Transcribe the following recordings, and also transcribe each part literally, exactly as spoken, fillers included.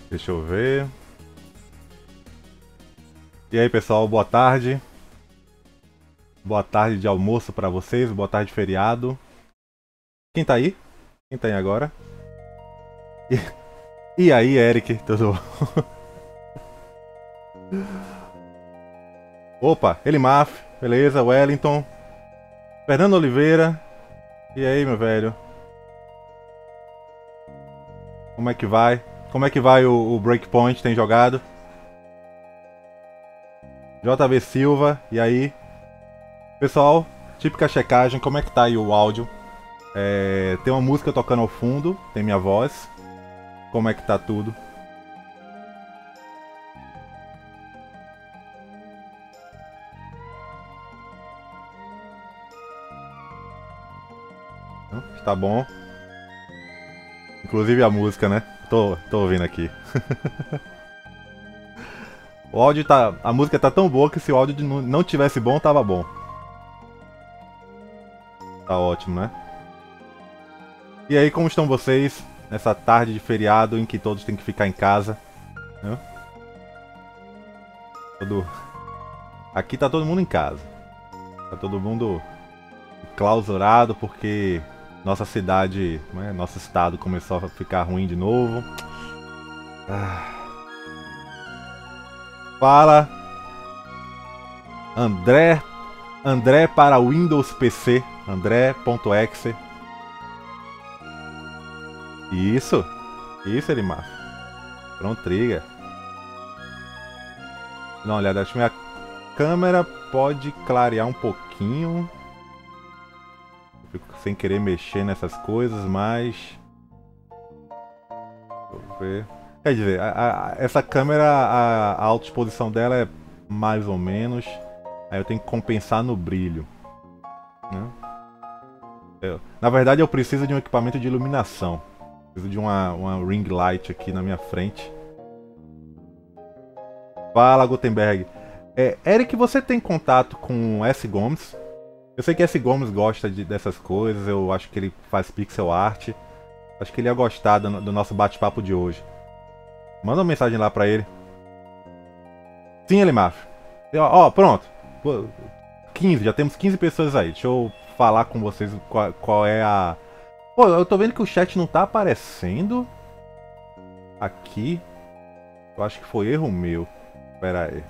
Deixa eu ver. E aí, pessoal, boa tarde. Boa tarde de almoço pra vocês, boa tarde de feriado. Quem tá aí? Quem tá aí agora? E, e aí, Eric, tudo bom? Opa, Elimaf, beleza, Wellington. Fernando Oliveira. E aí, meu velho? Como é que vai? Como é que vai o, o Breakpoint? Tem jogado? J V Silva, e aí? Pessoal, típica checagem, como é que tá aí o áudio? É, tem uma música tocando ao fundo, tem minha voz. Como é que tá tudo? Tá bom. Inclusive a música, né? Tô, tô ouvindo aqui. O áudio tá. A música tá tão boa que se o áudio não tivesse bom, tava bom. Tá ótimo, né? E aí, como estão vocês nessa tarde de feriado em que todos têm que ficar em casa? Né? Todo... Aqui tá todo mundo em casa. Tá todo mundo clausurado porque nossa cidade, né, nosso estado começou a ficar ruim de novo. Ah. Fala, André, André para Windows P C, André.exe. Isso, isso, Elimar. Pronto, triga. Dá uma olhada, acho que minha câmera pode clarear um pouquinho. Eu fico sem querer mexer nessas coisas, mas... Deixa eu ver... Quer dizer, a, a, essa câmera, a, a alta exposição dela é mais ou menos. Aí eu tenho que compensar no brilho. Né? Eu, na verdade eu preciso de um equipamento de iluminação. Preciso de uma, uma ring light aqui na minha frente. Fala, Gutenberg. É, Eric, você tem contato com S. Gomes? Eu sei que S. Gomes gosta de, dessas coisas. Eu acho que ele faz pixel art. Acho que ele ia gostar do, do nosso bate-papo de hoje. Manda uma mensagem lá pra ele. Sim, Elimaf. Ó, ó, pronto. quinze, já temos quinze pessoas aí. Deixa eu falar com vocês qual, qual é a... Pô, eu tô vendo que o chat não tá aparecendo. Aqui. Eu acho que foi erro meu. Pera aí.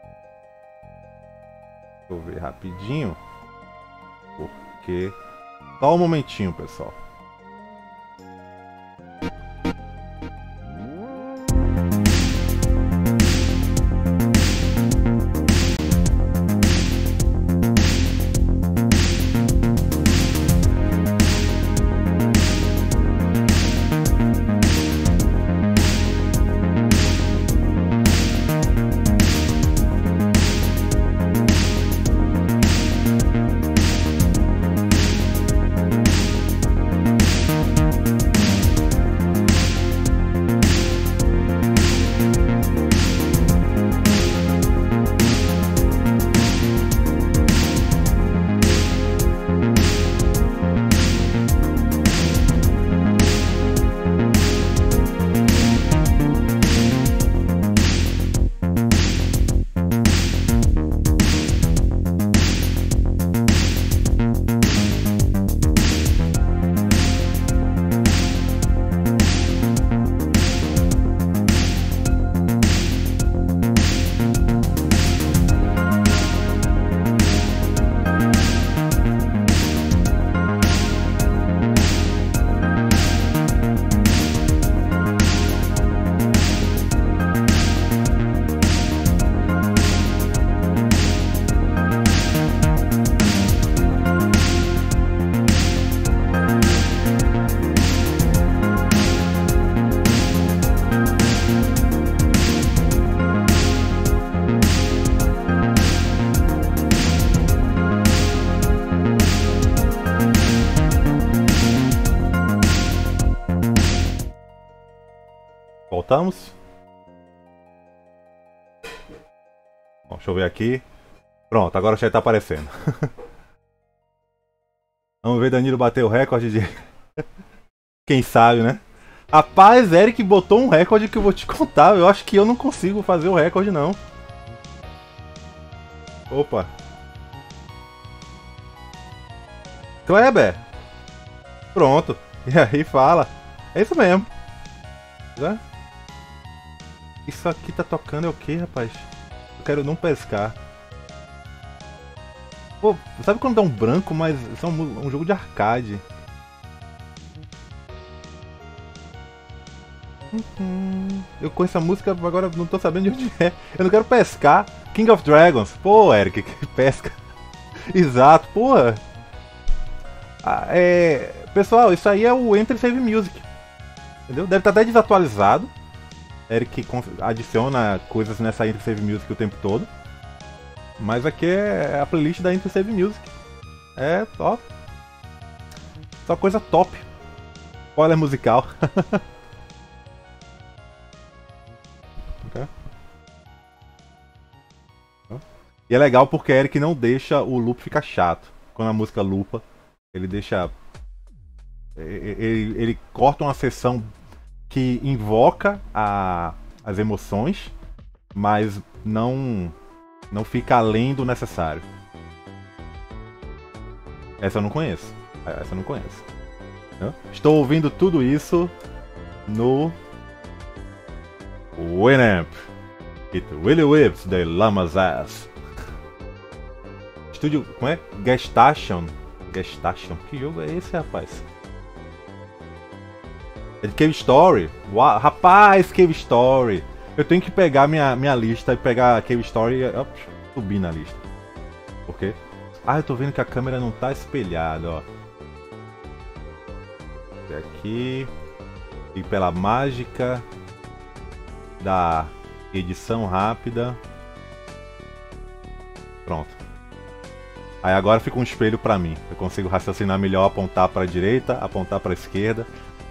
Deixa eu ver rapidinho. Porque... Só um momentinho, pessoal. Voltamos. Bom, deixa eu ver aqui. Pronto, agora o chat tá aparecendo. Vamos ver Danilo bater o recorde de... Quem sabe, né? Rapaz, Eric botou um recorde que eu vou te contar. Eu acho que eu não consigo fazer o recorde, não. Opa. Kleber. Pronto. E aí fala. É isso mesmo. Já? Isso aqui tá tocando é o que, rapaz? Eu quero não pescar. Pô, sabe quando dá um branco, mas isso é um, um jogo de arcade. Uhum. Eu conheço a música, agora não tô sabendo de onde é. Eu não quero pescar. King of Dragons. Pô, Eric, que pesca. Exato, porra. Ah, é... Pessoal, isso aí é o Enter Save Music. Entendeu? Deve estar até desatualizado. Eric adiciona coisas nessa Enter Save Music o tempo todo. Mas aqui é a playlist da Enter Save Music. É, ó. Só coisa top. Spoiler musical. Okay. E é legal porque Eric não deixa o loop ficar chato. Quando a música loopa, ele deixa... Ele, ele corta uma sessão que invoca a, as emoções, mas não, não fica além do necessário. Essa eu não conheço. Essa eu não conheço. Estou ouvindo tudo isso no Winamp. It really whips the llama's ass. Estúdio, como é? Gestation. Gestation. Que jogo é esse, rapaz? É de Cave Story. Uau, rapaz, Cave Story. Eu tenho que pegar minha, minha lista e pegar Cave Story e op, subir na lista. Por quê? Ah, eu tô vendo que a câmera não tá espelhada, ó. Aqui. E pela mágica da edição rápida. Pronto. Aí agora fica um espelho pra mim. Eu consigo raciocinar melhor, apontar pra direita, apontar pra esquerda.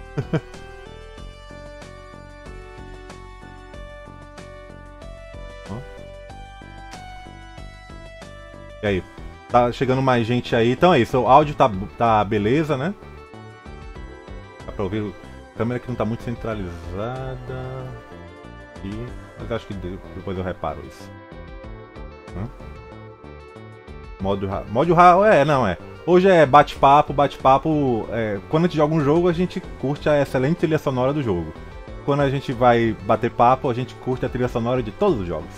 E aí? Tá chegando mais gente aí. Então é isso. O áudio tá, tá beleza, né? Dá pra ouvir. A câmera que não tá muito centralizada. Aqui. Mas acho que depois eu reparo isso. Hã? Modo modo é, não é. Hoje é bate-papo, bate-papo. É, quando a gente joga um jogo, a gente curte a excelente trilha sonora do jogo. Quando a gente vai bater papo, a gente curte a trilha sonora de todos os jogos.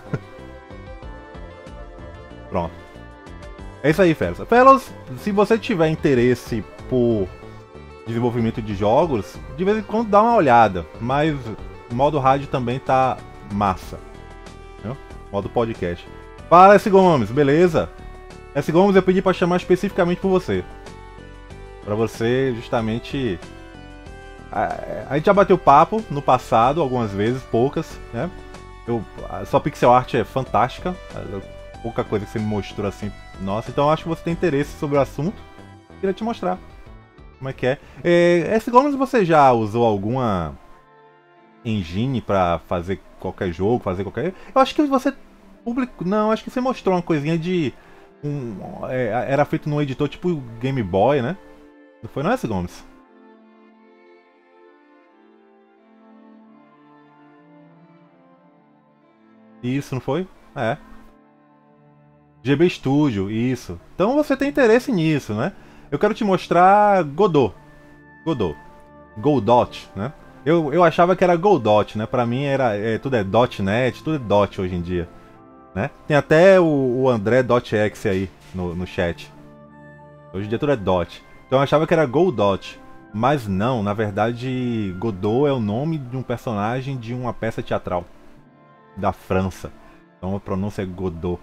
Pronto. É isso aí, Fellows. Fellows, se você tiver interesse por desenvolvimento de jogos, de vez em quando dá uma olhada. Mas o modo rádio também tá massa. Entendeu? Modo podcast. Fala, S. Gomes, beleza? S. Gomes, eu pedi pra chamar especificamente por você. Pra você, justamente... A, a gente já bateu papo no passado, algumas vezes, poucas, né? Eu, a sua pixel art é fantástica. Pouca coisa que você me mostrou assim. Nossa, então eu acho que você tem interesse sobre o assunto. Queria te mostrar como é que é. é S. Gomes, você já usou alguma engine pra fazer qualquer jogo, fazer qualquer... Eu acho que você... Public... Não, acho que você mostrou uma coisinha de... Um, é, era feito num editor tipo Game Boy, né? Não foi, não é, S. Gomes? Isso, não foi? É. G B Studio, isso. Então você tem interesse nisso, né? Eu quero te mostrar Godot. Godot. Godot, né? Eu, eu achava que era Godot, né? Pra mim era, é, tudo é .NET, tudo é Dot hoje em dia. Né? Tem até o, o André.exe aí no, no chat. Hoje em dia tudo é Dot. Então eu achava que era Godot. Mas não, na verdade Godot é o nome de um personagem de uma peça teatral da França. Então a pronúncia é Godot.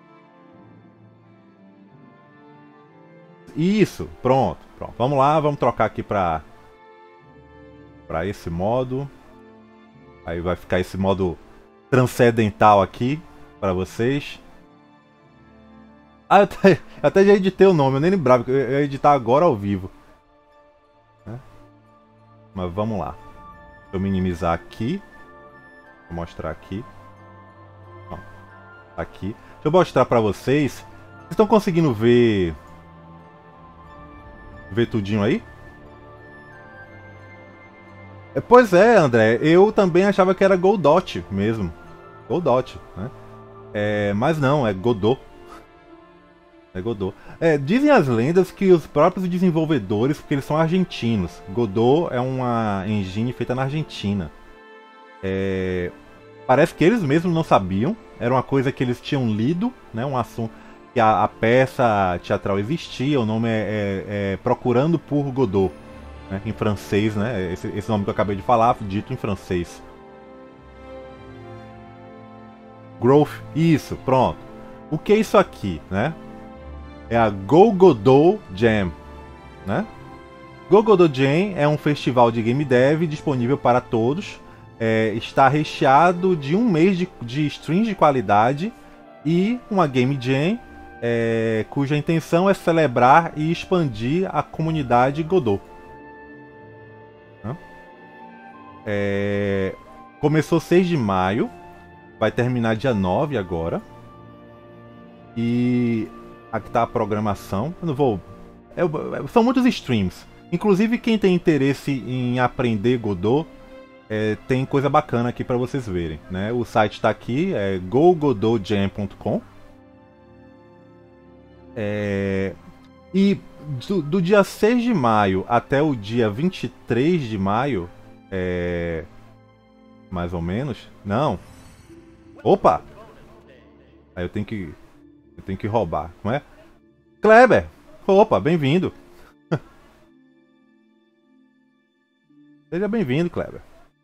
Isso, pronto, pronto. Vamos lá, vamos trocar aqui pra, pra esse modo. Aí vai ficar esse modo transcendental aqui para vocês. Ah, eu até, eu até já editei o nome, eu nem lembrava que eu ia editar agora ao vivo. Né? Mas vamos lá. Deixa eu minimizar aqui. Vou mostrar aqui. Não, aqui. Deixa eu mostrar para vocês. Vocês estão conseguindo ver... Ver tudinho aí? É, pois é, André, eu também achava que era Godot mesmo. Godot, né? É, mas não, é Godot. É Godot. É, dizem as lendas que os próprios desenvolvedores, porque eles são argentinos. Godot é uma engine feita na Argentina. É, parece que eles mesmos não sabiam. Era uma coisa que eles tinham lido, né? Um assunto que a, a peça teatral existia. O nome é, é, é Procurando por Godot, né? Em francês, né? Esse, esse nome que eu acabei de falar, dito em francês. Growth, isso, pronto. O que é isso aqui, né? É a Go Godot Jam, né? Go Godot Jam é um festival de game dev disponível para todos. É, está recheado de um mês de, de streams de qualidade e uma Game Jam é, cuja intenção é celebrar e expandir a comunidade Godot. É, começou seis de maio, vai terminar dia nove agora. E aqui está a programação. Eu não vou. Eu, são muitos streams. Inclusive, quem tem interesse em aprender Godot, é, tem coisa bacana aqui para vocês verem, né? O site está aqui, é go godot jam ponto com. É, e do, do dia seis de maio até o dia vinte e três de maio, é, mais ou menos. Não. Opa! Aí eu tenho que. Eu tenho que roubar, não é? Kleber! Opa, bem-vindo! Seja bem-vindo, Kleber.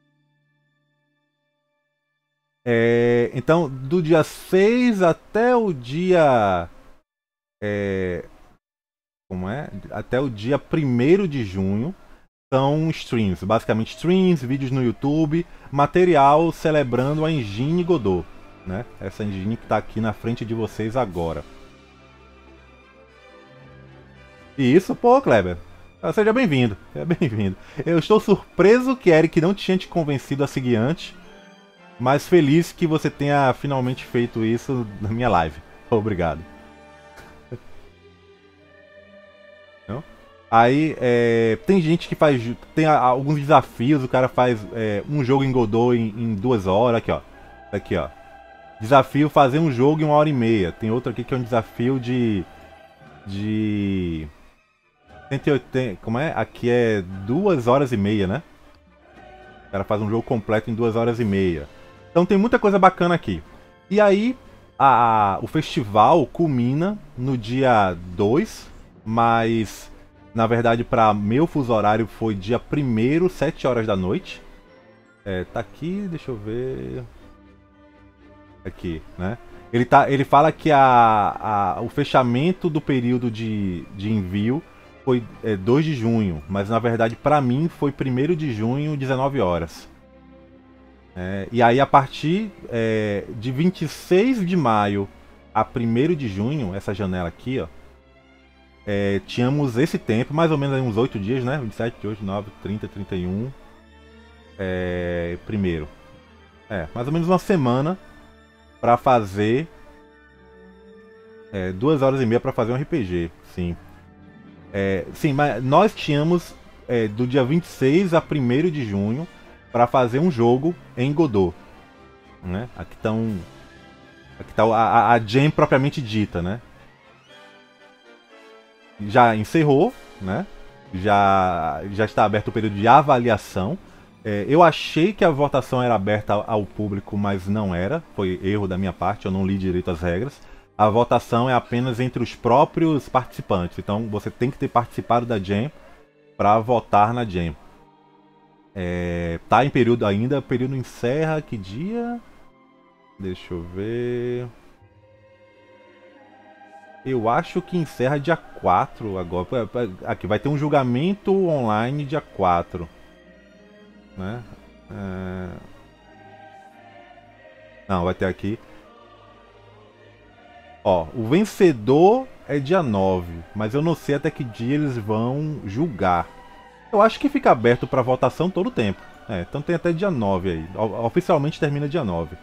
É, então, do dia seis até o dia... É, como é? Até o dia primeiro de junho são streams. Basicamente streams, vídeos no YouTube, material celebrando a engine Godot, né? Essa engine que está aqui na frente de vocês agora. E isso, pô, Kleber. Seja bem-vindo, seja bem-vindo. Eu estou surpreso que Eric não tinha te convencido a seguir antes, mas feliz que você tenha finalmente feito isso na minha live. Obrigado. Não? Aí, é, tem gente que faz... Tem alguns desafios, o cara faz é, um jogo em Godot em, em duas horas. Aqui, ó. Aqui, ó. Desafio fazer um jogo em uma hora e meia. Tem outro aqui que é um desafio de... De... cento e oitenta, como é? Aqui é duas horas e meia, né? O cara faz um jogo completo em duas horas e meia. Então tem muita coisa bacana aqui. E aí, a, a, o festival culmina no dia dois, mas na verdade para meu fuso horário foi dia primeiro, sete horas da noite. É, tá aqui, deixa eu ver... Aqui, né? Ele, tá, ele fala que a, a, o fechamento do período de, de envio foi é, dois de junho, mas na verdade para mim foi primeiro de junho, dezenove horas. É, e aí a partir é, de vinte e seis de maio a primeiro de junho, essa janela aqui, ó, é, tínhamos esse tempo, mais ou menos uns oito dias, né? vinte e sete, oito, nove, trinta, trinta e um. É, primeiro. É, mais ou menos uma semana para fazer é, duas horas e meia para fazer um R P G, sim. É, sim, mas nós tínhamos é, do dia vinte e seis a primeiro de junho para fazer um jogo em Godot, né? Aqui estão, aqui está a, a Jam propriamente dita, né? Já encerrou, né? Já já está aberto o período de avaliação. É, eu achei que a votação era aberta ao, ao público, mas não era. Foi erro da minha parte, eu não li direito as regras. A votação é apenas entre os próprios participantes. Então você tem que ter participado da Jam para votar na Jam. É, tá em período ainda. O período encerra que dia? Deixa eu ver. Eu acho que encerra dia quatro agora. Aqui vai ter um julgamento online dia quatro. Né? É... Não, vai ter aqui. Ó, o vencedor é dia nove, mas eu não sei até que dia eles vão julgar. Eu acho que fica aberto para votação todo o tempo. É, então tem até dia nove aí. Oficialmente termina dia nove.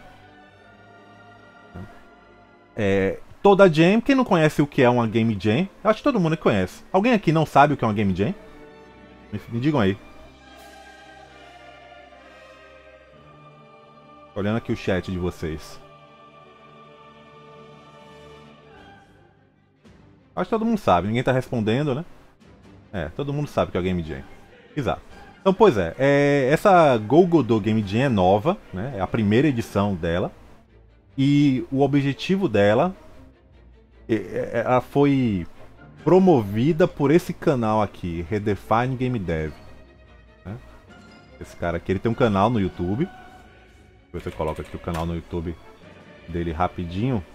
É, toda Jam, quem não conhece o que é uma Game Jam? Eu acho que todo mundo conhece. Alguém aqui não sabe o que é uma Game Jam? Me, me digam aí. Olhando aqui o chat de vocês. Acho que todo mundo sabe, ninguém tá respondendo, né? É, todo mundo sabe que é o Game Jam. Exato. Então, pois é, é essa Go Godot Game Jam é nova, né? É a primeira edição dela. E o objetivo dela, ela foi promovida por esse canal aqui, Redefine Game Dev. Né? Esse cara aqui, ele tem um canal no YouTube. Você coloca aqui o canal no YouTube dele rapidinho.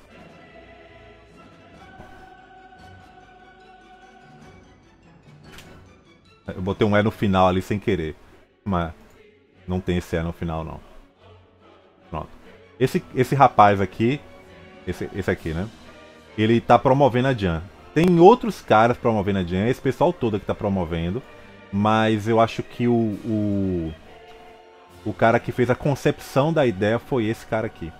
Eu botei um E no final ali sem querer, mas não tem esse E no final não. Pronto. Esse, esse rapaz aqui, esse, esse aqui, né? Ele tá promovendo a Jam. Tem outros caras promovendo a Jam, esse pessoal todo que tá promovendo, mas eu acho que o, o, o cara que fez a concepção da ideia foi esse cara aqui.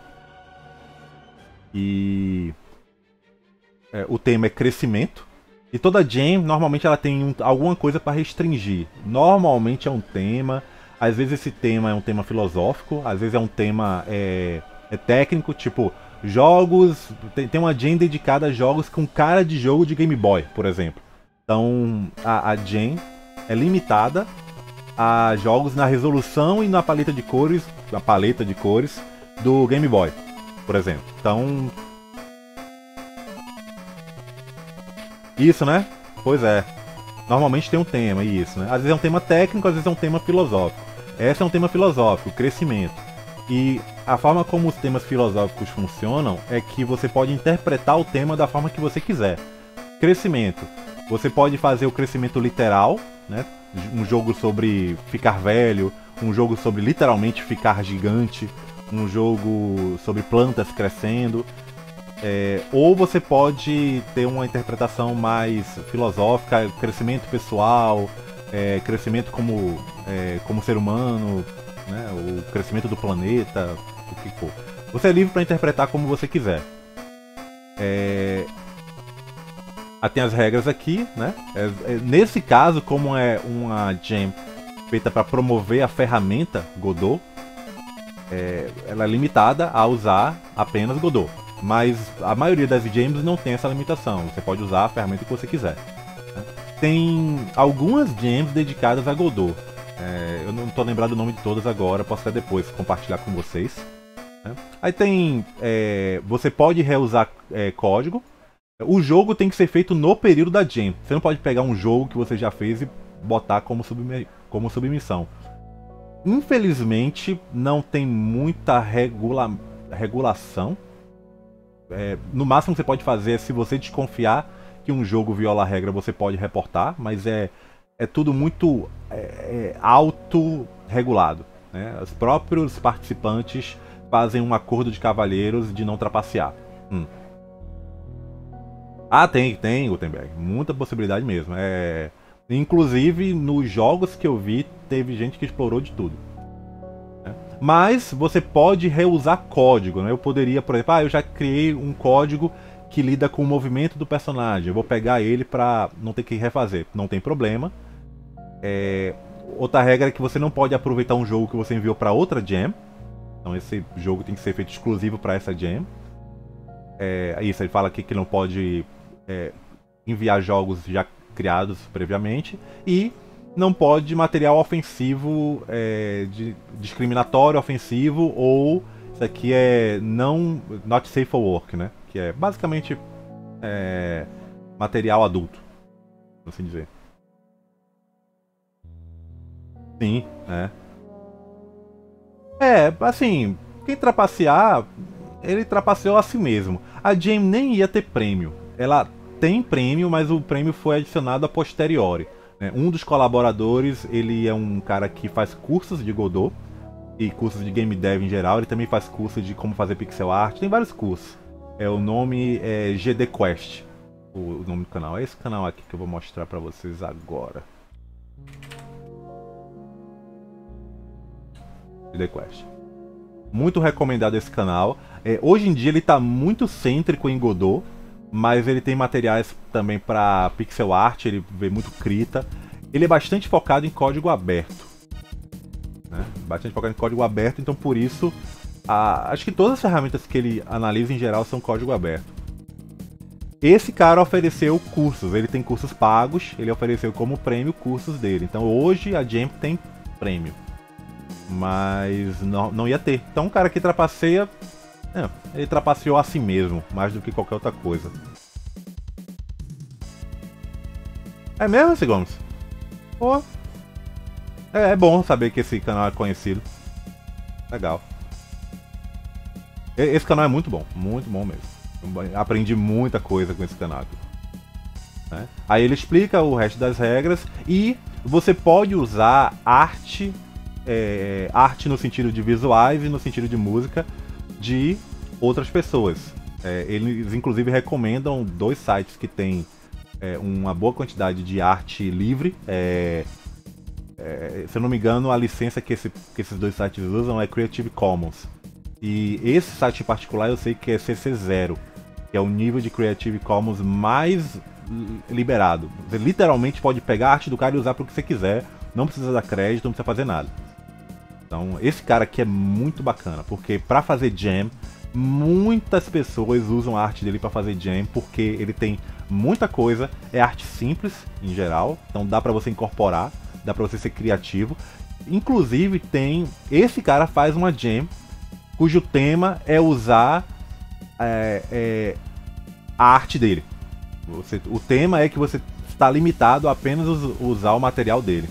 E é, o tema é crescimento. E toda Jam, normalmente ela tem um, alguma coisa para restringir. Normalmente é um tema, às vezes esse tema é um tema filosófico, às vezes é um tema é, é técnico, tipo jogos. Tem, tem uma Jam dedicada a jogos com cara de jogo de Game Boy, por exemplo. Então a, a Jam é limitada a jogos na resolução e na paleta de cores, a paleta de cores do Game Boy, por exemplo. Então isso, né? Pois é. Normalmente tem um tema, isso, né? Às vezes é um tema técnico, às vezes é um tema filosófico. Esse é um tema filosófico, crescimento. E a forma como os temas filosóficos funcionam é que você pode interpretar o tema da forma que você quiser. Crescimento. Você pode fazer o crescimento literal, né? Um jogo sobre ficar velho, um jogo sobre literalmente ficar gigante, um jogo sobre plantas crescendo. É, ou você pode ter uma interpretação mais filosófica, crescimento pessoal, é, crescimento como, é, como ser humano, né, o crescimento do planeta, o que for. Você é livre para interpretar como você quiser. É, tem as regras aqui, né? É, é, nesse caso, como é uma Jam feita para promover a ferramenta Godot, é, ela é limitada a usar apenas Godot. Mas a maioria das Jams não tem essa limitação, você pode usar a ferramenta que você quiser. Né? Tem algumas Jams dedicadas a Godot. É, eu não estou lembrado o nome de todas agora, posso até depois compartilhar com vocês. Né? Aí tem... É, você pode reusar é, código. O jogo tem que ser feito no período da Jam. Você não pode pegar um jogo que você já fez e botar como, submi como submissão. Infelizmente, não tem muita regula regulação. É, no máximo que você pode fazer é, se você desconfiar que um jogo viola a regra, você pode reportar, mas é, é tudo muito é, é, autorregulado. Né? Os próprios participantes fazem um acordo de cavalheiros de não trapacear. Hum. Ah, tem, tem, Gutenberg. Muita possibilidade mesmo. É... Inclusive, nos jogos que eu vi, teve gente que explorou de tudo. Mas você pode reusar código, né? Eu poderia, por exemplo, ah, eu já criei um código que lida com o movimento do personagem. Eu vou pegar ele pra não ter que refazer. Não tem problema. É... Outra regra é que você não pode aproveitar um jogo que você enviou para outra Jam. Então esse jogo tem que ser feito exclusivo para essa Jam. É... Isso, ele fala aqui que não pode é... enviar jogos já criados previamente. E... não pode material ofensivo, é, de, discriminatório ofensivo, ou isso aqui é não not safe for work, né? Que é basicamente é, material adulto, por assim dizer. Sim, é. É, assim, quem trapacear, ele trapaceou a si mesmo. A Jam nem ia ter prêmio. Ela tem prêmio, mas o prêmio foi adicionado a posteriori. Um dos colaboradores, ele é um cara que faz cursos de Godot e cursos de game dev em geral. Ele também faz cursos de como fazer pixel art, tem vários cursos. É, o nome é G D Quest, o, o nome do canal. É esse canal aqui que eu vou mostrar pra vocês agora. G D Quest. Muito recomendado esse canal. É, hoje em dia ele tá muito cêntrico em Godot, mas ele tem materiais também para pixel art, ele vê muito Krita. Ele é bastante focado em código aberto. Né? Bastante focado em código aberto, então por isso a, acho que todas as ferramentas que ele analisa em geral são código aberto. Esse cara ofereceu cursos, ele tem cursos pagos, ele ofereceu como prêmio cursos dele. Então hoje a Jamf tem prêmio, mas não, não ia ter. Então o cara que trapaceia, é, ele trapaceou a si mesmo, mais do que qualquer outra coisa. É mesmo, esse Gomes? Pô, é, é bom saber que esse canal é conhecido. Legal. Esse canal é muito bom, muito bom mesmo. Aprendi muita coisa com esse canal aqui. Né? Aí ele explica o resto das regras e você pode usar arte, é, arte no sentido de visuais e no sentido de música de outras pessoas. É, eles inclusive recomendam dois sites que tem é, uma boa quantidade de arte livre. É, é, se eu não me engano, a licença que, esse, que esses dois sites usam é Creative Commons. E esse site em particular eu sei que é C C zero, que é o nível de Creative Commons mais liberado. Você literalmente pode pegar a arte do cara e usar para o que você quiser, não precisa dar crédito, não precisa fazer nada. Então esse cara aqui é muito bacana, porque para fazer jam, muitas pessoas usam a arte dele para fazer jam, porque ele tem muita coisa, é arte simples em geral, então dá para você incorporar, dá para você ser criativo. Inclusive tem, esse cara faz uma jam cujo tema é usar é, é, a arte dele. Você, o tema é que você está limitado a apenas usar o material dele.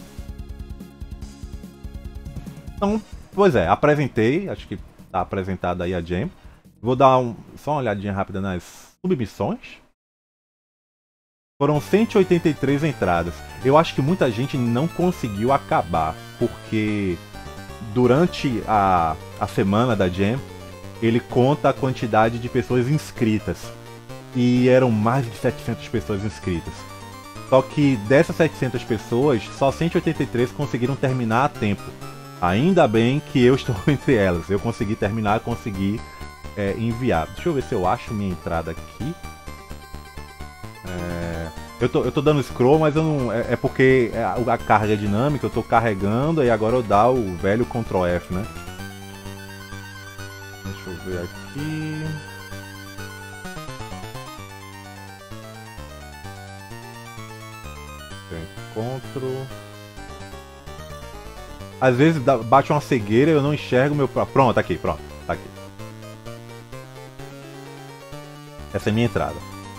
Então, pois é, apresentei, acho que está apresentada aí a jam. Vou dar um, só uma olhadinha rápida nas submissões. Foram cento e oitenta e três entradas. Eu acho que muita gente não conseguiu acabar, porque durante a, a semana da Jam, ele conta a quantidade de pessoas inscritas. E eram mais de setecentas pessoas inscritas. Só que dessas setecentas pessoas, só cento e oitenta e três conseguiram terminar a tempo. Ainda bem que eu estou entre elas. Eu consegui terminar, consegui é, enviar. Deixa eu ver se eu acho minha entrada aqui. É... Eu tô, eu tô dando scroll, mas eu não, é, é porque a, a carga é dinâmica, eu tô carregando e agora eu dou o velho control F, né? Deixa eu ver aqui. Eu encontro. Às vezes dá, bate uma cegueira e eu não enxergo meu... Pronto, tá aqui, pronto, tá aqui. Essa é a minha entrada.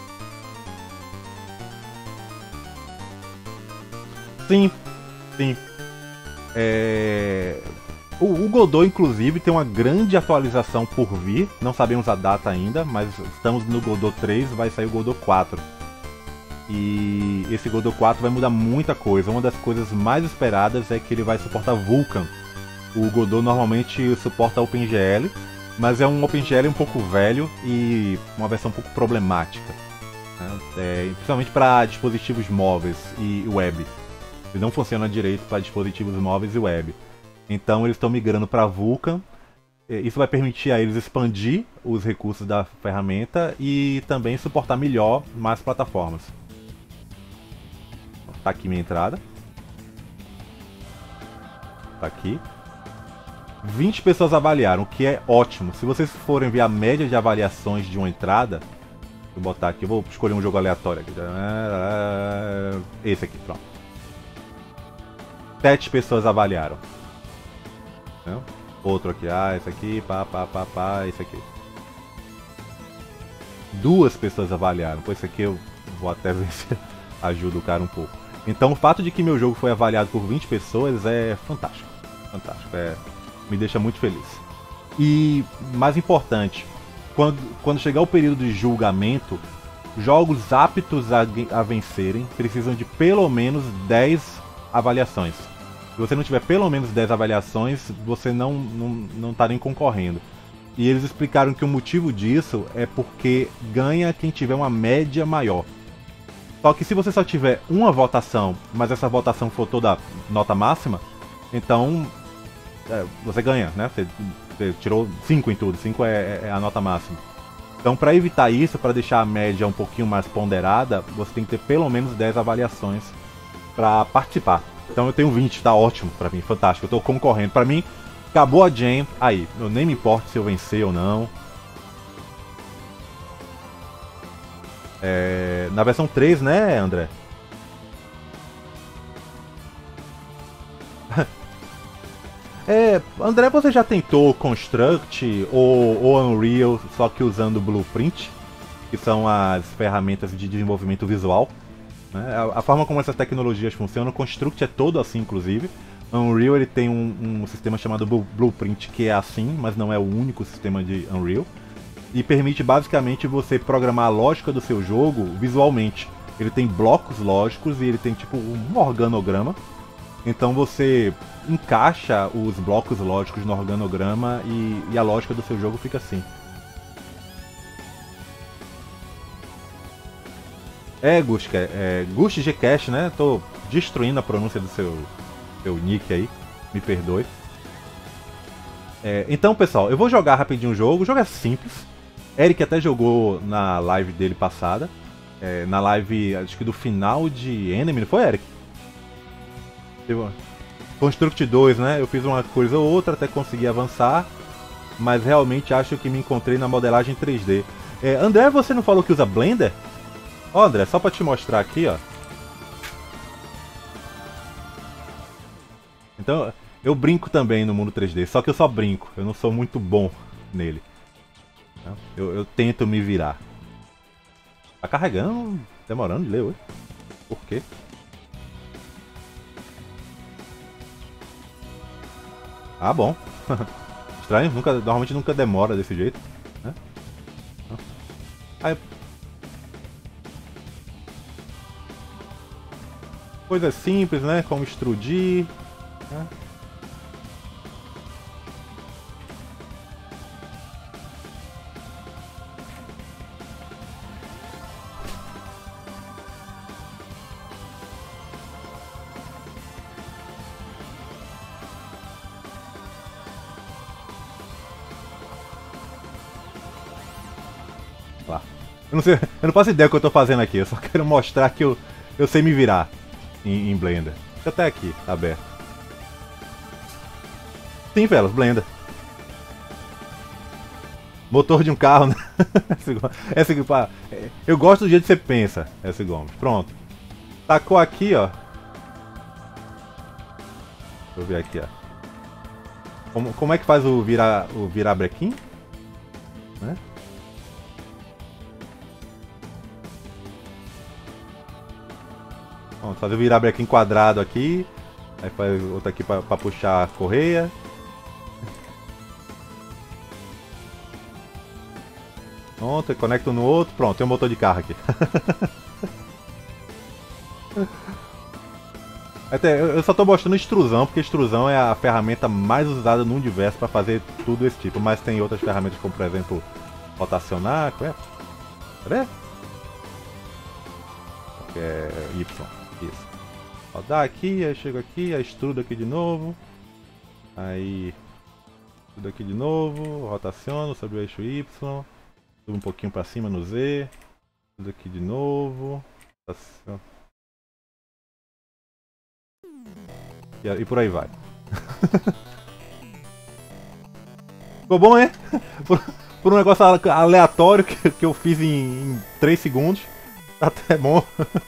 Sim, sim. É... O, o Godot, inclusive, tem uma grande atualização por vir. Não sabemos a data ainda, mas estamos no Godot três, vai sair o Godot quatro. E esse Godot quatro vai mudar muita coisa. Uma das coisas mais esperadas é que ele vai suportar Vulkan. O Godot normalmente suporta OpenGL, mas é um OpenGL um pouco velho e uma versão um pouco problemática, né? É, principalmente para dispositivos móveis e web. Ele não funciona direito para dispositivos móveis e web. Então eles estão migrando para Vulkan. Isso vai permitir a eles expandir os recursos da ferramenta e também suportar melhor mais plataformas. Tá aqui minha entrada. Tá aqui. vinte pessoas avaliaram, o que é ótimo. Se vocês forem ver a média de avaliações de uma entrada, vou botar aqui, eu vou escolher um jogo aleatório aqui. Esse aqui, pronto. Sete pessoas avaliaram. Não? Outro aqui, ah, esse aqui, pá, pá, pá, pá, esse aqui. Duas pessoas avaliaram. Pô, esse aqui eu vou até ver se ajuda o cara um pouco. Então o fato de que meu jogo foi avaliado por vinte pessoas é fantástico. Fantástico, é, me deixa muito feliz. E, mais importante, quando, quando chegar o período de julgamento, jogos aptos a, a vencerem precisam de pelo menos dez avaliações. Se você não tiver pelo menos dez avaliações, você não, não, não tá nem concorrendo. E eles explicaram que o motivo disso é porque ganha quem tiver uma média maior. Só que se você só tiver uma votação, mas essa votação for toda nota máxima, então é, você ganha, né? Você, você tirou cinco em tudo, cinco é, é a nota máxima. Então, para evitar isso, para deixar a média um pouquinho mais ponderada, você tem que ter pelo menos dez avaliações para participar. Então eu tenho vinte, tá ótimo pra mim, fantástico. Eu tô concorrendo. Pra mim, Acabou a Jam. Aí, eu nem me importo se eu vencer ou não. É, na versão três, né, André? É, André, você já tentou Construct ou, ou Unreal, só que usando Blueprint, que são as ferramentas de desenvolvimento visual? Né? A, a forma como essas tecnologias funcionam, o Construct é todo assim, inclusive. Unreal ele tem um, um sistema chamado Blueprint, que é assim, mas não é o único sistema de Unreal. E permite basicamente você programar a lógica do seu jogo visualmente. Ele tem blocos lógicos e ele tem tipo um organograma. Então você encaixa os blocos lógicos no organograma e, e a lógica do seu jogo fica assim. É, Gust, é, Gust Gcash, né? Tô destruindo a pronúncia do seu, seu nick aí, me perdoe. É, então, pessoal, eu vou jogar rapidinho o jogo. O jogo é simples. Eric até jogou na live dele passada. É, na live, acho que do final de Enemy, não foi, Eric? Construct dois, né? Eu fiz uma coisa ou outra até conseguir avançar, mas realmente acho que me encontrei na modelagem três D. É, André, você não falou que usa Blender? Ó, André, só pra te mostrar aqui, ó. Então, eu brinco também no mundo três D, só que eu só brinco, eu não sou muito bom nele. Eu, eu tento me virar. Tá carregando, demorando de ler hoje. Por quê? Ah, bom. Estranho, nunca, normalmente nunca demora desse jeito. Né? Aí... Coisas simples, né? Como extrudir. Né? Lá. Eu não sei, eu não faço ideia do que eu tô fazendo aqui, eu só quero mostrar que eu, eu sei me virar em, em Blender. Fica até aqui, tá aberto. Sim, velho, Blender. Motor de um carro, né? Essa, essa, eu gosto do jeito que você pensa, esse Gomes. Pronto. Tacou aqui, ó. Deixa eu ver aqui, ó. Como, como é que faz o virar, o virar brequim? Né? Vamos fazer o virar brequim quadrado aqui. Aí faz outro aqui pra, pra puxar a correia. Pronto, conecta um no outro. Pronto, tem um motor de carro aqui. Até, eu só tô mostrando extrusão, porque extrusão é a ferramenta mais usada no universo para fazer tudo esse tipo. Mas tem outras ferramentas, como por exemplo, rotacionar. Qual é? Cadê? É Y. Isso. Rodar aqui, aí chego aqui, aí extrudo aqui de novo. Aí. Extrudo aqui de novo. Rotaciono sobre o eixo Y. Subo um pouquinho para cima no Z. Extrudo aqui de novo. Rotaciono. E por aí vai. Ficou bom, hein? Por, por um negócio aleatório que, que eu fiz em três segundos. Tá até bom.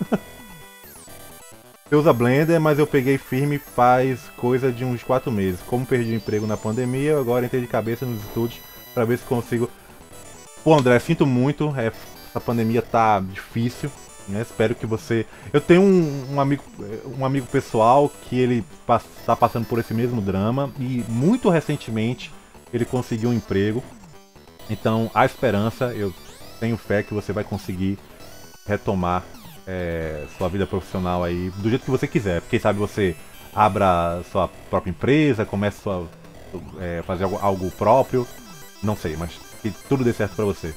Eu uso Blender, mas eu peguei firme faz coisa de uns quatro meses. Como perdi o emprego na pandemia, eu agora entrei de cabeça nos estudos pra ver se consigo... Pô, André, sinto muito. É, essa pandemia tá difícil. Né? Espero que você... Eu tenho um, um, amigo, um amigo pessoal que ele está passando por esse mesmo drama e muito recentemente ele conseguiu um emprego. Então, há esperança, eu tenho fé que você vai conseguir retomar é, sua vida profissional aí do jeito que você quiser. Quem sabe você abra sua própria empresa, comece a é, fazer algo, algo próprio. Não sei, mas que tudo dê certo pra você.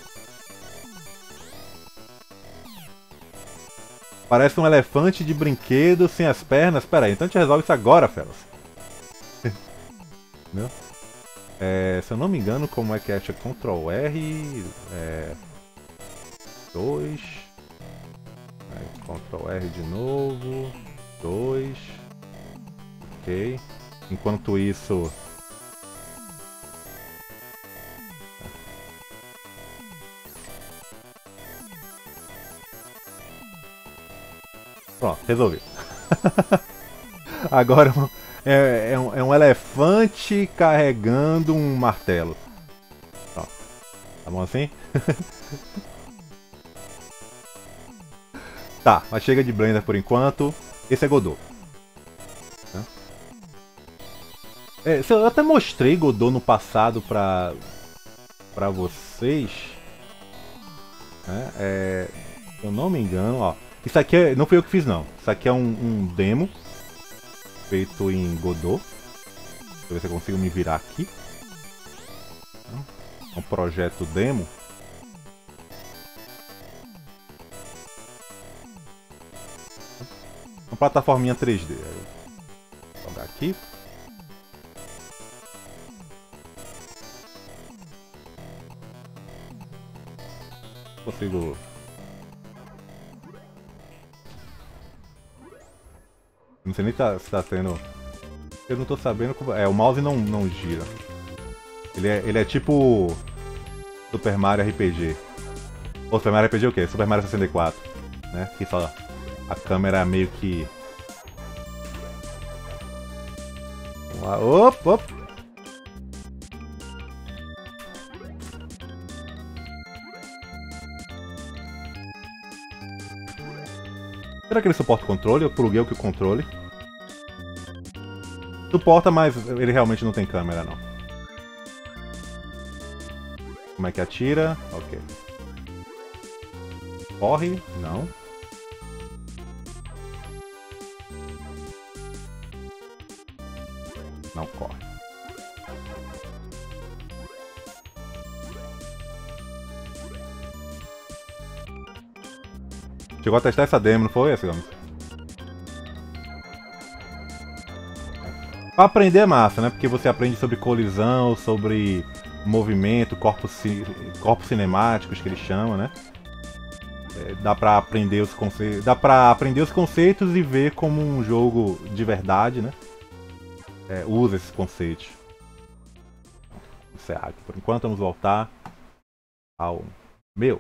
Parece um elefante de brinquedo sem as pernas. Pera aí, então a gente resolve isso agora, Felas. é, se eu não me engano, como é que é? Acho que é Ctrl R. É, dois. Aí, Ctrl R de novo. dois. Ok. Enquanto isso, Pronto, resolvi. Agora é, é, um, é um elefante carregando um martelo. Pronto. Tá bom assim? Tá, mas chega de Blender por enquanto. Esse é Godot. É, eu até mostrei Godot no passado pra, pra vocês. Né? É, se eu não me engano, ó. Isso aqui é, não fui eu que fiz não. Isso aqui é um, um demo feito em Godot. Deixa eu ver se eu consigo me virar aqui. É um projeto demo. Uma plataforminha três D. Vou jogar aqui. Consigo. Não sei nem tá, se tá sendo. Eu não tô sabendo como. É, o mouse não, não gira. Ele é, ele é tipo. Super Mario R P G. Ou Super Mario R P G o quê? Super Mario sessenta e quatro. Né? Que só. A câmera é meio que. Vamos lá. Op, op. Será que ele suporta o controle? Eu pluguei o que o controle. Suporta, mas ele realmente não tem câmera, não. Como é que atira? Ok. Corre? Não. Não corre. Chegou a testar essa demo, não foi, essa Gomes? Pra aprender é massa, né? Porque você aprende sobre colisão, sobre movimento, corpos, ci... corpos cinemáticos que eles chamam, né? É, dá pra aprender os conceitos. Dá pra aprender os conceitos e ver como um jogo de verdade, né? É, usa esses conceitos. Vou encerrar aqui por enquanto, vamos voltar ao meu.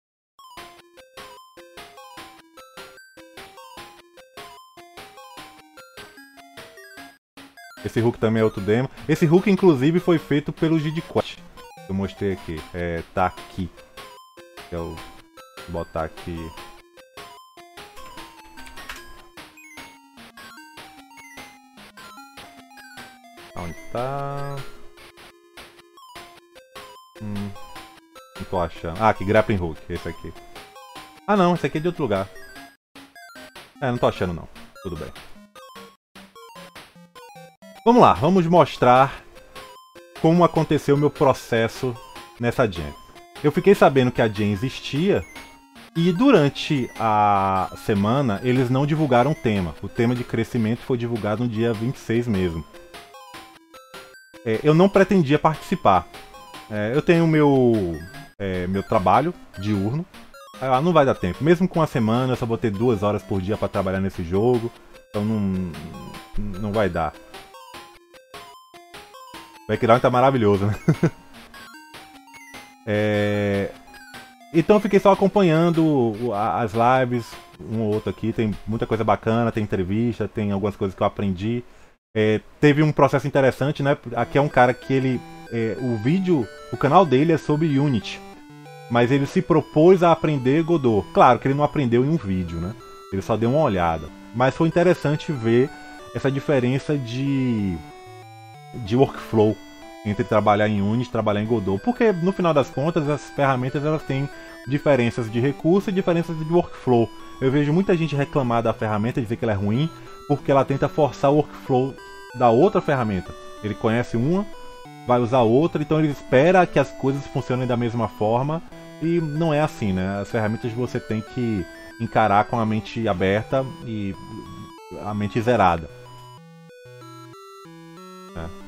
Esse hook também é outro demo. Esse hook, inclusive, foi feito pelo Gidquat. Eu mostrei aqui. É, tá aqui. Eu vou botar aqui. Onde tá? Hum, não tô achando. Ah, aqui, Grappling Hook. Esse aqui. Ah, não. Esse aqui é de outro lugar. É, não tô achando, não. Tudo bem. Vamos lá, vamos mostrar como aconteceu o meu processo nessa Jam. Eu fiquei sabendo que a Jam existia e durante a semana eles não divulgaram o tema. O tema de crescimento foi divulgado no dia vinte e seis mesmo. É, eu não pretendia participar. É, eu tenho meu, é, meu trabalho diurno. Ah, não vai dar tempo. Mesmo com a semana eu só vou ter duas horas por dia para trabalhar nesse jogo. Então não, não vai dar. O background tá maravilhoso, né? é... Então eu fiquei só acompanhando as lives, um ou outro aqui. Tem muita coisa bacana, tem entrevista, tem algumas coisas que eu aprendi. É, teve um processo interessante, né? Aqui é um cara que ele... É, o vídeo, o canal dele é sobre Unity. Mas ele se propôs a aprender Godot. Claro que ele não aprendeu em um vídeo, né? Ele só deu uma olhada. Mas foi interessante ver essa diferença de... de workflow entre trabalhar em Unity e trabalhar em Godot, porque no final das contas as ferramentas elas têm diferenças de recurso e diferenças de workflow. Eu vejo muita gente reclamar da ferramenta, dizer que ela é ruim, porque ela tenta forçar o workflow da outra ferramenta. Ele conhece uma, vai usar outra, então ele espera que as coisas funcionem da mesma forma, e não é assim, né? As ferramentas você tem que encarar com a mente aberta e a mente zerada. É.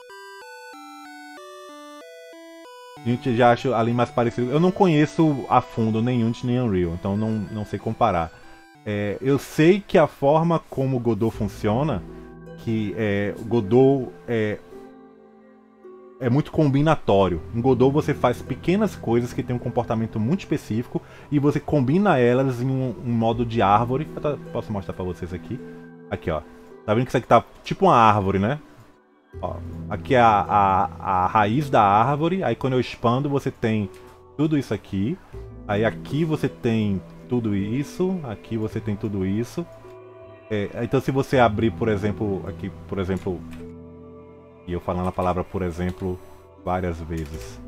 A gente já acha ali mais parecido. Eu não conheço a fundo nem Unity nem Unreal, então não, não sei comparar. É, eu sei que a forma como o Godot funciona, que é, Godot é, é muito combinatório. Em Godot você faz pequenas coisas que tem um comportamento muito específico e você combina elas em um, um modo de árvore. Eu tá, posso mostrar pra vocês aqui. Aqui, ó. Tá vendo que isso aqui tá tipo uma árvore, né? Ó, aqui é a, a, a raiz da árvore. Aí quando eu expando você tem tudo isso aqui. Aí aqui você tem tudo isso. Aqui você tem tudo isso. É, então se você abrir, por exemplo, aqui, por exemplo... E eu falando a palavra, por exemplo, várias vezes.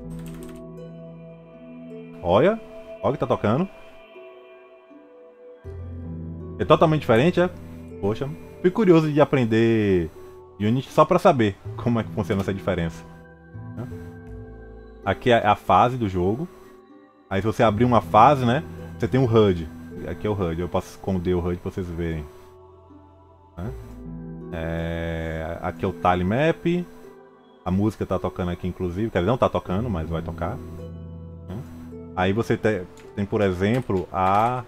Olha, olha o que tá tocando. É totalmente diferente, é? Poxa, fui curioso de aprender Unity só pra saber como é que funciona essa diferença. Aqui é a fase do jogo. Aí se você abrir uma fase, né, você tem o H U D. Aqui é o H U D, eu posso esconder o H U D pra vocês verem. É... Aqui é o Tile Map. A música tá tocando aqui, inclusive. Quer dizer, não tá tocando, mas vai tocar. Aí você tem, tem, por exemplo, a...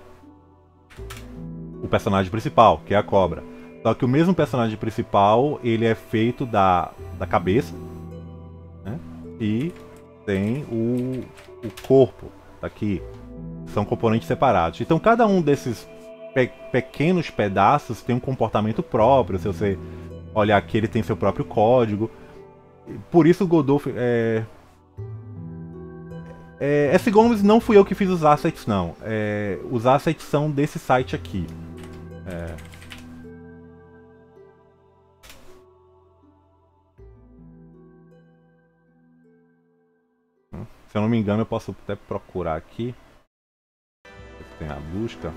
o personagem principal, que é a cobra. Só que o mesmo personagem principal, ele é feito da, da cabeça, né? E tem o, o corpo, tá aqui. São componentes separados. Então cada um desses pe pequenos pedaços tem um comportamento próprio. Se você olhar aqui, ele tem seu próprio código. Por isso o Godot... É... É, S. Gomes não fui eu que fiz os assets, não. É, os assets são desse site aqui. É... Se eu não me engano, eu posso até procurar aqui. Tem a busca.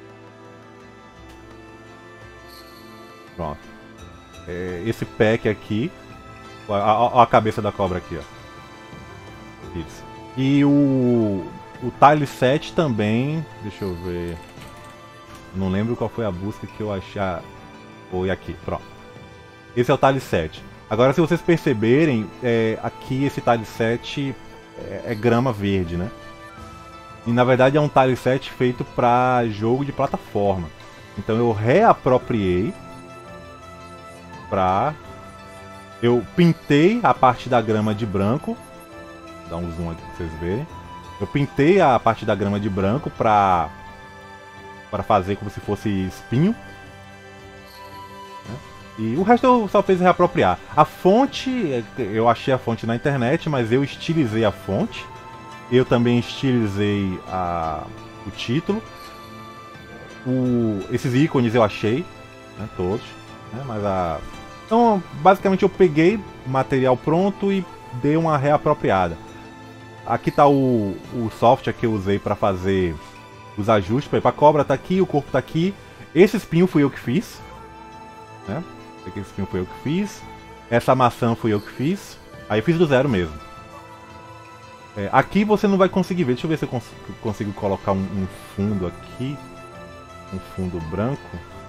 Pronto. É, esse pack aqui. Olha a cabeça da cobra aqui, ó. Isso. E o, o Tile Set também. Deixa eu ver. Não lembro qual foi a busca que eu achar. Foi aqui, pronto. Esse é o Tile Set. Agora, se vocês perceberem, é, aqui esse Tile Set é, é grama verde, né? E na verdade é um Tile Set feito para jogo de plataforma. Então eu reapropriei para... Eu pintei a parte da grama de branco. Vou dar um zoom aqui pra vocês verem. Eu pintei a parte da grama de branco para para fazer como se fosse espinho. E o resto eu só fiz reapropriar. A fonte, eu achei a fonte na internet, mas eu estilizei a fonte. Eu também estilizei a, o título. O, esses ícones eu achei, né, todos. Né, mas a... Então, basicamente eu peguei o material pronto e dei uma reapropriada. Aqui está o, o software que eu usei para fazer os ajustes. Para a cobra tá aqui, o corpo tá aqui. Esse espinho fui eu que fiz. Né? Esse espinho foi eu que fiz. Essa maçã fui eu que fiz. Aí eu fiz do zero mesmo. É, aqui você não vai conseguir ver. Deixa eu ver se eu cons consigo colocar um, um fundo aqui. Um fundo branco.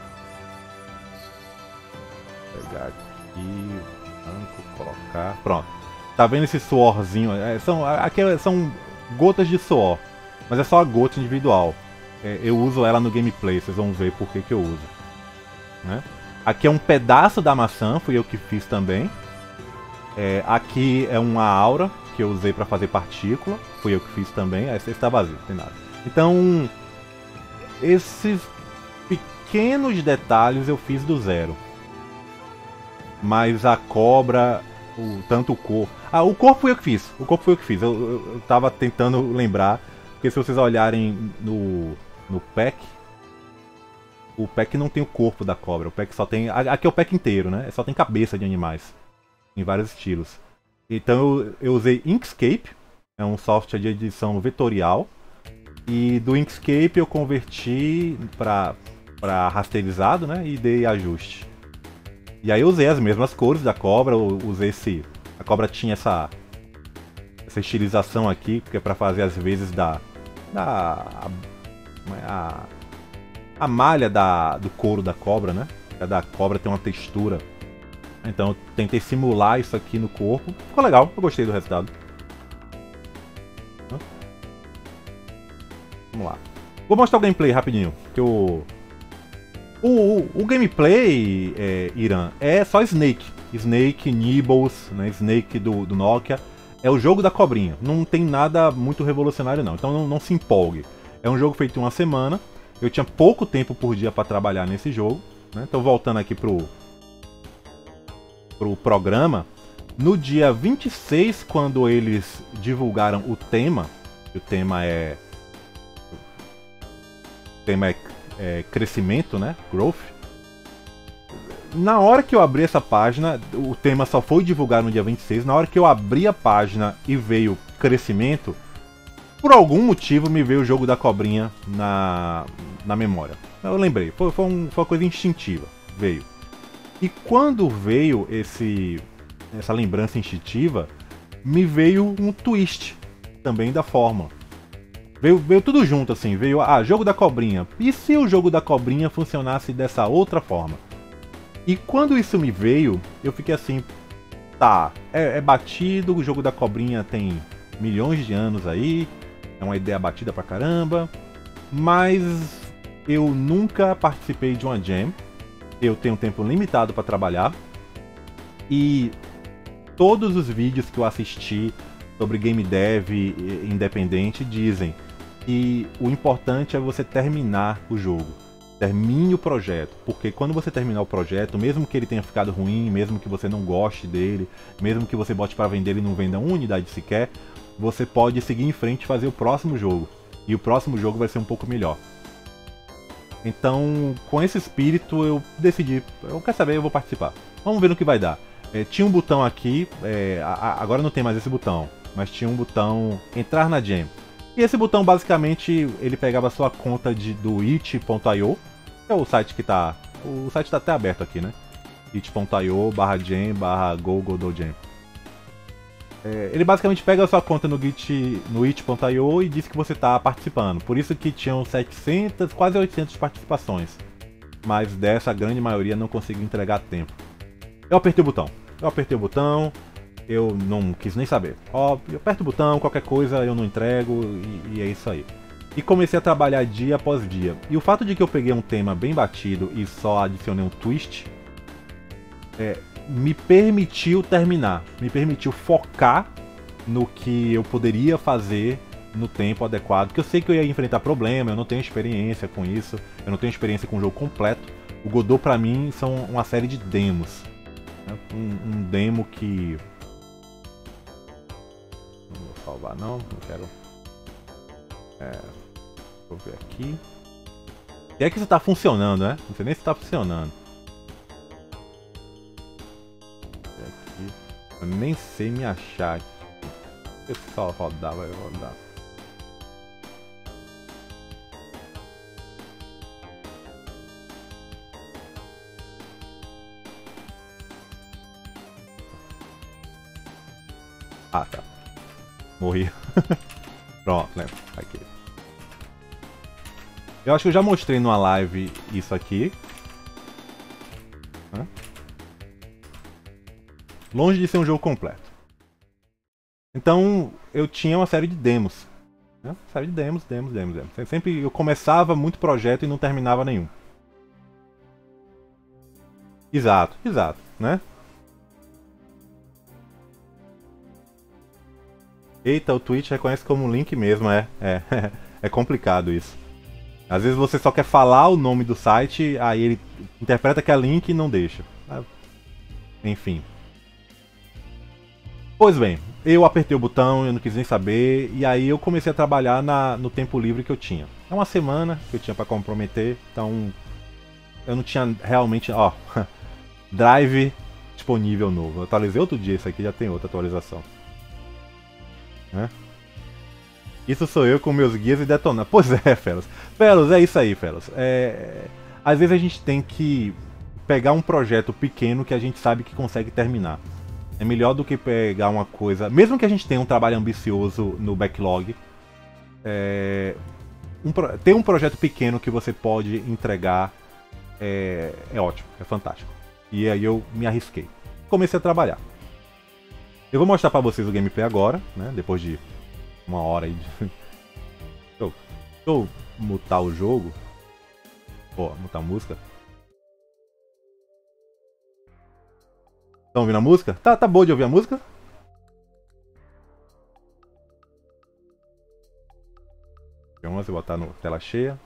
Vou pegar aqui. Branco, colocar. Pronto. Tá vendo esse suorzinho? É, são, aqui são gotas de suor. Mas é só a gota individual. É, eu uso ela no gameplay. Vocês vão ver por que, que eu uso. Né? Aqui é um pedaço da maçã. Fui eu que fiz também. É, aqui é uma aura que eu usei para fazer partícula. Fui eu que fiz também. Esse está vazio, não tem nada. Então, esses pequenos detalhes eu fiz do zero. Mas a cobra, o, tanto o corpo... Ah, o corpo foi eu que fiz. O corpo foi eu que fiz. Eu, eu, eu tava tentando lembrar. Porque se vocês olharem no, no pack... O pack não tem o corpo da cobra. O pack só tem... Aqui é o pack inteiro, né? Só tem cabeça de animais. Em vários estilos. Então eu, eu usei Inkscape. É um software de edição vetorial. E do Inkscape eu converti para para rasterizado, né? E dei ajuste. E aí eu usei as mesmas cores da cobra. Eu usei esse... A cobra tinha essa... Essa estilização aqui. Que é para fazer as vezes da... Da... A, a malha da, do couro da cobra, né? Cada cobra tem uma textura. Então eu tentei simular isso aqui no corpo. Ficou legal, eu gostei do resultado. Vamos lá. Vou mostrar o gameplay rapidinho. Que eu... O, o, o gameplay, é, Irã, é só Snake. Snake, Nibbles, né, Snake do, do Nokia. É o jogo da cobrinha. Não tem nada muito revolucionário não, então não, não se empolgue. É um jogo feito em uma semana. Eu tinha pouco tempo por dia para trabalhar nesse jogo. Né? Então voltando aqui pro, pro programa. No dia vinte e seis, quando eles divulgaram o tema, o tema é... O tema é, é crescimento, né? Growth. Na hora que eu abri essa página, o tema só foi divulgado no dia vinte e seis, na hora que eu abri a página e veio crescimento, por algum motivo me veio o jogo da cobrinha na, na memória. Eu lembrei, foi, foi, um, foi uma coisa instintiva, veio. E quando veio esse, essa lembrança instintiva, me veio um twist também da fórmula. Veio, veio tudo junto assim, veio, ah, jogo da cobrinha. E se o jogo da cobrinha funcionasse dessa outra forma? E quando isso me veio, eu fiquei assim, tá, é, é batido, o jogo da cobrinha tem milhões de anos aí, é uma ideia batida pra caramba, mas eu nunca participei de uma jam, eu tenho tempo limitado pra trabalhar, e todos os vídeos que eu assisti sobre game dev independente dizem que o importante é você terminar o jogo. Termine o projeto, porque quando você terminar o projeto, mesmo que ele tenha ficado ruim, mesmo que você não goste dele, mesmo que você bote para vender e não venda uma unidade sequer, você pode seguir em frente e fazer o próximo jogo. E o próximo jogo vai ser um pouco melhor. Então, com esse espírito, eu decidi, eu quero saber, eu vou participar. Vamos ver no que vai dar. É, tinha um botão aqui, é, a, agora não tem mais esse botão, mas tinha um botão entrar na jam. E esse botão, basicamente, ele pegava a sua conta de, do it ponto i o, que é o site que tá... O site tá até aberto aqui, né? it ponto i o barra jam barra gogodojam. É, ele basicamente pega a sua conta no, Git, no it ponto i o e diz que você tá participando. Por isso que tinham setecentas, quase oitocentas participações. Mas dessa, a grande maioria não conseguiu entregar a tempo. Eu apertei o botão. Eu apertei o botão... Eu não quis nem saber. Ó, eu aperto o botão, qualquer coisa eu não entrego e, e é isso aí. E comecei a trabalhar dia após dia. E o fato de que eu peguei um tema bem batido e só adicionei um twist, é, me permitiu terminar. Me permitiu focar no que eu poderia fazer no tempo adequado. Porque eu sei que eu ia enfrentar problema, eu não tenho experiência com isso. Eu não tenho experiência com o jogo completo. O Godot pra mim são uma série de demos. Né? Um, um demo que... Não vou salvar não, não quero. É, vou ver aqui. E é que isso tá funcionando, né? Não sei nem se tá funcionando. Aqui. Eu nem sei me achar aqui. Se só rodar, vai rodar. Ah, tá. Morri. Pronto, lembra. Aqui. Eu acho que eu já mostrei numa live isso aqui. Hã? Longe de ser um jogo completo. Então, eu tinha uma série de demos. Né? Série de demos, demos, demos, demos. Sempre eu começava muito projeto e não terminava nenhum. Exato, exato, né? Eita, o Twitch reconhece como link mesmo, é. É, é complicado isso. Às vezes você só quer falar o nome do site, aí ele interpreta que é link e não deixa. Enfim. Pois bem, eu apertei o botão, eu não quis nem saber, e aí eu comecei a trabalhar na, no tempo livre que eu tinha. É uma semana que eu tinha pra comprometer, então eu não tinha realmente... Ó, Drive disponível novo. Eu atualizei outro dia, isso aqui já tem outra atualização. Né? Isso sou eu com meus guias e detonando. Pois é, Felos. Felos, é isso aí, Felos. É... Às vezes a gente tem que pegar um projeto pequeno que a gente sabe que consegue terminar. É melhor do que pegar uma coisa... Mesmo que a gente tenha um trabalho ambicioso no backlog, é... um pro... ter um projeto pequeno que você pode entregar é, é ótimo, é fantástico. E aí eu me arrisquei. Comecei a trabalhar. Eu vou mostrar pra vocês o gameplay agora, né? Depois de uma hora aí de... Deixa eu, deixa eu mutar o jogo. Ó, mutar a música. Estão ouvindo a música? Tá, tá boa de ouvir a música? Vamos botar no tela cheia.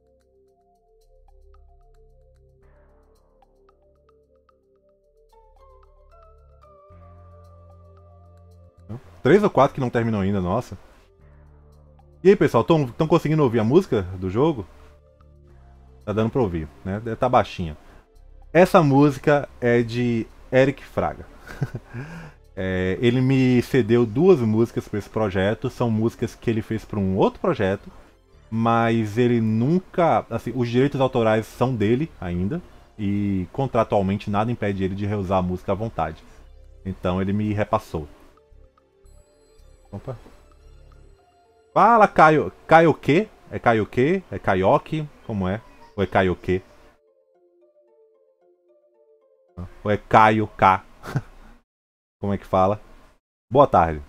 Três ou quatro que não terminou ainda, nossa. E aí, pessoal, estão conseguindo ouvir a música do jogo? Tá dando pra ouvir, né? Deve tá baixinha. Essa música é de Eric Fraga. é, ele me cedeu duas músicas para esse projeto. São músicas que ele fez para um outro projeto, mas ele nunca... Assim, os direitos autorais são dele ainda, e contratualmente nada impede ele de reusar a música à vontade. Então ele me repassou. Opa. Fala, Caio. Kaioke? É Kaioke? É Kaioke? Como é? Ou é Kaioke? Ou é Caio K? Como é que fala? Boa tarde.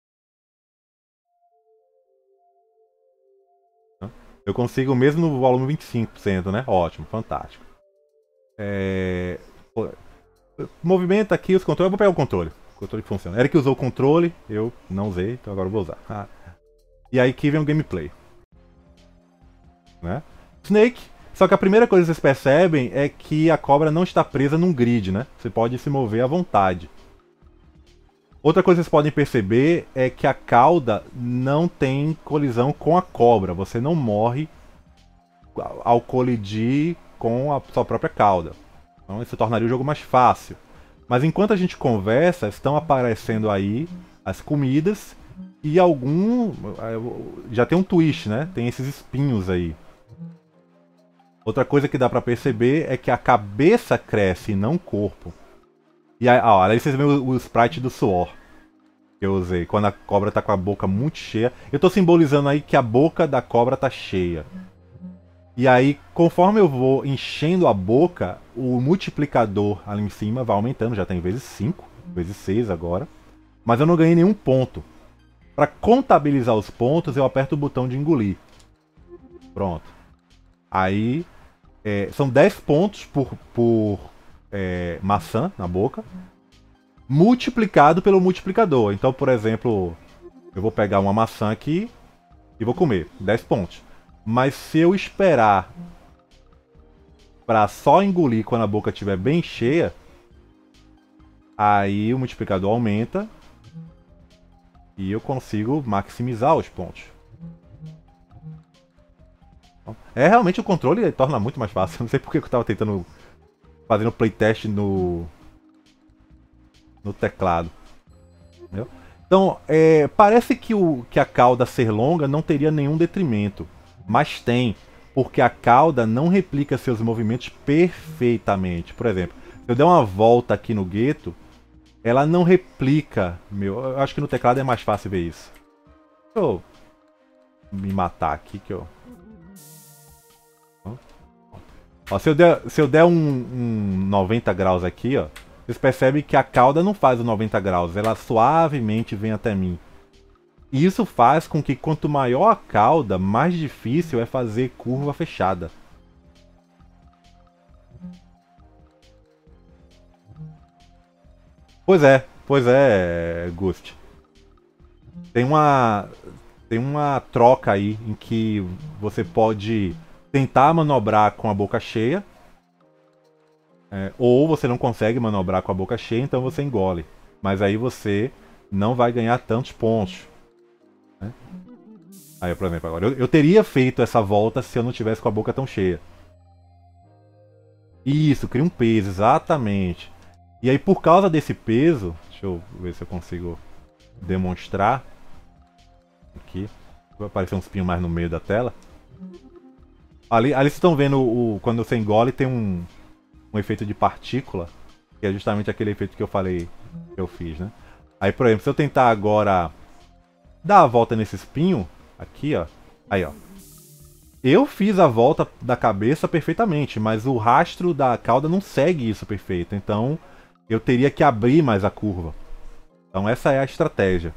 Eu consigo mesmo no volume vinte e cinco por cento, né? Ótimo, fantástico. É... Movimenta aqui os controles. Eu vou pegar o controle. O controle que funciona. Eric usou o controle, eu não usei, então agora eu vou usar. Ah. E aí aqui vem o gameplay. Né? Snake. Só que a primeira coisa que vocês percebem é que a cobra não está presa num grid, né? Você pode se mover à vontade. Outra coisa que vocês podem perceber é que a cauda não tem colisão com a cobra. Você não morre ao colidir com a sua própria cauda. Então isso tornaria o jogo mais fácil. Mas enquanto a gente conversa, estão aparecendo aí as comidas e algum... Já tem um twist, né? Tem esses espinhos aí. Outra coisa que dá pra perceber é que a cabeça cresce e não o corpo. E aí, ó, aí vocês veem o, o sprite do suor que eu usei, quando a cobra tá com a boca muito cheia. Eu tô simbolizando aí que a boca da cobra tá cheia. E aí, conforme eu vou enchendo a boca, o multiplicador ali em cima vai aumentando. Já tem vezes cinco, vezes seis agora. Mas eu não ganhei nenhum ponto. Para contabilizar os pontos, eu aperto o botão de engolir. Pronto. Aí, é, são dez pontos por, por é, maçã na boca, multiplicado pelo multiplicador. Então, por exemplo, eu vou pegar uma maçã aqui e vou comer. dez pontos. Mas se eu esperar para só engolir quando a boca estiver bem cheia, aí o multiplicador aumenta e eu consigo maximizar os pontos. É, realmente o controle torna muito mais fácil. Não sei porque eu estava tentando fazendo playtest no no teclado. Entendeu? Então, é, parece que, o, que a cauda ser longa não teria nenhum detrimento. Mas tem, porque a cauda não replica seus movimentos perfeitamente. Por exemplo, se eu der uma volta aqui no gueto, ela não replica. Meu, eu acho que no teclado é mais fácil ver isso. Deixa eu me matar aqui que eu... Ó, se eu der, se eu der um, um noventa graus aqui, ó, vocês percebem que a cauda não faz o noventa graus, ela suavemente vem até mim. E isso faz com que quanto maior a cauda, mais difícil é fazer curva fechada. Pois é, pois é, Gust. Tem uma, tem uma troca aí em que você pode tentar manobrar com a boca cheia, é, ou você não consegue manobrar com a boca cheia, então você engole. Mas aí você não vai ganhar tantos pontos. Né? Aí, por exemplo, agora eu, eu teria feito essa volta se eu não tivesse com a boca tão cheia. Isso, cria um peso, exatamente. E aí, por causa desse peso, deixa eu ver se eu consigo demonstrar. Aqui, vai aparecer um espinho mais no meio da tela. Ali, ali vocês estão vendo, o, quando você engole, tem um, um efeito de partícula, que é justamente aquele efeito que eu falei que eu fiz, né? Aí, por exemplo, se eu tentar agora dar a volta nesse espinho, aqui, ó. Aí, ó. Eu fiz a volta da cabeça perfeitamente, mas o rastro da cauda não segue isso perfeito. Então, eu teria que abrir mais a curva. Então, essa é a estratégia.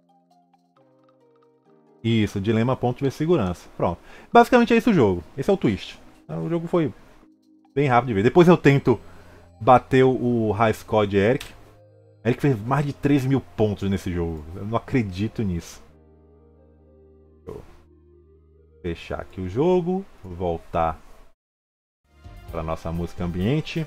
Isso, dilema ponto de segurança. Pronto. Basicamente é isso o jogo. Esse é o twist. O jogo foi bem rápido de ver. Depois eu tento bater o high score de Eric. Eric fez mais de três mil pontos nesse jogo. Eu não acredito nisso. Vou fechar aqui o jogo. Voltar para nossa música ambiente.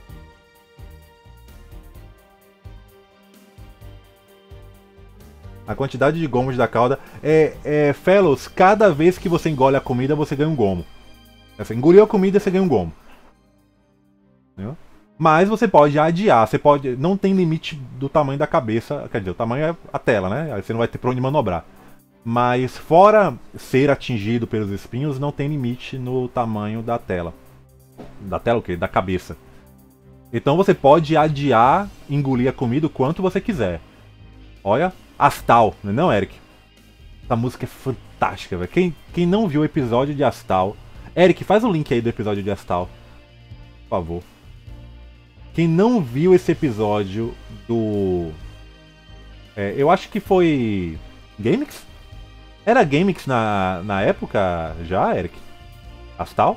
A quantidade de gomos da cauda é, é... Fellows, cada vez que você engole a comida, você ganha um gomo. Assim, engoliu a comida, você ganha um gomo. Entendeu? Mas você pode adiar, você pode. Não tem limite do tamanho da cabeça. Quer dizer, o tamanho é a tela, né? Aí você não vai ter pra onde manobrar. Mas fora ser atingido pelos espinhos, não tem limite no tamanho da tela. Da tela o quê? Da cabeça. Então você pode adiar, engolir a comida o quanto você quiser. Olha, Astal, não é não, Eric? Essa música é fantástica, velho. Quem, quem não viu o episódio de Astal... Eric, faz o link aí do episódio de Astal. Por favor. Quem não viu esse episódio do... É, eu acho que foi... GameX? Era GameX na, na época já, Eric? Astal?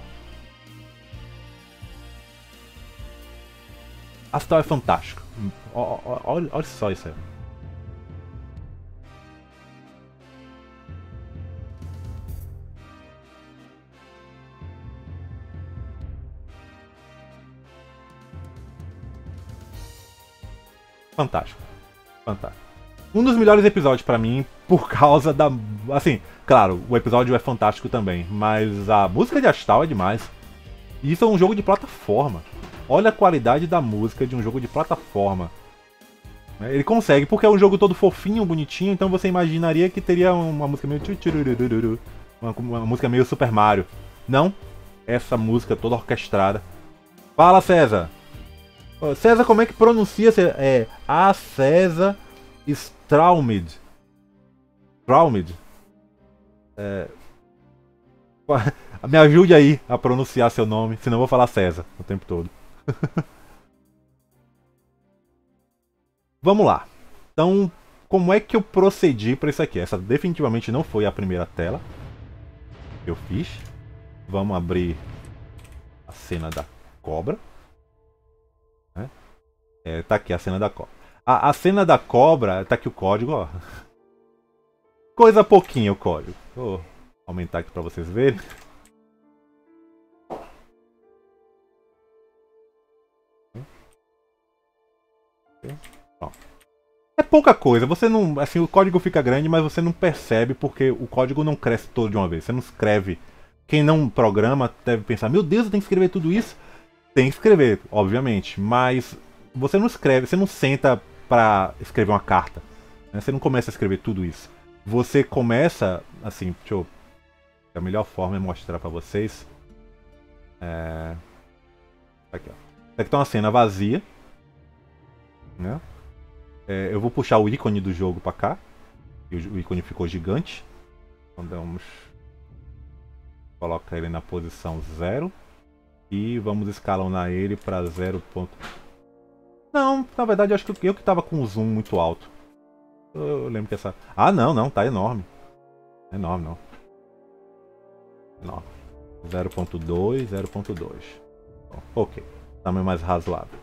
Astal é fantástico. Olha, olha só isso aí. Fantástico. Fantástico. Um dos melhores episódios pra mim, por causa da... Assim, claro, o episódio é fantástico também, mas a música de Astal é demais. E isso é um jogo de plataforma. Olha a qualidade da música de um jogo de plataforma. Ele consegue, porque é um jogo todo fofinho, bonitinho, então você imaginaria que teria uma música meio... Uma, uma música meio Super Mario. Não, essa música toda orquestrada. Fala, César! César, como é que pronuncia? É A César Straumid. Straumid. É... Me ajude aí a pronunciar seu nome, senão eu vou falar César o tempo todo. Vamos lá. Então, como é que eu procedi para isso aqui? Essa definitivamente não foi a primeira tela que eu fiz. Vamos abrir a cena da cobra. É, tá aqui a cena da cobra. A, a cena da cobra, tá aqui o código, ó. Coisa pouquinho o código. Vou aumentar aqui pra vocês verem. Pronto. É pouca coisa, você não. Assim, o código fica grande, mas você não percebe porque o código não cresce todo de uma vez. Você não escreve. Quem não programa deve pensar, meu Deus, eu tenho que escrever tudo isso. Tem que escrever, obviamente, mas você não escreve, você não senta pra escrever uma carta. Né? Você não começa a escrever tudo isso. Você começa, assim, deixa eu... A melhor forma é mostrar pra vocês. É... Aqui, ó. Aqui tá uma cena vazia. Né? É, eu vou puxar o ícone do jogo pra cá. E o ícone ficou gigante. Então vamos... Coloca ele na posição zero. E vamos escalonar ele para zero. Não, na verdade eu acho que eu que tava com o zoom muito alto. Eu lembro que essa... Ah, não, não, tá enorme. Enorme, não. Enorme. zero ponto dois, zero ponto dois. Ok, tamanho mais razoável.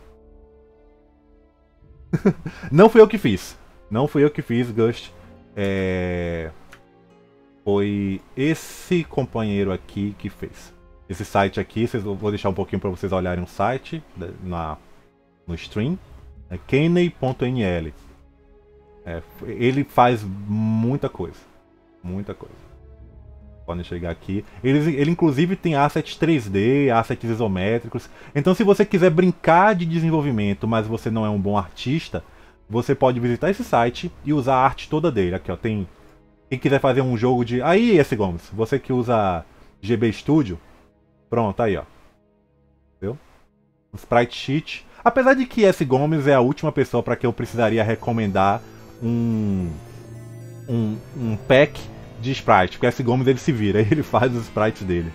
Não fui eu que fiz. Não fui eu que fiz, Gust. É... Foi esse companheiro aqui que fez. Esse site aqui, vocês, vou deixar um pouquinho para vocês olharem o site na, no stream. É Keney ponto N L. É, ele faz muita coisa. Muita coisa. Podem chegar aqui. Ele, ele inclusive tem assets três D, assets isométricos. Então se você quiser brincar de desenvolvimento, mas você não é um bom artista, você pode visitar esse site e usar a arte toda dele. Aqui, ó, tem... Quem quiser fazer um jogo de... Aí, esse Gomes, você que usa G B Studio, pronto, aí, ó. Entendeu? Um sprite sheet. Apesar de que esse Gomes é a última pessoa para que eu precisaria recomendar um, um, um pack de sprite. Porque esse Gomes ele se vira, ele faz os sprites dele.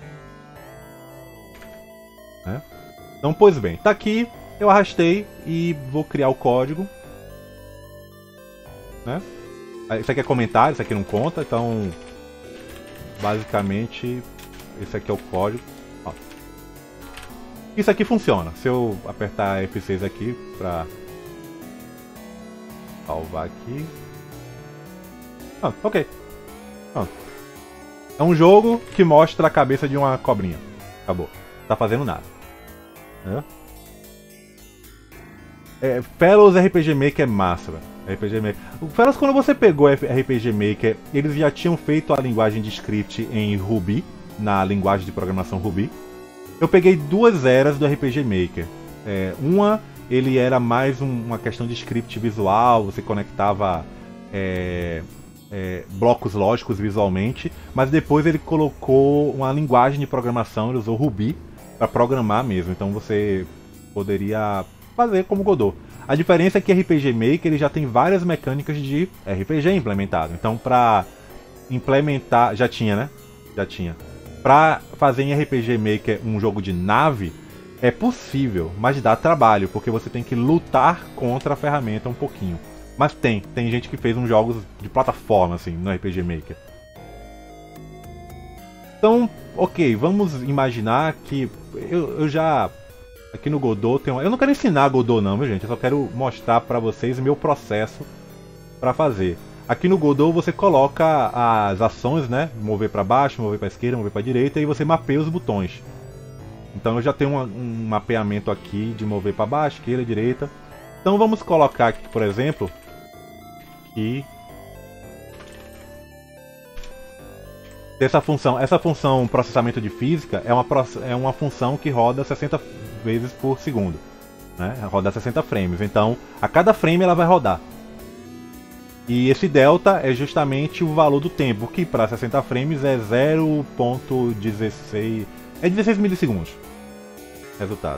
Né? Então, pois bem, tá aqui. Eu arrastei e vou criar o código. Né? Isso aqui é comentário, isso aqui não conta, então basicamente esse aqui é o código. Ó. Isso aqui funciona. Se eu apertar F seis aqui pra salvar aqui. Ah, ok. Ah. É um jogo que mostra a cabeça de uma cobrinha. Acabou. Não tá fazendo nada. É. É, Fellows R P G Maker é massa, velho. R P G Maker. O Fellows, quando você pegou R P G Maker, eles já tinham feito a linguagem de script em Ruby, na linguagem de programação Ruby. Eu peguei duas eras do R P G Maker. É, uma, ele era mais um, uma questão de script visual, você conectava é, é, blocos lógicos visualmente, mas depois ele colocou uma linguagem de programação, ele usou Ruby para programar mesmo, então você poderia fazer como Godot. A diferença é que R P G Maker ele já tem várias mecânicas de R P G implementado. Então, para implementar, já tinha, né? Já tinha. Para fazer em R P G Maker um jogo de nave é possível, mas dá trabalho, porque você tem que lutar contra a ferramenta um pouquinho. Mas tem, tem gente que fez uns jogos de plataforma assim no R P G Maker. Então, ok, vamos imaginar que eu, eu já aqui no Godot tem uma... Eu não quero ensinar Godot não, viu, gente? Eu só quero mostrar para vocês o meu processo para fazer. Aqui no Godot você coloca as ações, né? Mover para baixo, mover para esquerda, mover para direita, e você mapeia os botões. Então eu já tenho uma, um mapeamento aqui de mover para baixo, esquerda, direita. Então vamos colocar aqui, por exemplo, que essa função, essa função processamento de física é uma, é uma função que roda sessenta vezes por segundo, né? Roda sessenta frames. Então, a cada frame ela vai rodar. E esse delta é justamente o valor do tempo, que para sessenta frames é zero ponto dezesseis, é dezesseis milissegundos. Resultado.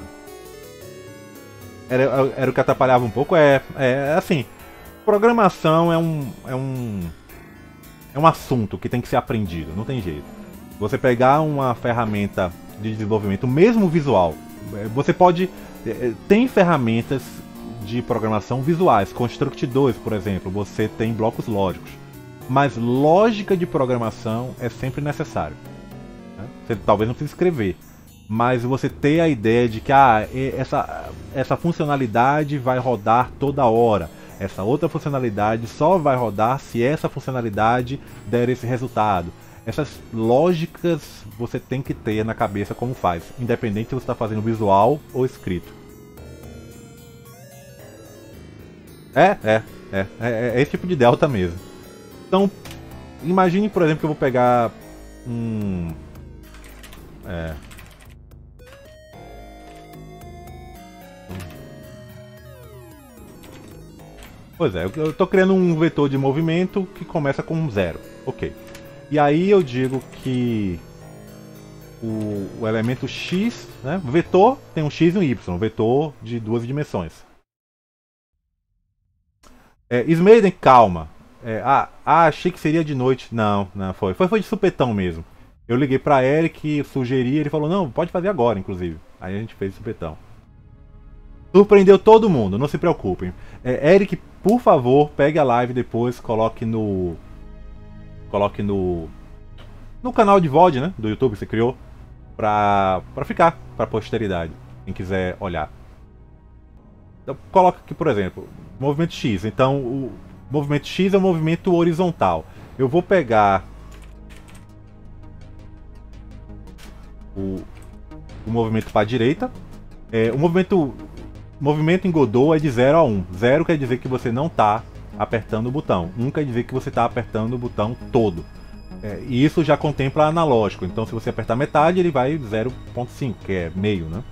Era, era o que atrapalhava um pouco, é, é assim, programação é um é um é um assunto que tem que ser aprendido, não tem jeito. Você pegar uma ferramenta de desenvolvimento, mesmo visual, você pode... Tem ferramentas de programação visuais, Construct dois, por exemplo, você tem blocos lógicos. Mas lógica de programação é sempre necessário. Né? Você talvez não precise escrever, mas você ter a ideia de que ah, essa, essa funcionalidade vai rodar toda hora. Essa outra funcionalidade só vai rodar se essa funcionalidade der esse resultado. Essas lógicas você tem que ter na cabeça como faz, independente se você está fazendo visual ou escrito. É, é, é, é, é esse tipo de delta mesmo. Então, imagine, por exemplo, que eu vou pegar um... É... Pois é, eu estou criando um vetor de movimento que começa com zero. Ok. E aí eu digo que o, o elemento x, né? Vetor tem um x e um y, vetor de duas dimensões. É, Smaden, calma. É, ah, ah, achei que seria de noite. Não, não foi. Foi, foi de supetão mesmo. Eu liguei para Eric, sugeri, ele falou, não, pode fazer agora, inclusive. Aí a gente fez de supetão. Surpreendeu todo mundo, não se preocupem. É, Eric, por favor, pegue a live depois, coloque no... Coloque no... No canal de V O D, né? Do YouTube que você criou. Pra, pra ficar, pra posteridade. Quem quiser olhar. Então, coloca aqui, por exemplo, movimento X. Então, o movimento X é o movimento horizontal. Eu vou pegar... O, o movimento para a direita. É, o movimento... Movimento em Godot é de zero a um. zero quer dizer que você não está apertando o botão. um quer dizer que você está apertando o botão todo. É, e isso já contempla analógico. Então se você apertar metade, ele vai zero ponto cinco, que é meio, né?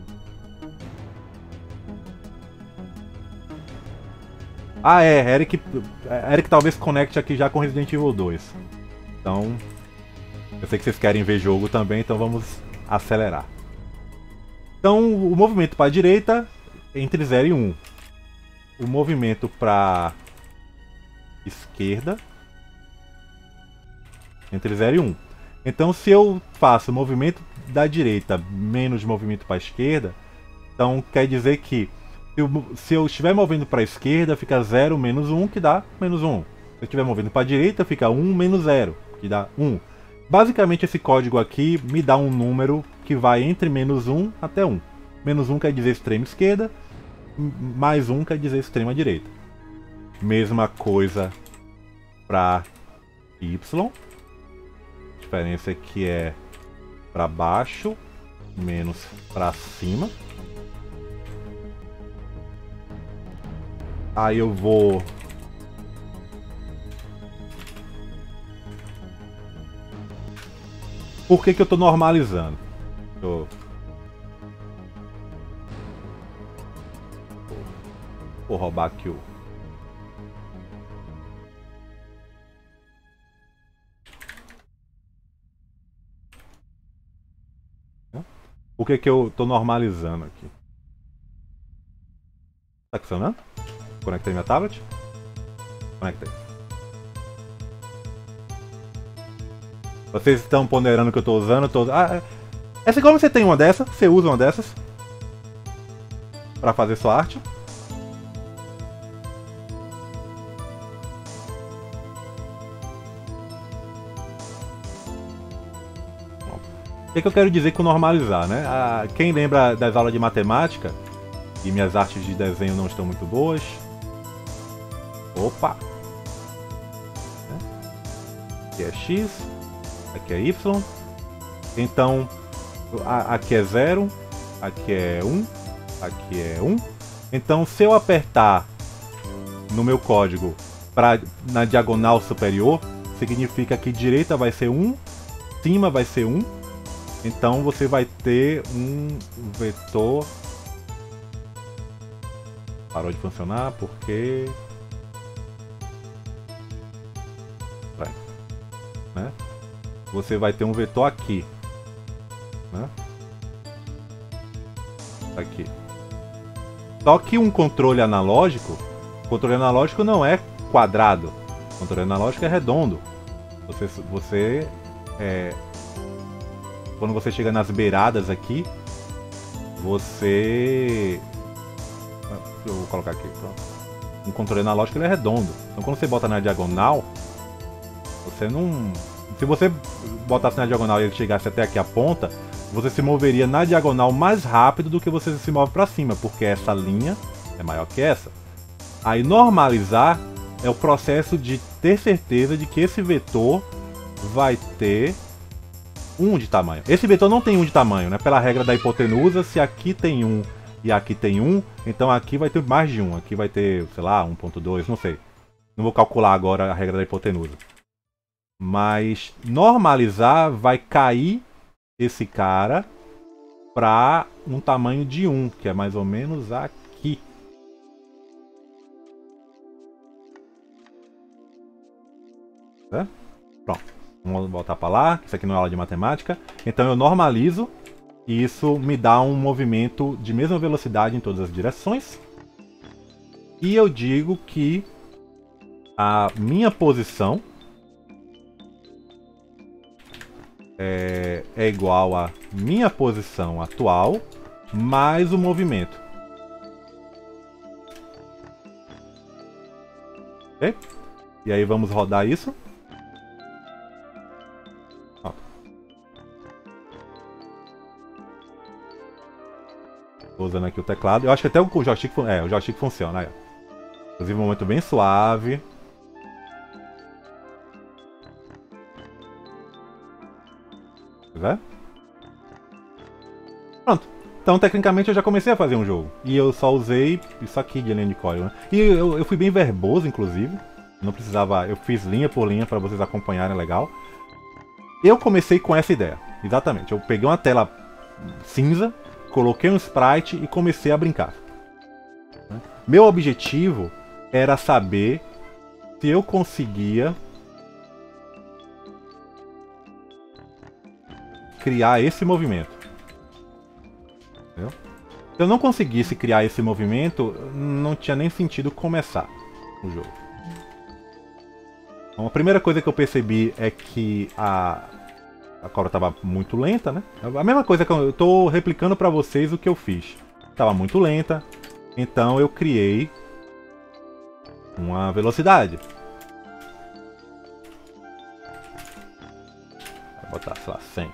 Ah, é. Eric, Eric talvez conecte aqui já com Resident Evil dois. Então, eu sei que vocês querem ver jogo também, então vamos acelerar. Então, o movimento para a direita entre zero e um. O movimento para esquerda entre zero e um. Então, se eu faço movimento da direita menos movimento para a esquerda, então quer dizer que se eu, se eu estiver movendo para a esquerda, fica zero menos um, que dá menos um. Se eu estiver movendo para a direita, fica um menos zero, que dá um. Basicamente, esse código aqui me dá um número que vai entre menos um até um. Menos um quer dizer extrema esquerda, mais um quer dizer extrema direita. Mesma coisa para Y. A diferença é que é para baixo menos para cima. Aí eu vou Por que que eu tô normalizando? Eu... Vou roubar aqui o... Por que que eu tô normalizando aqui? Tá funcionando? Conectei minha tablet? Conectei. Vocês estão ponderando que eu tô usando, eu tô... Ah, essa como você tem uma dessa, você usa uma dessas pra fazer sua arte. O que, que eu quero dizer com normalizar, né? Ah, quem lembra das aulas de matemática, e minhas artes de desenho não estão muito boas. Opa! Aqui é X, aqui é Y. Então, aqui é zero, aqui é um, aqui é um. Então, se eu apertar no meu código pra, na diagonal superior, significa que direita vai ser um, cima vai ser um. Então você vai ter um vetor. Parou de funcionar porque... Vai. Né? Você vai ter um vetor aqui. Né? Aqui. Só que um controle analógico, controle analógico não é quadrado. O controle analógico é redondo. Você, você é, quando você chega nas beiradas aqui, você... Eu vou colocar aqui, pronto. Um controle analógico ele é redondo. Então quando você bota na diagonal, você não... Se você botasse na diagonal e ele chegasse até aqui a ponta, você se moveria na diagonal mais rápido do que você se move para cima, porque essa linha é maior que essa. Aí normalizar é o processo de ter certeza de que esse vetor vai ter um de tamanho. Esse vetor não tem um de tamanho, né? Pela regra da hipotenusa, se aqui tem um e aqui tem um, então aqui vai ter mais de um. Aqui vai ter, sei lá, um ponto dois, não sei. Não vou calcular agora a regra da hipotenusa. Mas normalizar vai cair esse cara para um tamanho de um, que é mais ou menos aqui. É? Pronto. Vamos voltar para lá. Isso aqui não é aula de matemática. Então eu normalizo e isso me dá um movimento de mesma velocidade em todas as direções. E eu digo que a minha posição É, é igual a minha posição atual mais o movimento. Ok? E aí vamos rodar isso. Ó. Tô usando aqui o teclado. Eu acho que até o joystick, é, o joystick funciona. Aí, ó. Inclusive um momento bem suave. É? Pronto. Então, tecnicamente, eu já comecei a fazer um jogo. E eu só usei isso aqui de linha de código, né? E eu, eu fui bem verboso, inclusive. Não precisava... Eu fiz linha por linha para vocês acompanharem, legal. Eu comecei com essa ideia. Exatamente. Eu peguei uma tela cinza, coloquei um sprite e comecei a brincar. Meu objetivo era saber se eu conseguia criar esse movimento. Entendeu? Se eu não conseguisse criar esse movimento, não tinha nem sentido começar o jogo. Então, a primeira coisa que eu percebi é que a, a cobra estava muito lenta, né? A mesma coisa que eu estou replicando para vocês o que eu fiz. Estava muito lenta, então eu criei uma velocidade. Vou botar, sei lá, cem.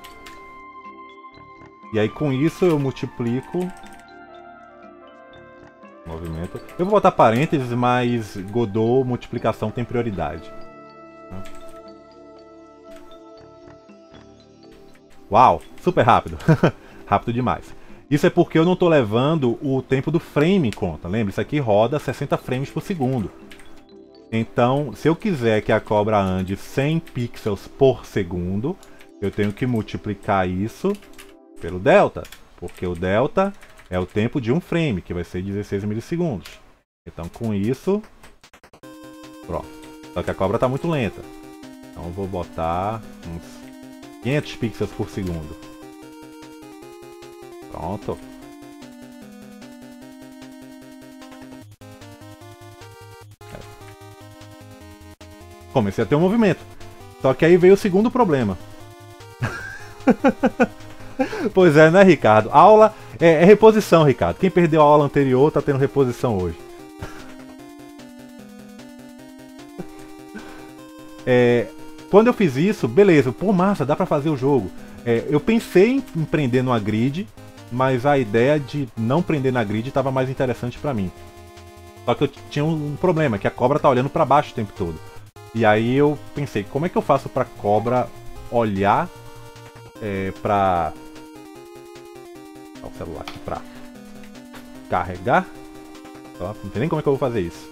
E aí com isso eu multiplico o movimento. Eu vou botar parênteses, mas Godot multiplicação tem prioridade. Uau, super rápido. Rápido demais. Isso é porque eu não estou levando o tempo do frame em conta. Lembra, isso aqui roda sessenta frames por segundo. Então, se eu quiser que a cobra ande cem pixels por segundo, eu tenho que multiplicar isso pelo delta. Porque o delta é o tempo de um frame, que vai ser dezesseis milissegundos. Então, com isso... Pronto. Só que a cobra está muito lenta. Então, eu vou botar uns quinhentos pixels por segundo. Pronto. Comecei a ter um movimento. Só que aí veio o segundo problema. Pois é, né, Ricardo? Aula é, é reposição, Ricardo. Quem perdeu a aula anterior tá tendo reposição hoje. É, quando eu fiz isso, beleza, pô, massa, dá pra fazer o jogo. É, eu pensei em prender numa grid, mas a ideia de não prender na grid estava mais interessante pra mim. Só que eu tinha um problema, que a cobra tá olhando pra baixo o tempo todo. E aí eu pensei, como é que eu faço pra cobra olhar é, pra... Olha o celular aqui pra carregar. Então, não sei nem como é que eu vou fazer isso.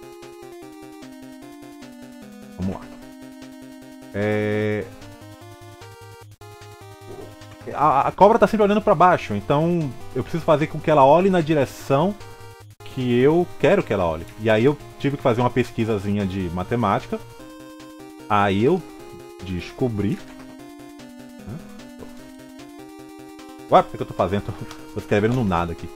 Vamos lá. É... A, a cobra tá sempre olhando pra baixo, então eu preciso fazer com que ela olhe na direção que eu quero que ela olhe. E aí eu tive que fazer uma pesquisazinha de matemática. Aí eu descobri... Ué, o que eu tô fazendo? Tô, tô escrevendo no nada aqui.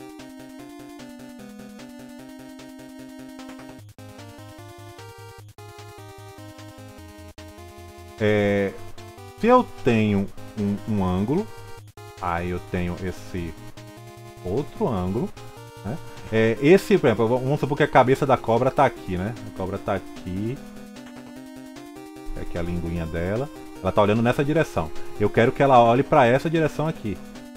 É, se eu tenho um, um ângulo, aí eu tenho esse outro ângulo, né? É, esse, por exemplo, vamos supor que a cabeça da cobra tá aqui, né? A cobra tá aqui. Aqui é a linguinha dela. Ela tá olhando nessa direção. Eu quero que ela olhe para essa direção aqui.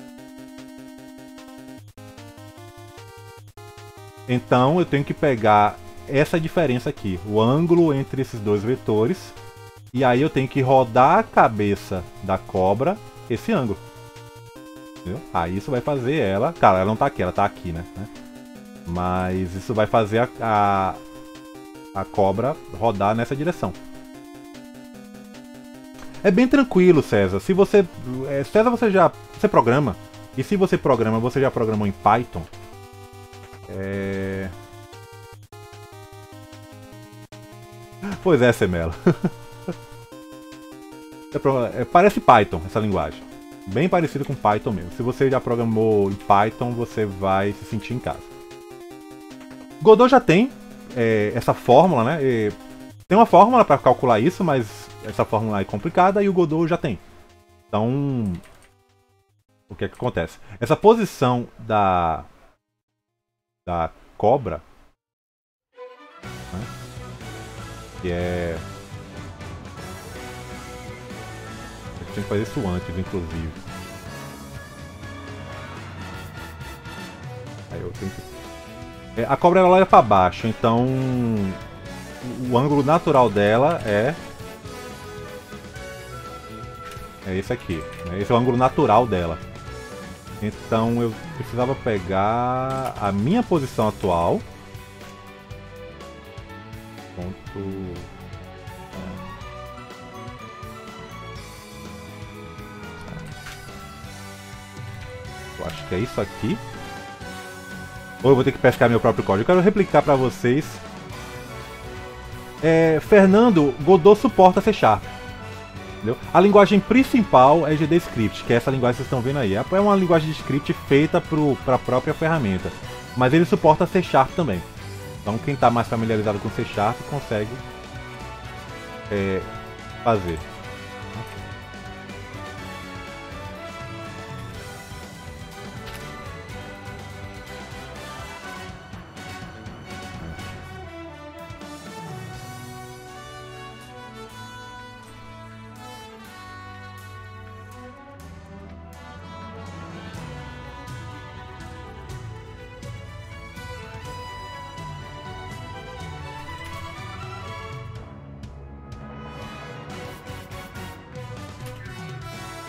Então eu tenho que pegar essa diferença aqui, o ângulo entre esses dois vetores. E aí eu tenho que rodar a cabeça da cobra esse ângulo. Entendeu? Aí isso vai fazer ela... Cara, ela não tá aqui, ela tá aqui, né? Mas isso vai fazer a, a, a cobra rodar nessa direção. É bem tranquilo, César. Se você... É, César, você já... Você programa. E se você programa, você já programou em Python? É... Pois é, Semela. É, parece Python essa linguagem. Bem parecido com Python mesmo. Se você já programou em Python, você vai se sentir em casa. Godot já tem é, essa fórmula, né? E tem uma fórmula para calcular isso, mas essa fórmula é complicada e o Godot já tem. Então, o que é que acontece? Essa posição da da cobra, né? Que é... Tem que fazer isso antes, inclusive. Aí eu tenho que... é, a cobra ela olha para baixo, então o, o ângulo natural dela é é esse aqui, né? Esse é o ângulo natural dela. Então eu precisava pegar a minha posição atual. Ponto... Eu acho que é isso aqui. Ou eu vou ter que pescar meu próprio código. Eu quero replicar para vocês. É, Fernando, Godot suporta C Sharp. Entendeu? A linguagem principal é G D Script, que é essa linguagem que vocês estão vendo aí. É uma linguagem de script feita para a própria ferramenta. Mas ele suporta C Sharp também. Então quem está mais familiarizado com C Sharp consegue é, fazer.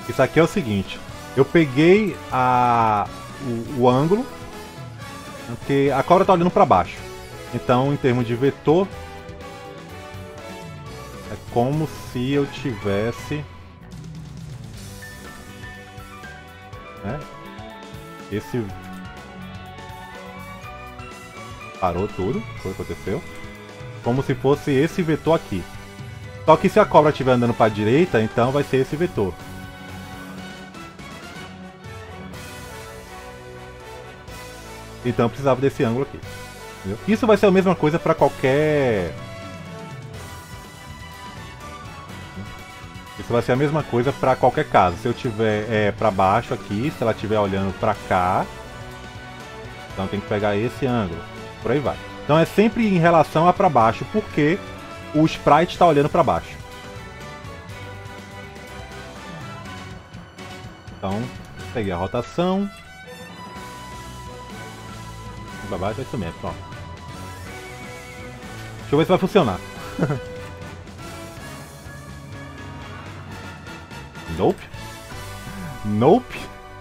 Isso aqui é o seguinte. Eu peguei a, o, o ângulo, porque a cobra tá olhando para baixo. Então, em termos de vetor, é como se eu tivesse... Né? Esse... Parou tudo, foi o que aconteceu. Como se fosse esse vetor aqui. Só que se a cobra estiver andando para a direita, então vai ser esse vetor. Então eu precisava desse ângulo aqui. Entendeu? Isso vai ser a mesma coisa para qualquer... Isso vai ser a mesma coisa para qualquer caso. Se eu tiver é, para baixo aqui, se ela estiver olhando para cá, então tem que pegar esse ângulo. Por aí vai. Então é sempre em relação a para baixo, porque o sprite está olhando para baixo. Então, peguei a rotação. Para baixo é isso mesmo, ó. Deixa eu ver se vai funcionar. Nope. Nope.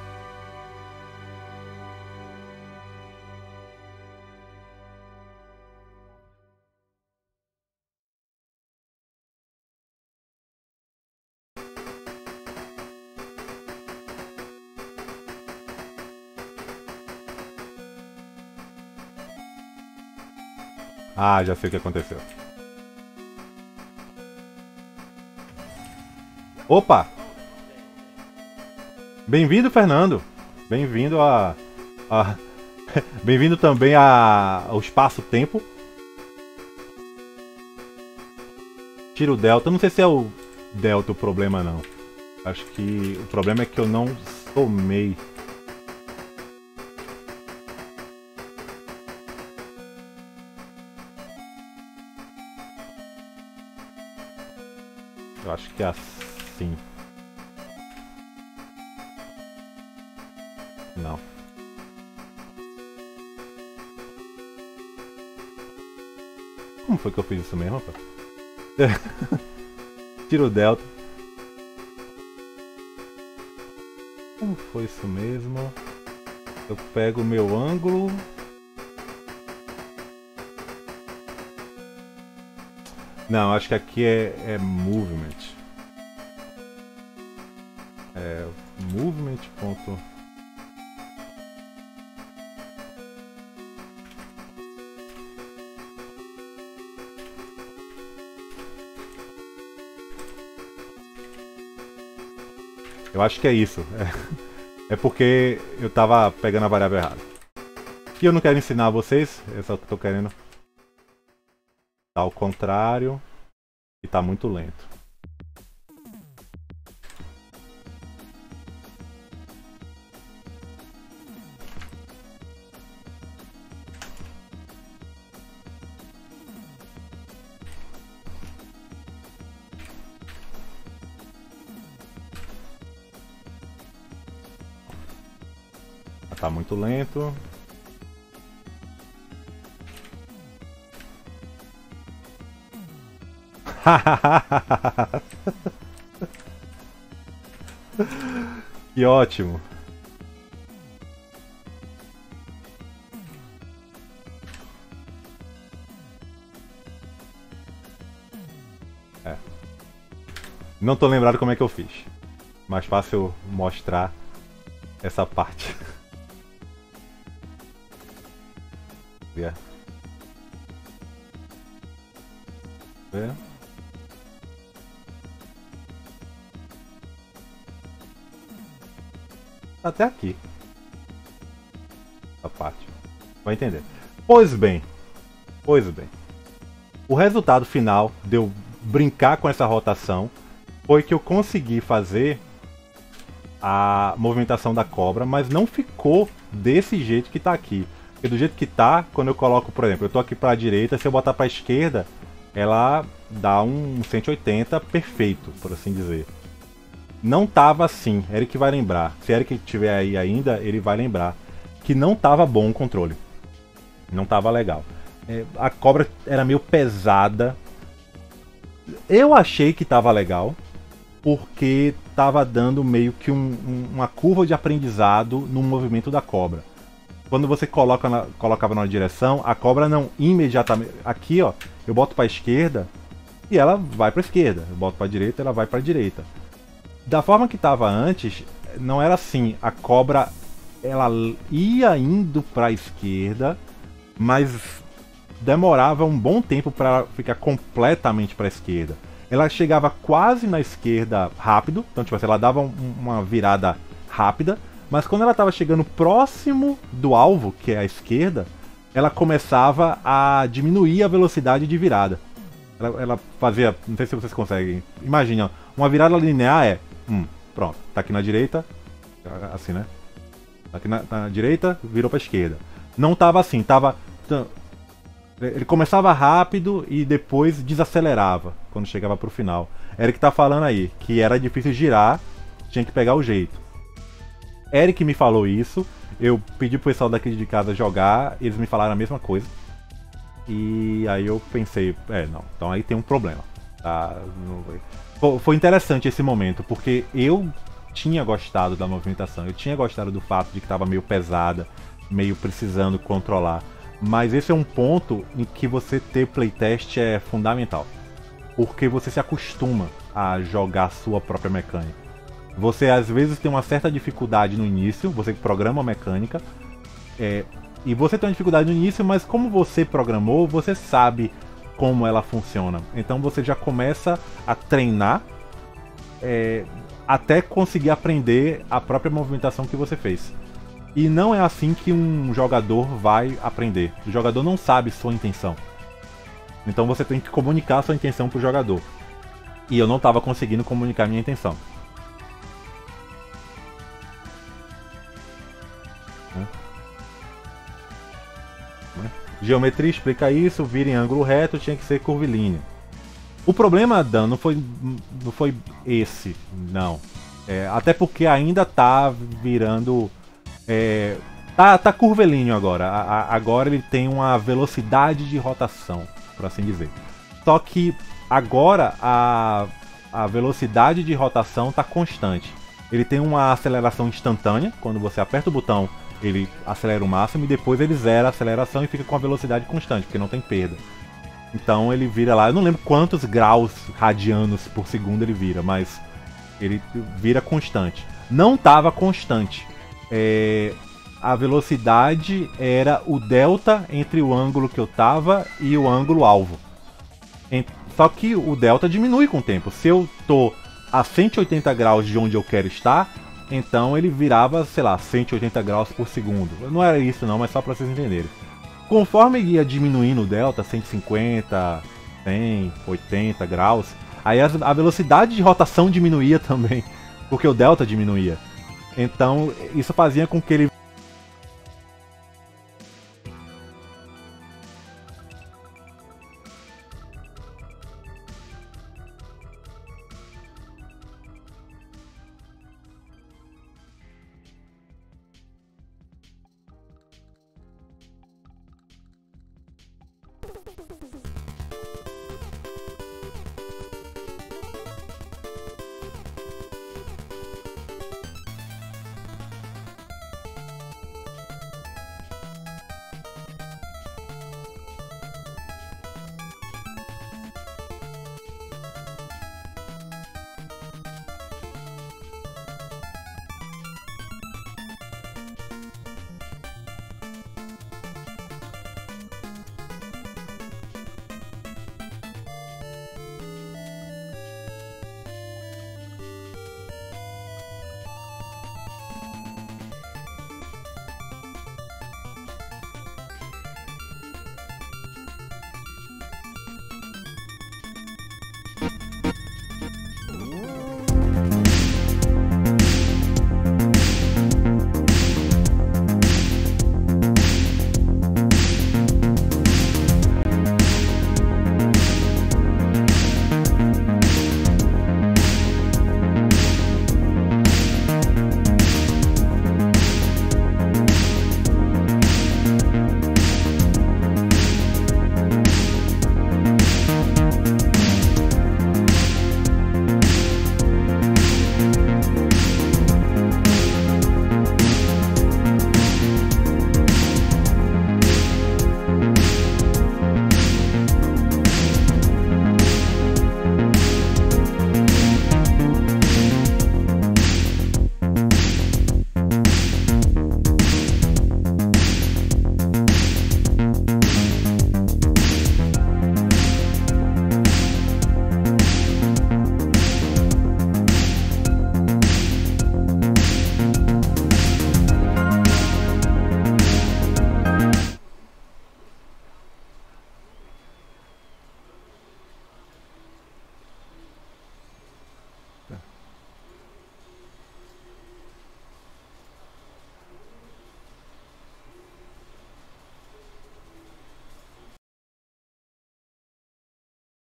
Ah, já sei o que aconteceu. Opa! Bem-vindo, Fernando. Bem-vindo a... a... Bem-vindo também a... ao espaço-tempo. Tira o delta. Não sei se é o delta o problema, não. Acho que o problema é que eu não somei. Eu acho que é assim. Não. Como foi que eu fiz isso mesmo, rapaz? Tira o delta. Como foi isso mesmo? Eu pego o meu ângulo. Não, acho que aqui é, é movement. É movement. Ponto... Eu acho que é isso. É, é porque eu tava pegando a variável errada. E eu não quero ensinar a vocês, é só que eu tô querendo. Tá ao contrário. E tá muito lento. Tá muito lento. Que ótimo. É. Não tô lembrado como é que eu fiz. Mais fácil mostrar essa parte. Yeah. É. Até aqui. Essa parte. Vai entender. Pois bem. Pois bem. O resultado final de eu brincar com essa rotação foi que eu consegui fazer a movimentação da cobra, mas não ficou desse jeito que tá aqui. Porque do jeito que tá, quando eu coloco, por exemplo, eu tô aqui pra direita, se eu botar pra esquerda, ela dá um cento e oitenta perfeito, por assim dizer. Não tava assim, Eric vai lembrar. Se Eric estiver aí ainda, ele vai lembrar que não tava bom o controle. Não tava legal. É, a cobra era meio pesada. Eu achei que tava legal. porque estava dando meio que um, um, uma curva de aprendizado no movimento da cobra. Quando você coloca na, colocava na direção, a cobra não imediatamente... Aqui, ó, eu boto para a esquerda e ela vai para a esquerda. Eu boto para a direita, ela vai para a direita. Da forma que estava antes, não era assim. A cobra, ela ia indo para a esquerda, mas demorava um bom tempo para ficar completamente para a esquerda. Ela chegava quase na esquerda rápido, então tipo assim, ela dava um, uma virada rápida, mas quando ela estava chegando próximo do alvo, que é a esquerda, ela começava a diminuir a velocidade de virada. Ela, ela fazia, não sei se vocês conseguem, imagina, uma virada linear é, hum, pronto, tá aqui na direita, assim, né? Tá aqui na, na direita, virou para a esquerda. Não tava assim, tava... Ele começava rápido e depois desacelerava quando chegava pro final. Eric tá falando aí que era difícil girar, tinha que pegar o jeito. Eric me falou isso, eu pedi pro pessoal daqui de casa jogar, eles me falaram a mesma coisa. E aí eu pensei, é, não, então aí tem um problema. Tá? Foi interessante esse momento, porque eu tinha gostado da movimentação, eu tinha gostado do fato de que tava meio pesada, meio precisando controlar. Mas esse é um ponto em que você ter playtest é fundamental. Porque você se acostuma a jogar a sua própria mecânica. Você às vezes tem uma certa dificuldade no início, você programa a mecânica, é, e você tem uma dificuldade no início, mas como você programou, você sabe como ela funciona. Então você já começa a treinar é, até conseguir aprender a própria movimentação que você fez. E não é assim que um jogador vai aprender. O jogador não sabe sua intenção. Então você tem que comunicar sua intenção pro jogador. E eu não estava conseguindo comunicar minha intenção. Né? Né? Geometria explica isso, vira em ângulo reto, tinha que ser curvilíneo. O problema, Dan, não foi, não foi esse, não. É, até porque ainda tá virando... É, tá, tá curvilíneo agora. A, a, agora ele tem uma velocidade de rotação, por assim dizer. Só que agora a, a velocidade de rotação tá constante. Ele tem uma aceleração instantânea. Quando você aperta o botão, ele acelera o máximo e depois ele zera a aceleração e fica com a velocidade constante, porque não tem perda. Então ele vira lá, eu não lembro quantos graus radianos por segundo ele vira, mas ele vira constante. Não tava constante. É, a velocidade era o delta entre o ângulo que eu tava e o ângulo alvo. Só que o delta diminui com o tempo. Se eu tô a cento e oitenta graus de onde eu quero estar, então ele virava, sei lá, cento e oitenta graus por segundo. Não era isso não, mas só para vocês entenderem. Conforme ia diminuindo o delta, cento e cinquenta, cem, oitenta graus, aí a velocidade de rotação diminuía também, porque o delta diminuía. Então, isso fazia com que ele...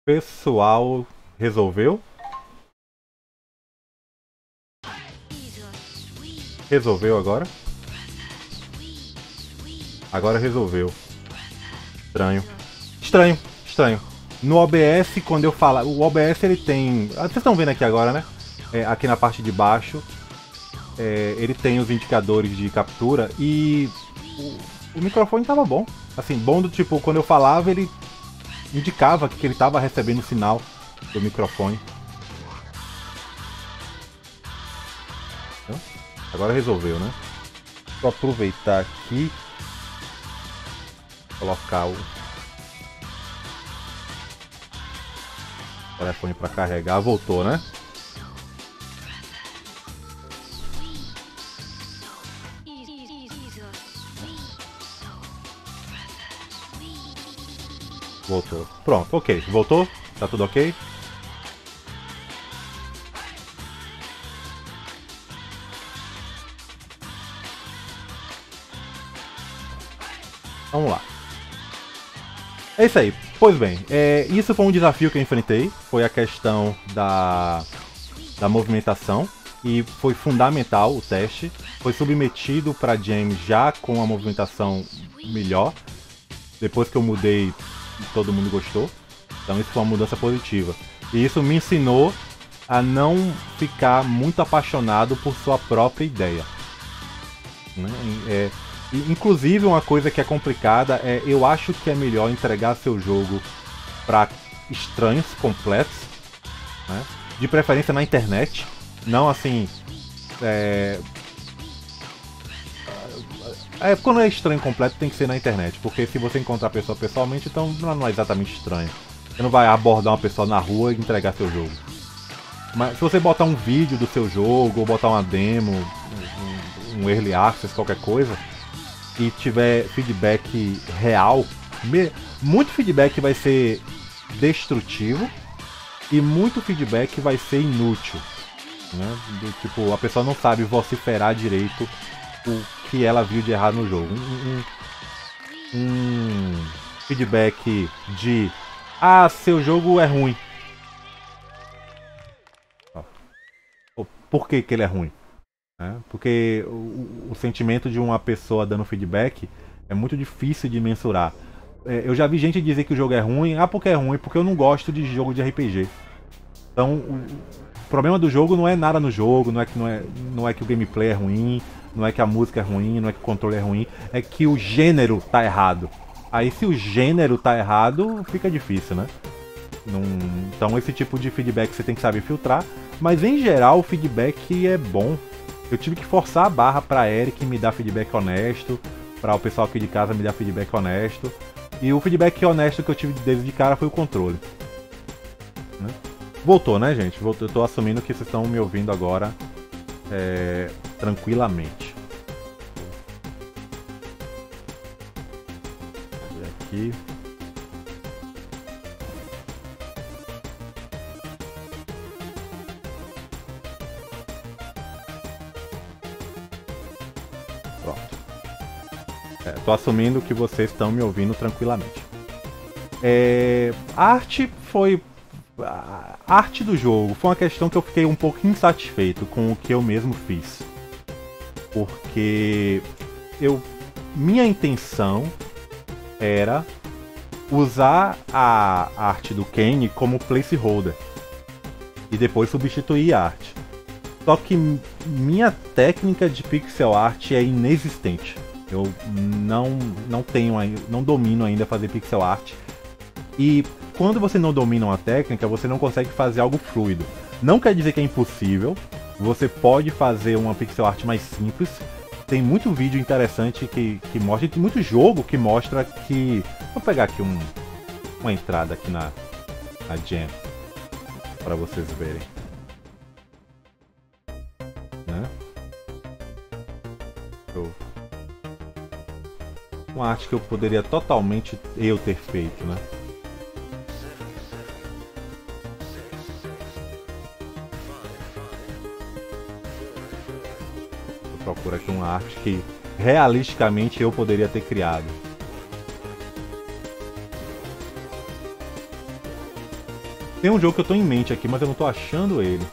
Pessoal, resolveu? Resolveu agora? Agora resolveu. Estranho. Estranho, estranho. No O B S, quando eu falar... O O B S, ele tem... Vocês estão vendo aqui agora, né? É, aqui na parte de baixo. É, ele tem os indicadores de captura e... O, o microfone tava bom. Assim, bom do tipo, quando eu falava, ele indicava que ele tava recebendo o sinal do microfone. Então, agora resolveu, né? Vou aproveitar aqui. Colocar o telefone para carregar. Voltou, né? Voltou. Pronto, ok. Voltou? Tá tudo ok? Vamos lá. É isso aí. Pois bem, é, isso foi um desafio que eu enfrentei. Foi a questão da, da movimentação. E foi fundamental o teste. Foi submetido para James já com a movimentação melhor. Depois que eu mudei, todo mundo gostou. Então isso foi uma mudança positiva. E isso me ensinou a não ficar muito apaixonado por sua própria ideia. Né? É, inclusive, uma coisa que é complicada é, eu acho que é melhor entregar seu jogo para estranhos completos, né? De preferência na internet, não assim, é... é quando é estranho completo tem que ser na internet, porque se você encontrar a pessoa pessoalmente, então não é exatamente estranho. Você não vai abordar uma pessoa na rua e entregar seu jogo. Mas se você botar um vídeo do seu jogo ou botar uma demo, um, um early access, qualquer coisa, e tiver feedback real, muito feedback vai ser destrutivo e muito feedback vai ser inútil, né? Do, tipo, a pessoa não sabe vociferar direito o que ela viu de errado no jogo. Um, um, um feedback de ah, seu jogo é ruim. Por que que ele é ruim? É, porque o, o sentimento de uma pessoa dando feedback é muito difícil de mensurar. É, eu já vi gente dizer que o jogo é ruim, ah, porque é ruim, porque eu não gosto de jogo de R P G. Então, o, o problema do jogo não é nada no jogo, não é, que, não, é, não é que o gameplay é ruim, não é que a música é ruim, não é que o controle é ruim, é que o gênero tá errado. Aí se o gênero tá errado, fica difícil, né? Num, então esse tipo de feedback você tem que saber filtrar, mas em geral o feedback é bom. Eu tive que forçar a barra pra Eric me dar feedback honesto, para o pessoal aqui de casa me dar feedback honesto. E o feedback honesto que eu tive desde de cara foi o controle. Né? Voltou, né, gente? Voltou. Eu tô assumindo que vocês estão me ouvindo agora é, tranquilamente. Vou ver aqui. Tô assumindo que vocês estão me ouvindo tranquilamente. É, a arte foi... A arte do jogo foi uma questão que eu fiquei um pouco insatisfeito com o que eu mesmo fiz. Porque eu... Minha intenção era usar a arte do Kane como placeholder. E depois substituir a arte. Só que minha técnica de pixel art é inexistente. Eu não, não tenho não domino ainda fazer pixel art. E quando você não domina uma técnica, você não consegue fazer algo fluido. Não quer dizer que é impossível. Você pode fazer uma pixel art mais simples. Tem muito vídeo interessante que, que mostra, tem muito jogo que mostra que... Vou pegar aqui um, uma entrada aqui na, na Jam para vocês verem. Né? Eu... Uma arte que eu poderia totalmente eu ter feito, né? Eu procuro aqui uma arte que realisticamente eu poderia ter criado. Tem um jogo que eu tô em mente aqui, mas eu não tô achando ele.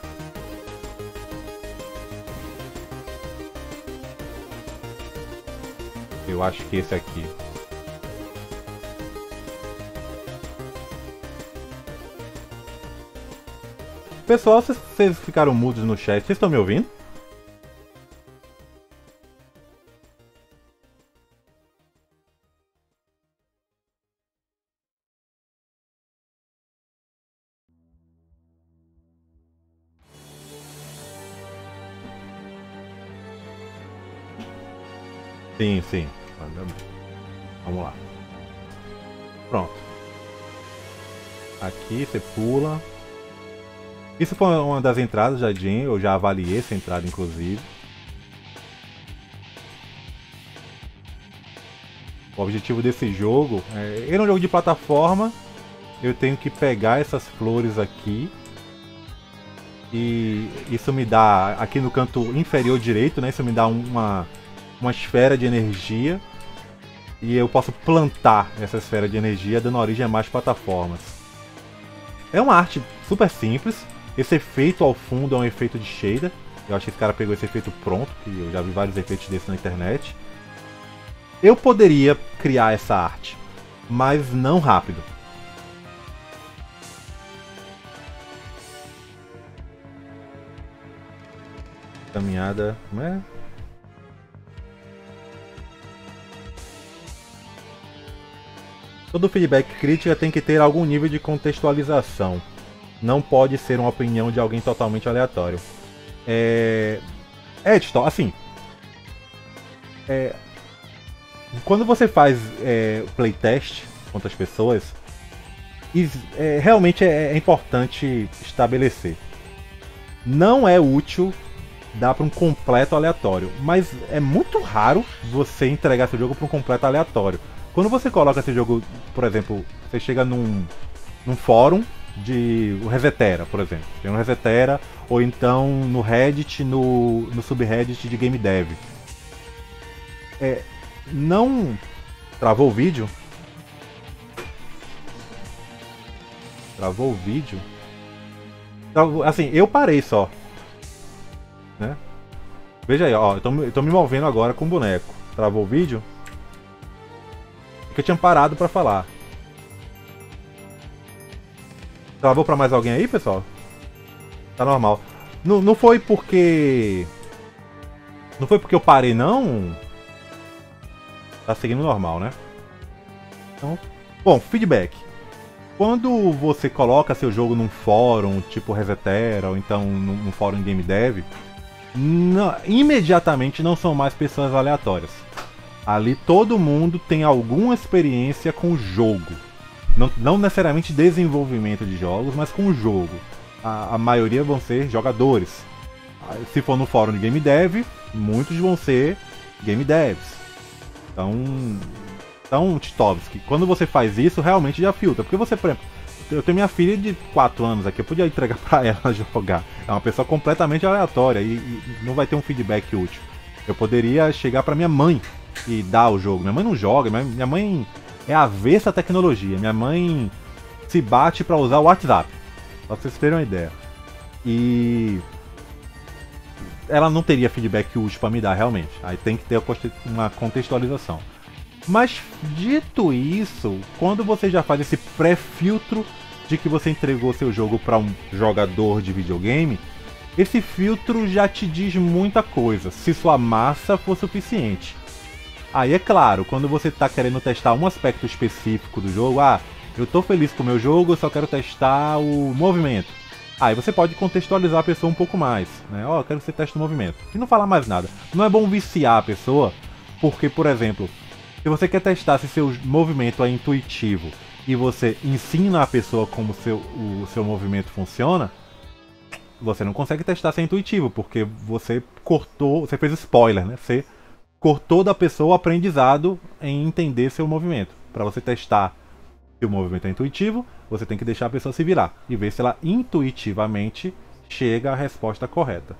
Eu acho que esse aqui. Pessoal, vocês ficaram mudos no chat, vocês estão me ouvindo? Sim, sim. Vamos lá. Pronto. Aqui você pula. Isso foi uma das entradas já, Jim. Eu já avaliei essa entrada, inclusive. O objetivo desse jogo é... Ele é um jogo de plataforma. Eu tenho que pegar essas flores aqui. E isso me dá, aqui no canto inferior direito, né? Isso me dá uma, uma esfera de energia. E eu posso plantar essa esfera de energia, dando origem a mais plataformas. É uma arte super simples. Esse efeito ao fundo é um efeito de shader. Eu acho que esse cara pegou esse efeito pronto, que eu já vi vários efeitos desses na internet. Eu poderia criar essa arte, mas não rápido. Caminhada, como é? Todo feedback crítica tem que ter algum nível de contextualização. Não pode ser uma opinião de alguém totalmente aleatório. É... Editor, assim... É... Quando você faz é, playtest com outras pessoas, é, realmente é, é importante estabelecer. Não é útil dar para um completo aleatório, mas é muito raro você entregar seu jogo para um completo aleatório. Quando você coloca esse jogo, por exemplo, você chega num, num fórum de o Resetera, por exemplo. Tem um Resetera, ou então no Reddit, no, no subreddit de Game Dev. É, não... Travou o vídeo? Travou o vídeo? Travou, assim, eu parei só. Né? Veja aí, ó, eu tô, eu tô me movendo agora com o boneco. Travou o vídeo? Porque eu tinha parado pra falar. Travou pra mais alguém aí, pessoal? Tá normal. Não, não foi porque... Não foi porque eu parei, não? Tá seguindo normal, né? Então... Bom, feedback. Quando você coloca seu jogo num fórum, tipo Resetera, ou então num, num fórum Game Dev, não, imediatamente não são mais pessoas aleatórias. Ali todo mundo tem alguma experiência com o jogo. Não, não necessariamente desenvolvimento de jogos, mas com o jogo. A, a maioria vão ser jogadores. Se for no fórum de Game Dev, muitos vão ser Game Devs. Então, então Titovski, quando você faz isso, realmente já filtra. Porque você, por exemplo, eu tenho minha filha de quatro anos aqui, eu podia entregar pra ela jogar. É uma pessoa completamente aleatória e, e não vai ter um feedback útil. Eu poderia chegar pra minha mãe e dar o jogo. Minha mãe não joga, minha mãe é avessa à tecnologia. Minha mãe se bate pra usar o WhatsApp. Pra vocês terem uma ideia. E... ela não teria feedback útil pra me dar, realmente. Aí tem que ter uma contextualização. Mas, dito isso, quando você já faz esse pré-filtro de que você entregou seu jogo para um jogador de videogame, esse filtro já te diz muita coisa, se sua massa for suficiente. Aí é claro, quando você está querendo testar um aspecto específico do jogo, ah, eu estou feliz com o meu jogo, eu só quero testar o movimento. Aí você pode contextualizar a pessoa um pouco mais, né? Ó, oh, eu quero que você teste o movimento. E não falar mais nada. Não é bom viciar a pessoa, porque, por exemplo, se você quer testar se seu movimento é intuitivo e você ensina a pessoa como seu, o seu movimento funciona, você não consegue testar se é intuitivo, porque você cortou, você fez spoiler, né? Você cortou da pessoa o aprendizado em entender seu movimento. Para você testar se o movimento é intuitivo, você tem que deixar a pessoa se virar e ver se ela intuitivamente chega à resposta correta.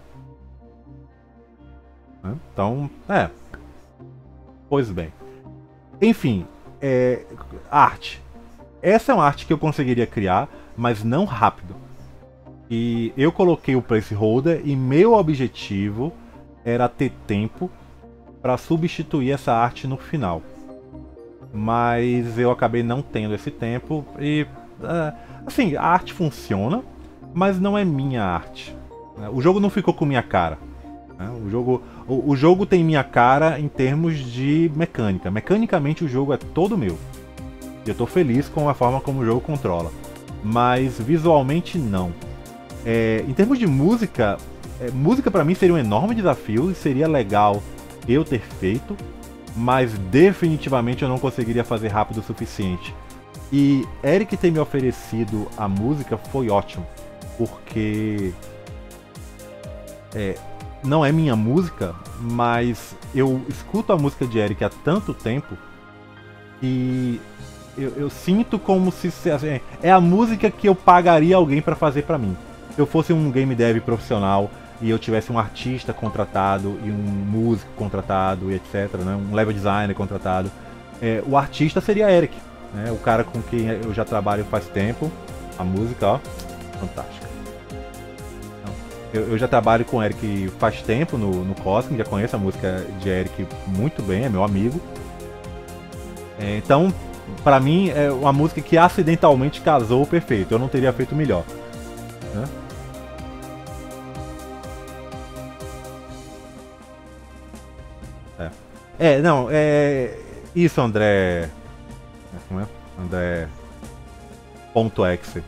Então, é. Pois bem. Enfim, é, arte. Essa é uma arte que eu conseguiria criar, mas não rápido. E eu coloquei o placeholder e meu objetivo era ter tempo para substituir essa arte no final. Mas eu acabei não tendo esse tempo e... Uh, assim, a arte funciona, mas não é minha arte. O jogo não ficou com minha cara. O jogo, o, o jogo tem minha cara em termos de mecânica. Mecanicamente o jogo é todo meu. E eu tô feliz com a forma como o jogo controla. Mas visualmente não. É, em termos de música, é, música pra mim seria um enorme desafio e seria legal eu ter feito, mas definitivamente eu não conseguiria fazer rápido o suficiente. E Eric ter me oferecido a música foi ótimo, porque é, não é minha música, mas eu escuto a música de Eric há tanto tempo e eu, eu sinto como se assim, é a música que eu pagaria alguém pra fazer pra mim. Se eu fosse um game dev profissional e eu tivesse um artista contratado e um músico contratado e etc, né, um level designer contratado, é, o artista seria Eric, né, o cara com quem eu já trabalho faz tempo. A música, ó, fantástica. Eu, eu já trabalho com o Eric faz tempo no, no Cosmic, já conheço a música de Eric muito bem, é meu amigo. É, então, pra mim, é uma música que acidentalmente casou perfeito, eu não teria feito melhor. Né? É. é, não, é. Isso, André. Como é? André. Ponto .exe.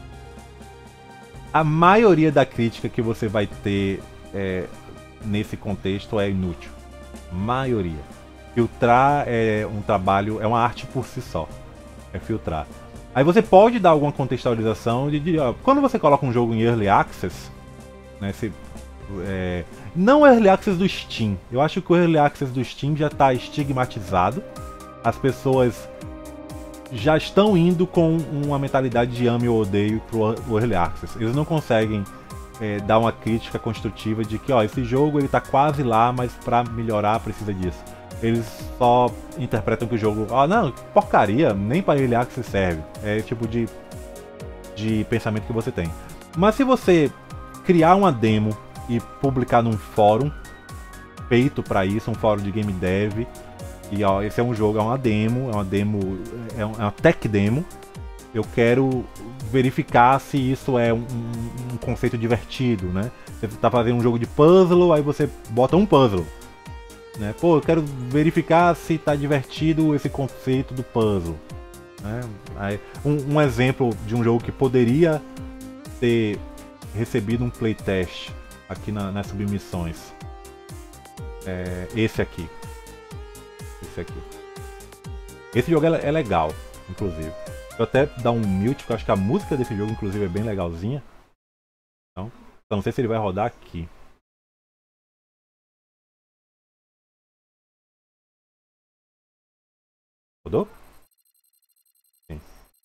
A maioria da crítica que você vai ter é, nesse contexto é inútil. Maioria. Filtrar é um trabalho, é uma arte por si só. É filtrar. Aí você pode dar alguma contextualização de, de ó, quando você coloca um jogo em Early Access, né, se, é, não Early Access do Steam. Eu acho que o Early Access do Steam já está estigmatizado. As pessoas já estão indo com uma mentalidade de ame ou odeio pro Early Access. Eles não conseguem é, dar uma crítica construtiva de que ó, esse jogo ele tá quase lá, mas para melhorar precisa disso. Eles só interpretam que o jogo, ah não, porcaria, nem para Early Access serve. É esse tipo de, de pensamento que você tem. Mas se você criar uma demo e publicar num fórum feito para isso, um fórum de game dev, e ó, esse é um jogo, é uma demo, é uma demo, é uma tech demo. Eu quero verificar se isso é um, um conceito divertido, né? Você tá fazendo um jogo de puzzle, aí você bota um puzzle, né? Pô, eu quero verificar se tá divertido esse conceito do puzzle, né? Aí, um, um exemplo de um jogo que poderia ter recebido um playtest aqui na, nas submissões é esse aqui. Esse aqui. Esse jogo é, é legal, inclusive. Vou até dar um mute, porque eu acho que a música desse jogo, inclusive, é bem legalzinha. Então, então não sei se ele vai rodar aqui. Rodou? Sim.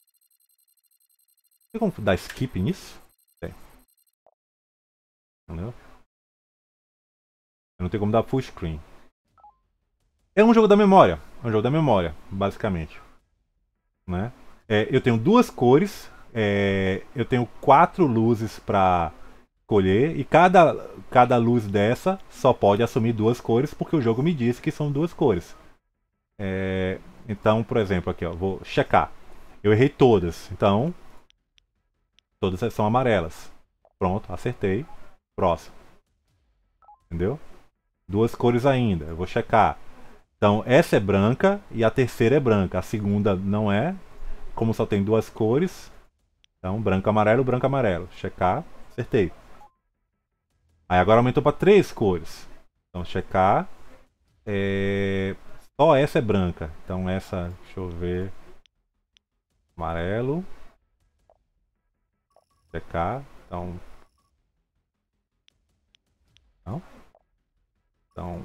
Tem como dar skip nisso? Tem. Entendeu? Eu não tenho como dar full screen. É um jogo da memória. É um jogo da memória, basicamente. Né? É, eu tenho duas cores. É, eu tenho quatro luzes para escolher. E cada, cada luz dessa só pode assumir duas cores, porque o jogo me disse que são duas cores. É, então, por exemplo, aqui, ó, vou checar. Eu errei todas. Então, todas são amarelas. Pronto, acertei. Próximo. Entendeu? Duas cores ainda. Eu vou checar. Então, essa é branca e a terceira é branca. A segunda não é. Como só tem duas cores. Então, branco, amarelo, branco, amarelo. Checar. Acertei. Aí agora aumentou para três cores. Então, checar. É... Só essa é branca. Então, essa, deixa eu ver. Amarelo. Checar. Então... Não? Então...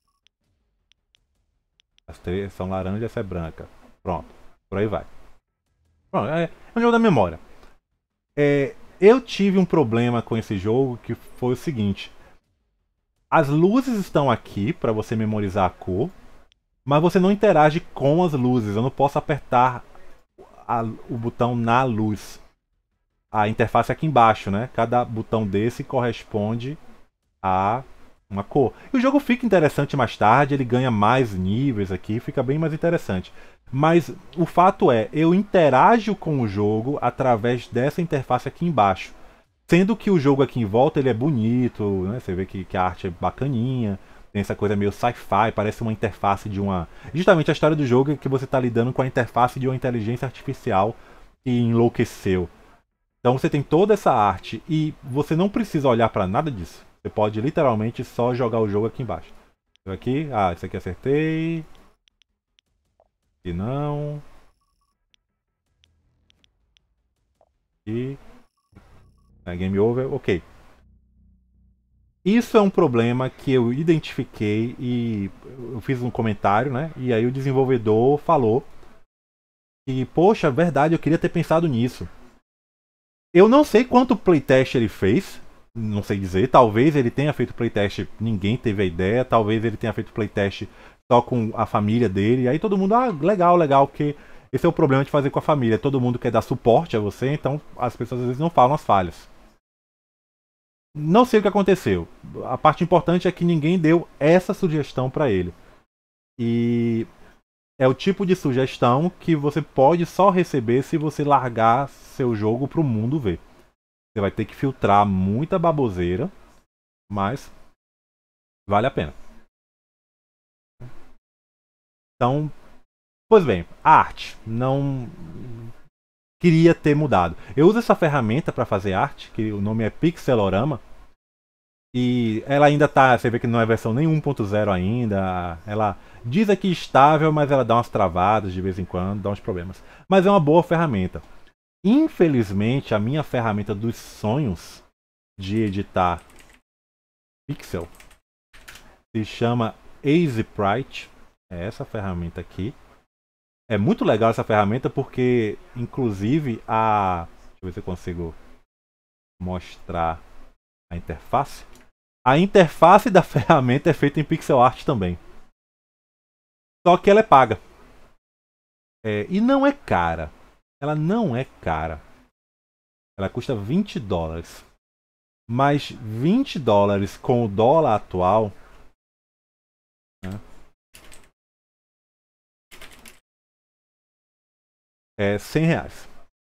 As três são laranja, essa é branca. Pronto. Por aí vai. Pronto, é, é um jogo da memória. É, eu tive um problema com esse jogo que foi o seguinte. As luzes estão aqui para você memorizar a cor, mas você não interage com as luzes. Eu não posso apertar a, o botão na luz. a interface aqui embaixo, né? Cada botão desse corresponde a uma cor. E o jogo fica interessante mais tarde, ele ganha mais níveis aqui, fica bem mais interessante. Mas o fato é, eu interajo com o jogo através dessa interface aqui embaixo. Sendo que o jogo aqui em volta ele é bonito, né? Você vê que, que a arte é bacaninha, tem essa coisa meio sci-fi, parece uma interface de uma. Justamente a história do jogo é que você está lidando com a interface de uma inteligência artificial que enlouqueceu. Então você tem toda essa arte e você não precisa olhar para nada disso. Você pode literalmente só jogar o jogo aqui embaixo. Aqui, ah, isso aqui acertei. E não. E. É, game over, ok. Isso é um problema que eu identifiquei e eu fiz um comentário, né? E aí o desenvolvedor falou que, poxa, verdade, eu queria ter pensado nisso. Eu não sei quanto playtest ele fez, não sei dizer. Talvez ele tenha feito playtest, ninguém teve a ideia. Talvez ele tenha feito playtest só com a família dele. E aí todo mundo, ah, legal, legal, porque esse é o problema de fazer com a família. Todo mundo quer dar suporte a você, então as pessoas às vezes não falam as falhas. Não sei o que aconteceu. A parte importante é que ninguém deu essa sugestão para ele. E é o tipo de sugestão que você pode só receber se você largar seu jogo pro mundo ver. Você vai ter que filtrar muita baboseira, mas vale a pena. Então, pois bem, a arte não queria ter mudado. Eu uso essa ferramenta para fazer arte, que o nome é Pixelorama. E ela ainda tá, você vê que não é versão nem um ponto zero ainda. Ela diz aqui estável, mas ela dá umas travadas de vez em quando, dá uns problemas. Mas é uma boa ferramenta. Infelizmente, a minha ferramenta dos sonhos de editar pixel se chama EasyPrite. É essa ferramenta aqui. É muito legal essa ferramenta porque, inclusive, a. Deixa eu ver se eu consigo mostrar a interface. A interface da ferramenta é feita em pixel art também. Só que ela é paga. É, e não é cara. Ela não é cara. Ela custa vinte dólares. Mas vinte dólares com o dólar atual. Né, é cem reais.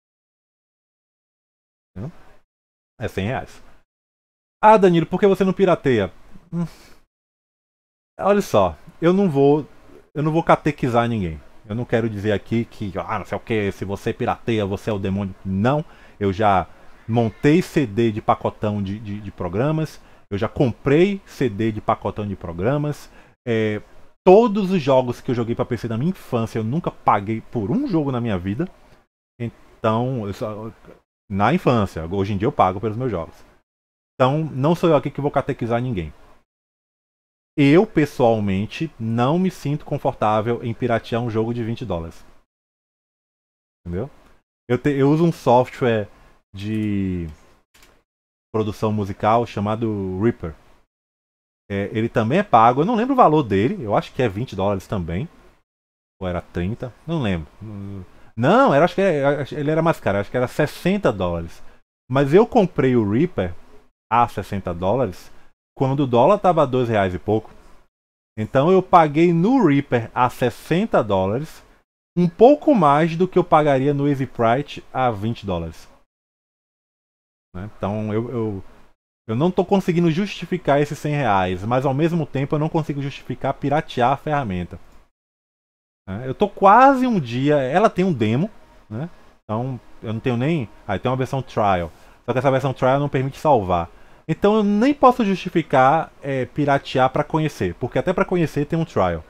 Né? É cem reais. Ah, Danilo, por que você não pirateia? Hum, olha só, eu não vou. Eu não vou catequizar ninguém. Eu não quero dizer aqui que, ah, não sei o que, se você pirateia, você é o demônio. Não. Eu já montei C D de pacotão de, de, de programas. Eu já comprei C D de pacotão de programas. É, todos os jogos que eu joguei para P C na minha infância, eu nunca paguei por um jogo na minha vida. Então, eu só, na infância, hoje em dia eu pago pelos meus jogos. Então, não sou eu aqui que vou catequizar ninguém. Eu, pessoalmente, não me sinto confortável em piratear um jogo de vinte dólares. Entendeu? Eu, te, eu uso um software de produção musical chamado Reaper. É, ele também é pago, eu não lembro o valor dele, eu acho que é vinte dólares também. Ou era trinta, não lembro. Não, era, acho que era, ele era mais caro, acho que era sessenta dólares. Mas eu comprei o Reaper a sessenta dólares quando o dólar estava dois reais e pouco. Então eu paguei no Reaper a sessenta dólares, um pouco mais do que eu pagaria no EasyPrite a vinte dólares. Né? Então eu, eu, eu não estou conseguindo justificar esses cem reais, mas ao mesmo tempo eu não consigo justificar piratear a ferramenta. Né? Eu estou quase um dia. Ela tem um demo, né? Então eu não tenho nem. Aí ah, tem uma versão trial. Só que essa versão trial não permite salvar. Então eu nem posso justificar é, piratear para conhecer, porque até para conhecer tem um trial.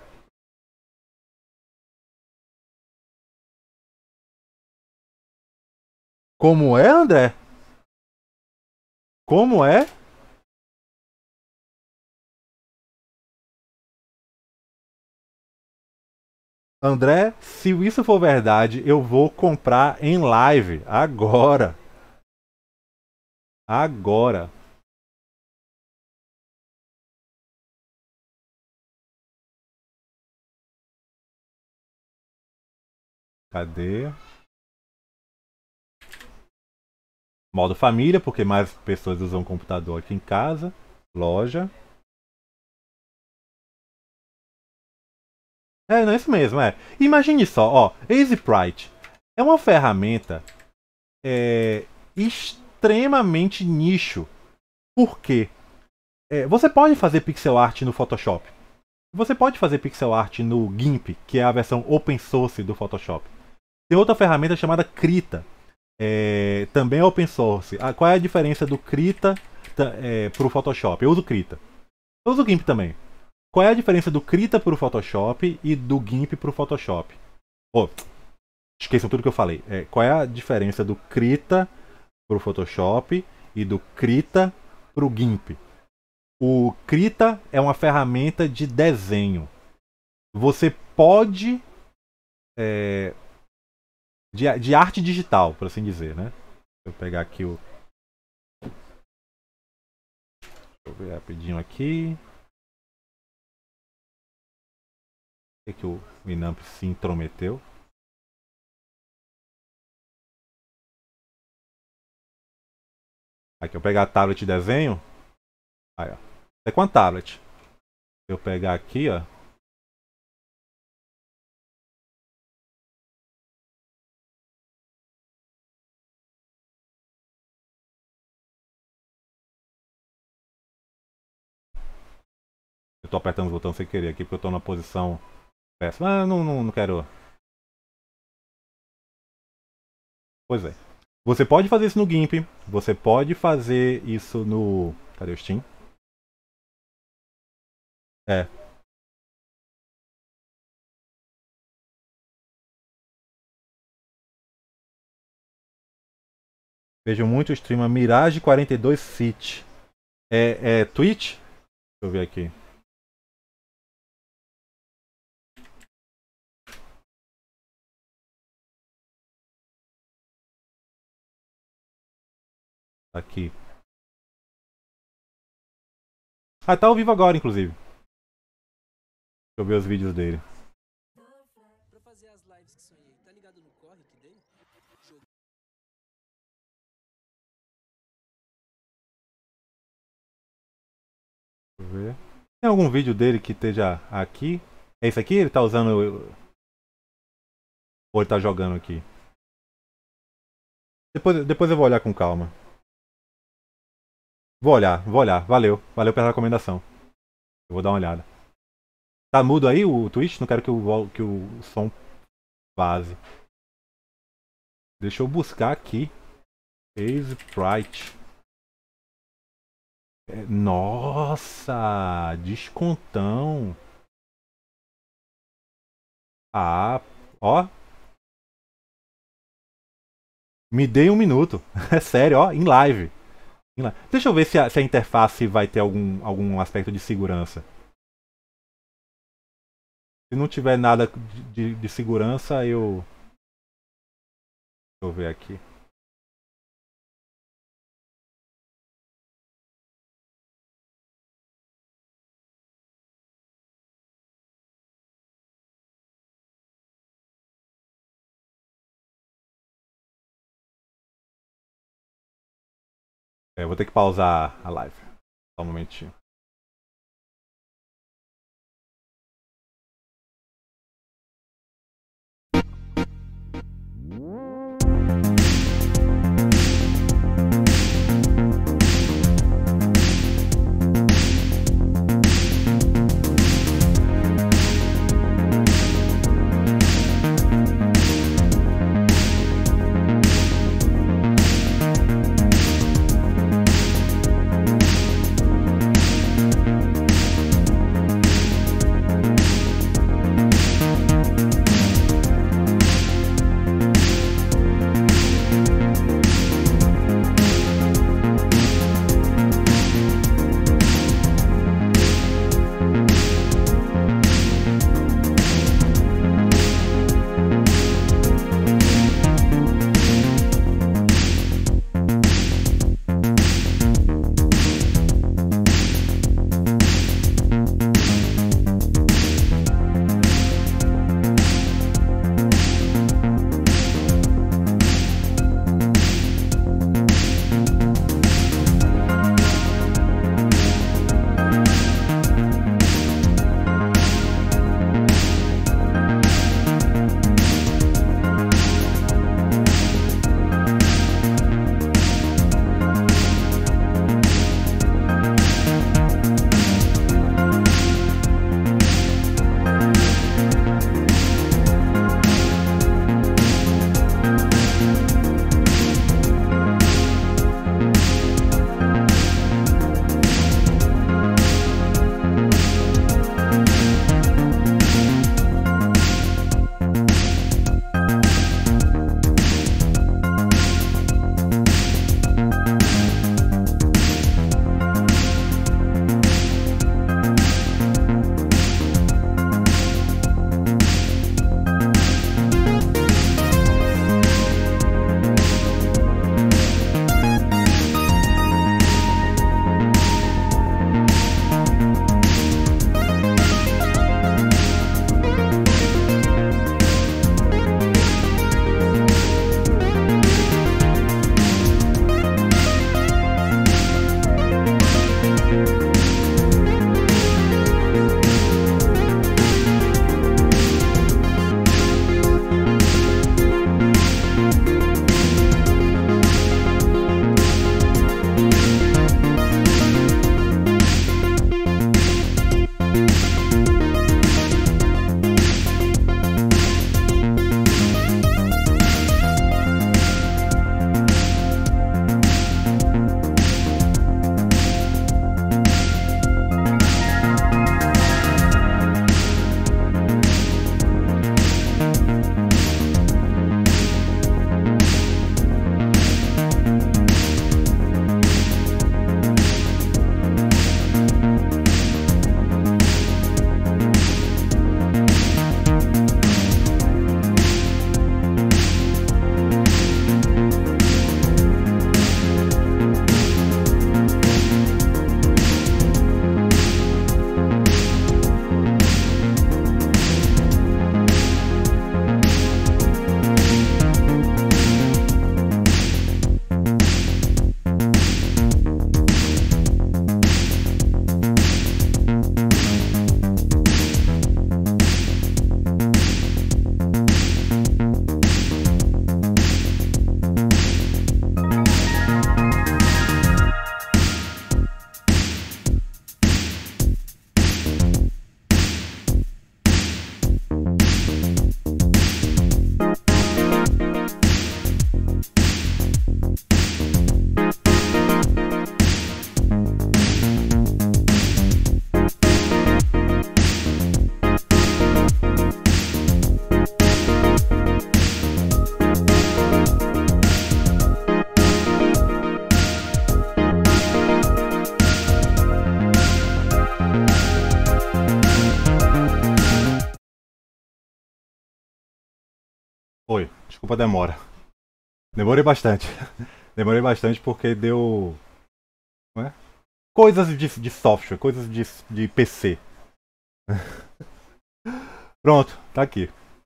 Como é, André? Como é? André, se isso for verdade, eu vou comprar em live agora. Agora. Cadê? Modo família, porque mais pessoas usam computador aqui em casa. Loja. É, não é isso mesmo, é. Imagine só, ó, EasyPrite é uma ferramenta é, extremamente nicho. Por quê? É, você pode fazer pixel art no Photoshop. Você pode fazer pixel art no GIMP, que é a versão open source do Photoshop. Tem outra ferramenta chamada Krita. É, também é open source. Ah, qual é a diferença do Krita é, para o Photoshop? Eu uso Krita. Eu uso o GIMP também. Qual é a diferença do Krita para o Photoshop e do GIMP para o Photoshop? Oh, esqueçam tudo que eu falei. É, qual é a diferença do Krita para o Photoshop e do Krita para o GIMP? O Krita é uma ferramenta de desenho. Você pode... É, de, de arte digital, por assim dizer, né? Deixa eu pegar aqui o... Deixa eu ver rapidinho aqui. O que, que o Winamp se intrometeu? Aqui eu pegar a tablet de desenho. Aí, ó. É com a tablet. Se eu pegar aqui, ó. Eu tô apertando o botão sem querer aqui porque eu tô na posição péssima. Ah, não, não, não quero. Pois é. Você pode fazer isso no GIMP. Você pode fazer isso no... Cadê o Steam? É. Vejo muito stream a Mirage quarenta e dois City. É, é Twitch? Deixa eu ver aqui. Aqui. Ah, tá ao vivo agora, inclusive. Deixa eu ver os vídeos dele. Pra fazer as lives que sonhei, tá ligado no corre que dei? Jogo. Deixa eu ver. Tem algum vídeo dele que esteja aqui? É esse aqui? Ele tá usando... Ou ele tá jogando aqui? Depois, depois eu vou olhar com calma. Vou olhar, vou olhar. Valeu. Valeu pela recomendação. Eu vou dar uma olhada. Tá mudo aí o Twitch? Não quero que o, que o som vaze. Deixa eu buscar aqui. EasyPrite. É, nossa! Descontão. Ah, ó. Me dei um minuto. É sério, ó. Em live. Em live. Deixa eu ver se a, se a interface vai ter algum, algum aspecto de segurança. Se não tiver nada de, de, de segurança, eu... Deixa eu ver aqui. É, eu vou ter que pausar a live. Só um momentinho. Oi, desculpa a demora. Demorei bastante. Demorei bastante porque deu. Não é? Coisas de, de software, coisas de, de P C. Pronto, tá aqui.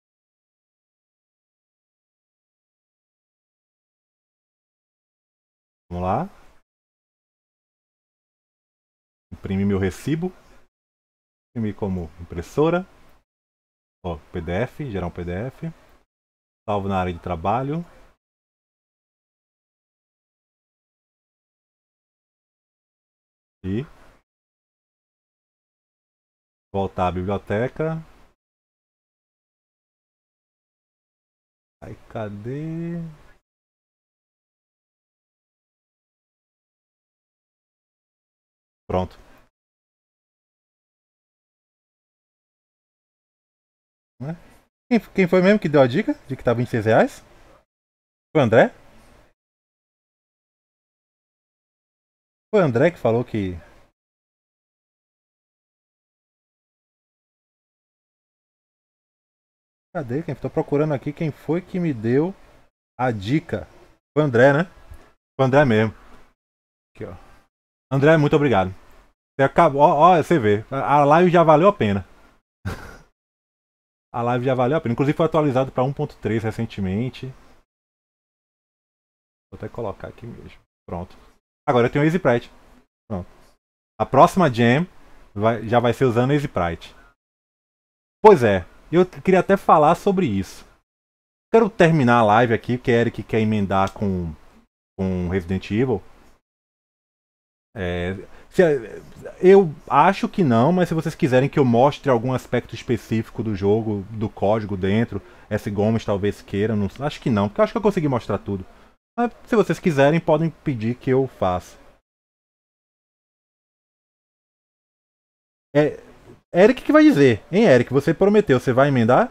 Vamos lá. Imprimir meu recibo. Imprimir como impressora. Ó, P D F, gerar um P D F. Salvo na área de trabalho. E voltar à biblioteca. Aí, cadê? Pronto. Quem, quem foi mesmo que deu a dica de que tava em seis reais? Foi o André? Foi o André que falou que. Cadê? Quem? Tô procurando aqui quem foi que me deu a dica. Foi o André, né? Foi o André mesmo. Aqui, ó. André, muito obrigado. Você acabou. Ó, ó, você vê. A live já valeu a pena. A live já valeu a pena. Inclusive foi atualizado para um ponto três recentemente. Vou até colocar aqui mesmo. Pronto. Agora eu tenho o EasyPrite. Pronto. A próxima jam vai, já vai ser usando o EasyPrite. Pois é. Eu queria até falar sobre isso. Quero terminar a live aqui, porque Eric quer emendar com, com Resident Evil. É, se, eu acho que não, mas se vocês quiserem que eu mostre algum aspecto específico do jogo, do código dentro, S. Gomes talvez queira, não, acho que não, porque eu acho que eu consegui mostrar tudo. Mas se vocês quiserem, podem pedir que eu faça. É, Eric que vai dizer, hein, Eric? Você prometeu, você vai emendar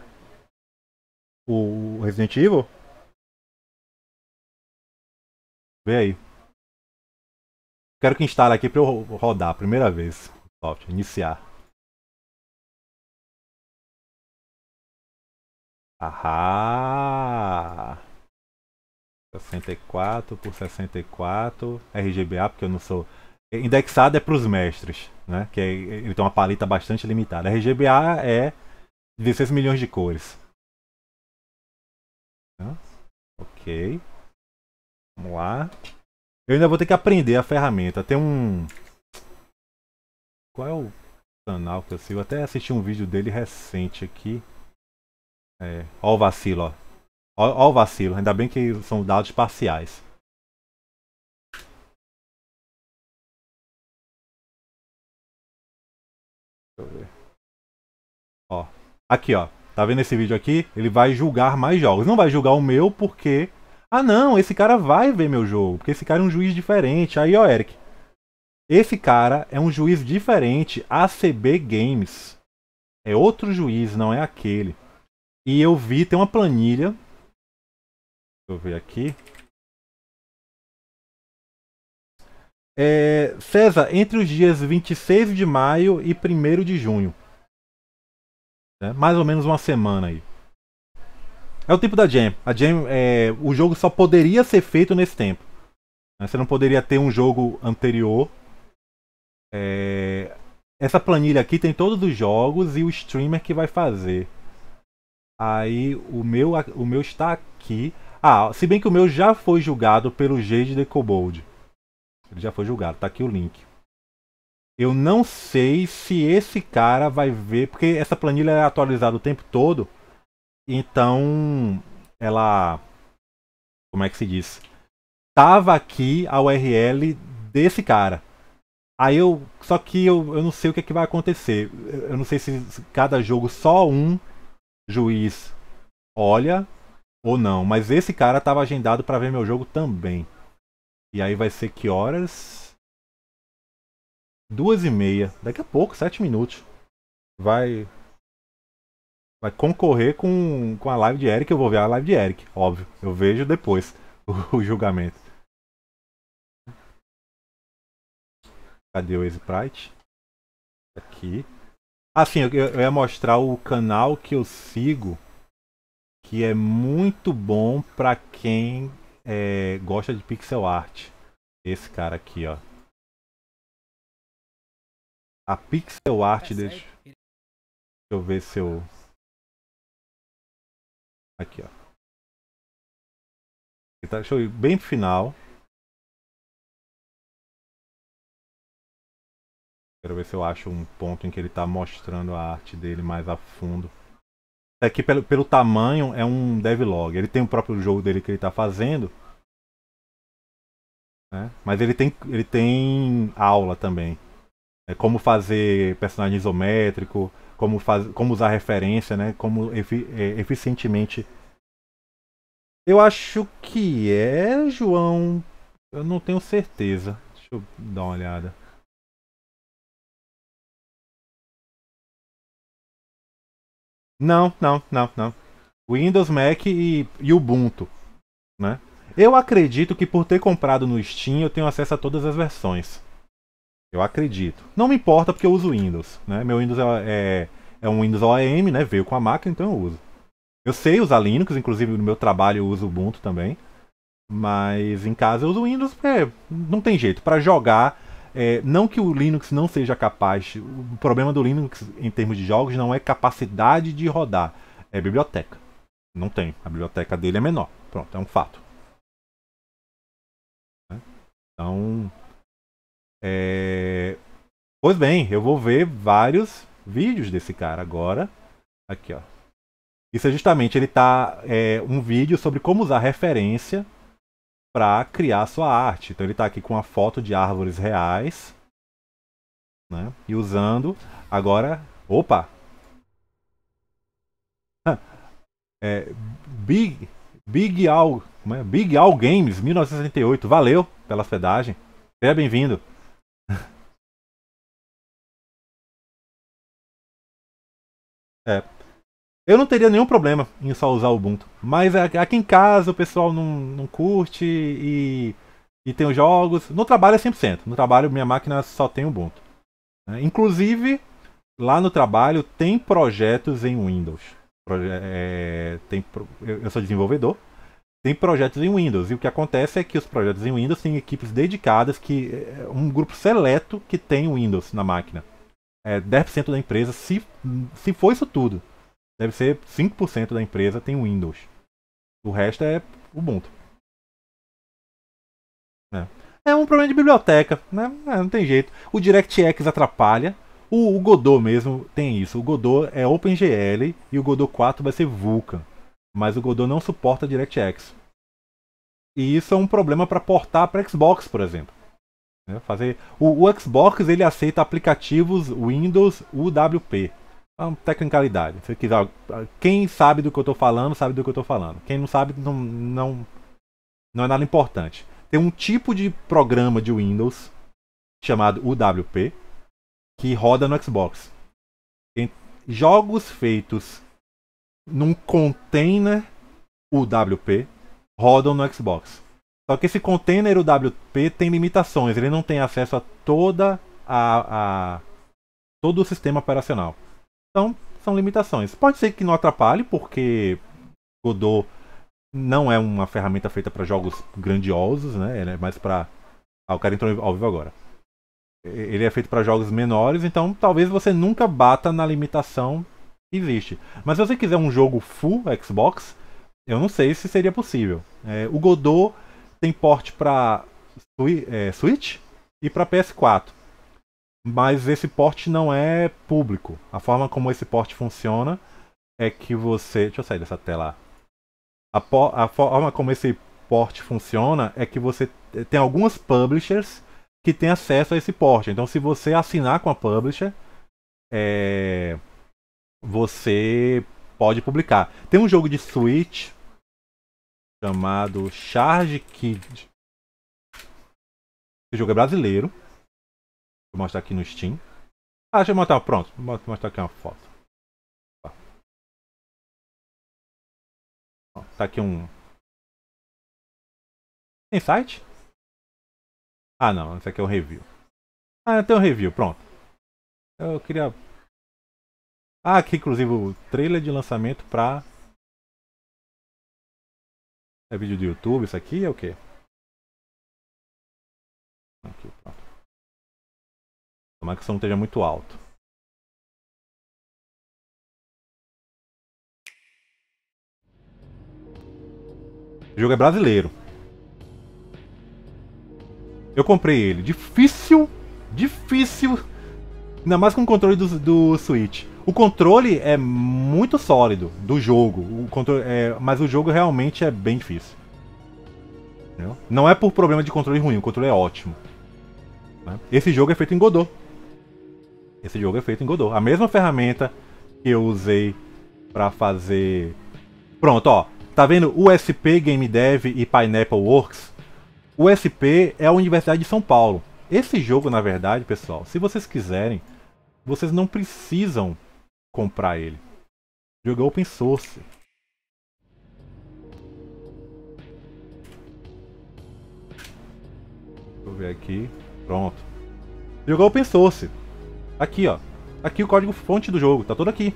o Resident Evil? Vê aí. Quero que instale aqui para eu rodar a primeira vez. Software, iniciar. Ahá! sessenta e quatro por sessenta e quatro. R G B A, porque eu não sou. Indexado é para os mestres, né? Que é, ele tem uma paleta bastante limitada. R G B A é dezesseis milhões de cores. Ok. Vamos lá. Eu ainda vou ter que aprender a ferramenta. Tem um. Qual é o canal que eu sigo? Até assisti um vídeo dele recente aqui. É. Ó o vacilo, ó. Ó, ó o vacilo. Ainda bem que são dados parciais. Deixa eu ver. Ó, aqui ó, tá vendo esse vídeo aqui? Ele vai julgar mais jogos. Não vai julgar o meu porque... Ah não, esse cara vai ver meu jogo, porque esse cara é um juiz diferente. Aí ó, Eric, esse cara é um juiz diferente, A C B Games. É outro juiz, não é aquele. E eu vi, tem uma planilha. Deixa eu ver aqui. É, César, entre os dias vinte e seis de maio e primeiro de junho. Né? Mais ou menos uma semana aí. É o tempo da Jam. A Jam, é, o jogo só poderia ser feito nesse tempo. Né? Você não poderia ter um jogo anterior. É, essa planilha aqui tem todos os jogos e o streamer que vai fazer. Aí o meu, o meu está aqui. Ah, se bem que o meu já foi julgado pelo Jade de Cobold. Ele já foi julgado, tá aqui o link. Eu não sei se esse cara vai ver, porque essa planilha é atualizada o tempo todo. Então, ela... Como é que se diz? Tava aqui a U R L desse cara. Aí eu... Só que eu, eu não sei o que, é que vai acontecer. Eu não sei se cada jogo só um juiz olha ou não. Mas esse cara tava agendado para ver meu jogo também. E aí vai ser que horas? Duas e meia. Daqui a pouco, sete minutos. Vai... Vai concorrer com, com a live de Eric. Eu vou ver a live de Eric, óbvio. Eu vejo depois o, o julgamento. Cadê o Sprite? Aqui. Ah, sim, eu, eu ia mostrar o canal que eu sigo, que é muito bom pra quem é, gosta de pixel art. Esse cara aqui, ó. A pixel art É deixa, sério? deixa eu ver se eu... Aqui, ó. Ele tá, deixa eu ir bem pro final. Quero ver se eu acho um ponto em que ele tá mostrando a arte dele mais a fundo. Aqui, pelo, pelo tamanho, é um devlog. Ele tem o próprio jogo dele que ele tá fazendo. Né? Mas ele tem, ele tem aula também. É como fazer personagem isométrico, como, faz, como usar referência, né? Como efi, é, eficientemente. Eu acho que é, João. Eu não tenho certeza. Deixa eu dar uma olhada. Não, não, não, não. Windows, Mac e, e Ubuntu, né? Eu acredito que por ter comprado no Steam eu tenho acesso a todas as versões. Eu acredito. Não me importa porque eu uso Windows, né? Meu Windows é, é, é um Windows O E M, né? Veio com a máquina, então eu uso. Eu sei usar Linux, inclusive no meu trabalho eu uso Ubuntu também. Mas em casa eu uso Windows porque não tem jeito. Para jogar, é, não que o Linux não seja capaz. O problema do Linux em termos de jogos não é capacidade de rodar, é biblioteca. Não tem. A biblioteca dele é menor. Pronto, é um fato. Então, é... pois bem, eu vou ver vários vídeos desse cara agora. Aqui, ó. Isso é justamente, ele tá é, um vídeo sobre como usar referência para criar sua arte. Então ele tá aqui com uma foto de árvores reais, né? E usando agora, opa, é, Big Big Al, como é? Big Al Games mil novecentos e sessenta e oito. Valeu pela hospedagem. Seja bem-vindo. É. Eu não teria nenhum problema em só usar o Ubuntu. Mas aqui em casa o pessoal não, não curte e, e tem os jogos. No trabalho é cem por cento. No trabalho minha máquina só tem Ubuntu. Inclusive, lá no trabalho tem projetos em Windows. Proje é, tem, eu sou desenvolvedor. Tem projetos em Windows. E o que acontece é que os projetos em Windows têm equipes dedicadas, que um grupo seleto que tem Windows na máquina. É dez por cento da empresa, se, se for isso tudo. Deve ser cinco por cento da empresa tem Windows. O resto é Ubuntu. É, é um problema de biblioteca, né? É, não tem jeito. O DirectX atrapalha. O, o Godot mesmo tem isso. O Godot é OpenGL e o Godot quatro vai ser Vulkan. Mas o Godot não suporta DirectX. E isso é um problema para portar para Xbox, por exemplo. Né? Fazer... O, o Xbox ele aceita aplicativos Windows U W P. É uma tecnicalidade. Se quiser, quem sabe do que eu estou falando, sabe do que eu estou falando. Quem não sabe, não, não, não é nada importante. Tem um tipo de programa de Windows chamado U W P que roda no Xbox. Tem jogos feitos num container U W P rodam no Xbox. Só que esse container U W P tem limitações. Ele não tem acesso a toda a, a todo o sistema operacional. Então, são limitações. Pode ser que não atrapalhe, porque Godot não é uma ferramenta feita para jogos grandiosos, né? Ele é mais para... Ah, o cara entrou ao vivo agora. Ele é feito para jogos menores, então talvez você nunca bata na limitação que existe. Mas se você quiser um jogo full Xbox, eu não sei se seria possível. É, o Godot tem port para é, Switch e para P S quatro. Mas esse port não é público. A forma como esse port funciona é que você... Deixa eu sair dessa tela. A, a forma como esse port funciona é que você tem algumas publishers que têm acesso a esse port. Então, se você assinar com a publisher, é... você pode publicar. Tem um jogo de Switch chamado Charge Kid. Esse jogo é brasileiro. Vou mostrar aqui no Steam. Ah, deixa eu mostrar. Pronto. Vou mostrar aqui uma foto. Tá aqui um... Tem site? Ah, não. Esse aqui é um review. Ah, tem um review. Pronto. Eu queria... Ah, aqui inclusive o trailer de lançamento pra... É vídeo do YouTube. Isso aqui é o quê? Aqui, pronto. Tomara que o som não esteja muito alto. O jogo é brasileiro. Eu comprei ele. Difícil. Difícil. Ainda mais com o controle do, do Switch. O controle é muito sólido do jogo. O controle é, mas o jogo realmente é bem difícil. Entendeu? Não é por problema de controle ruim. O controle é ótimo. Esse jogo é feito em Godot. Esse jogo é feito em Godot. A mesma ferramenta que eu usei para fazer... Pronto, ó. Tá vendo? U S P Game Dev e Pineapple Works? O U S P é a Universidade de São Paulo. Esse jogo, na verdade, pessoal, se vocês quiserem, vocês não precisam comprar ele. O jogo é open source. Deixa eu ver aqui. Pronto. O jogo é open source. Aqui, ó. Aqui o código fonte do jogo. Tá todo aqui.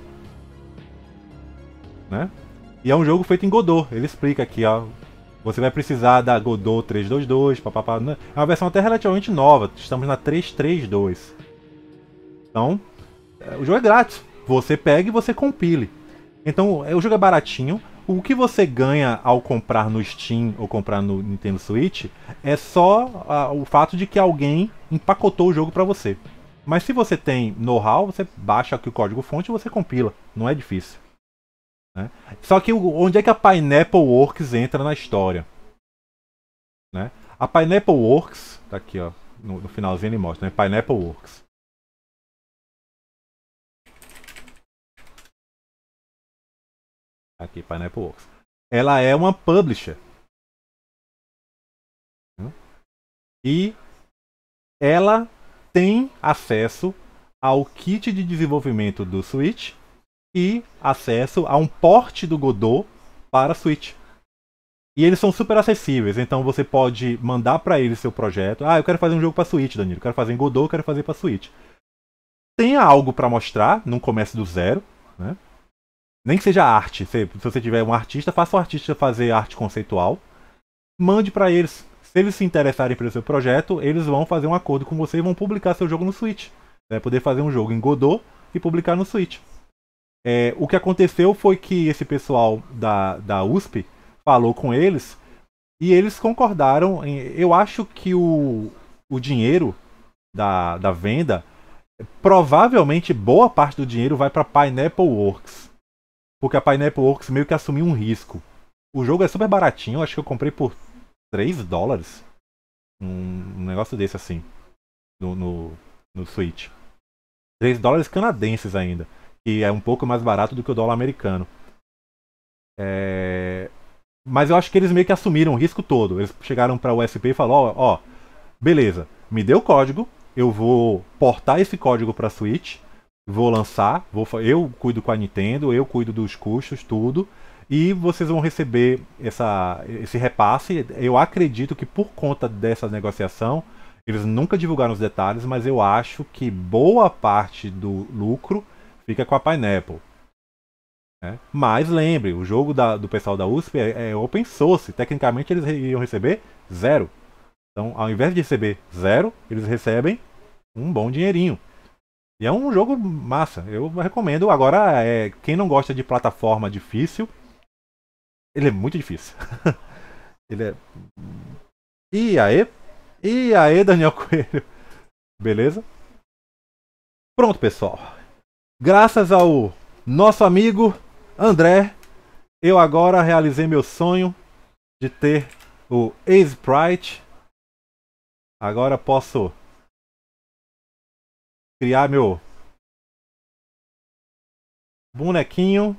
Né? E é um jogo feito em Godot. Ele explica aqui, ó. Você vai precisar da Godot trezentos e vinte e dois, papapá. É uma versão até relativamente nova. Estamos na trezentos e trinta e dois. Então, o jogo é grátis. Você pega e você compile. Então, o jogo é baratinho. O que você ganha ao comprar no Steam ou comprar no Nintendo Switch é só uh, o fato de que alguém empacotou o jogo para você. Mas se você tem know-how, você baixa aqui o código-fonte e você compila. Não é difícil. Né? Só que onde é que a Pineapple Works entra na história? Né? A Pineapple Works, tá aqui ó, no, no finalzinho ele mostra, né? Pineapple Works. Aqui, Pineapple Works. Ela é uma publisher. E ela tem acesso ao kit de desenvolvimento do Switch e acesso a um port do Godot para Switch. E eles são super acessíveis, então você pode mandar para eles seu projeto. Ah, eu quero fazer um jogo para Switch, Danilo. Eu quero fazer em Godot, eu quero fazer para Switch. Tenha algo para mostrar, não comece do zero, né? Nem que seja arte. Se, se você tiver um artista, faça o artista fazer arte conceitual. Mande para eles. Se eles se interessarem pelo seu projeto, eles vão fazer um acordo com você e vão publicar seu jogo no Switch. Você vai poder fazer um jogo em Godot e publicar no Switch. É, o que aconteceu foi que esse pessoal da, da U S P falou com eles e eles concordaram. Em, eu acho que o, o dinheiro da, da venda, provavelmente boa parte do dinheiro vai para Pineapple Works. Porque a Pineapple Works meio que assumiu um risco. O jogo é super baratinho, acho que eu comprei por três dólares. Um, um negócio desse assim. no, no, no Switch. três dólares canadenses ainda, que é um pouco mais barato do que o dólar americano. É... Mas eu acho que eles meio que assumiram o risco todo. Eles chegaram para o U S P e falaram, ó, ó, beleza, me dê o código, eu vou portar esse código para Switch, vou lançar, vou, eu cuido com a Nintendo, eu cuido dos custos, tudo, e vocês vão receber essa, esse repasse. Eu acredito que por conta dessa negociação, eles nunca divulgaram os detalhes, mas eu acho que boa parte do lucro fica com a Pineapple. É. Mas lembre, o jogo da, do pessoal da U S P é, é open source. Tecnicamente eles iriam receber zero. Então, ao invés de receber zero, eles recebem um bom dinheirinho. E é um jogo massa. Eu recomendo. Agora, é, quem não gosta de plataforma difícil, ele é muito difícil. Ele é... E aí? E aí, Daniel Coelho? Beleza? Pronto, pessoal. Graças ao nosso amigo André, eu agora realizei meu sonho de ter o Ace Sprite. Agora posso criar meu bonequinho.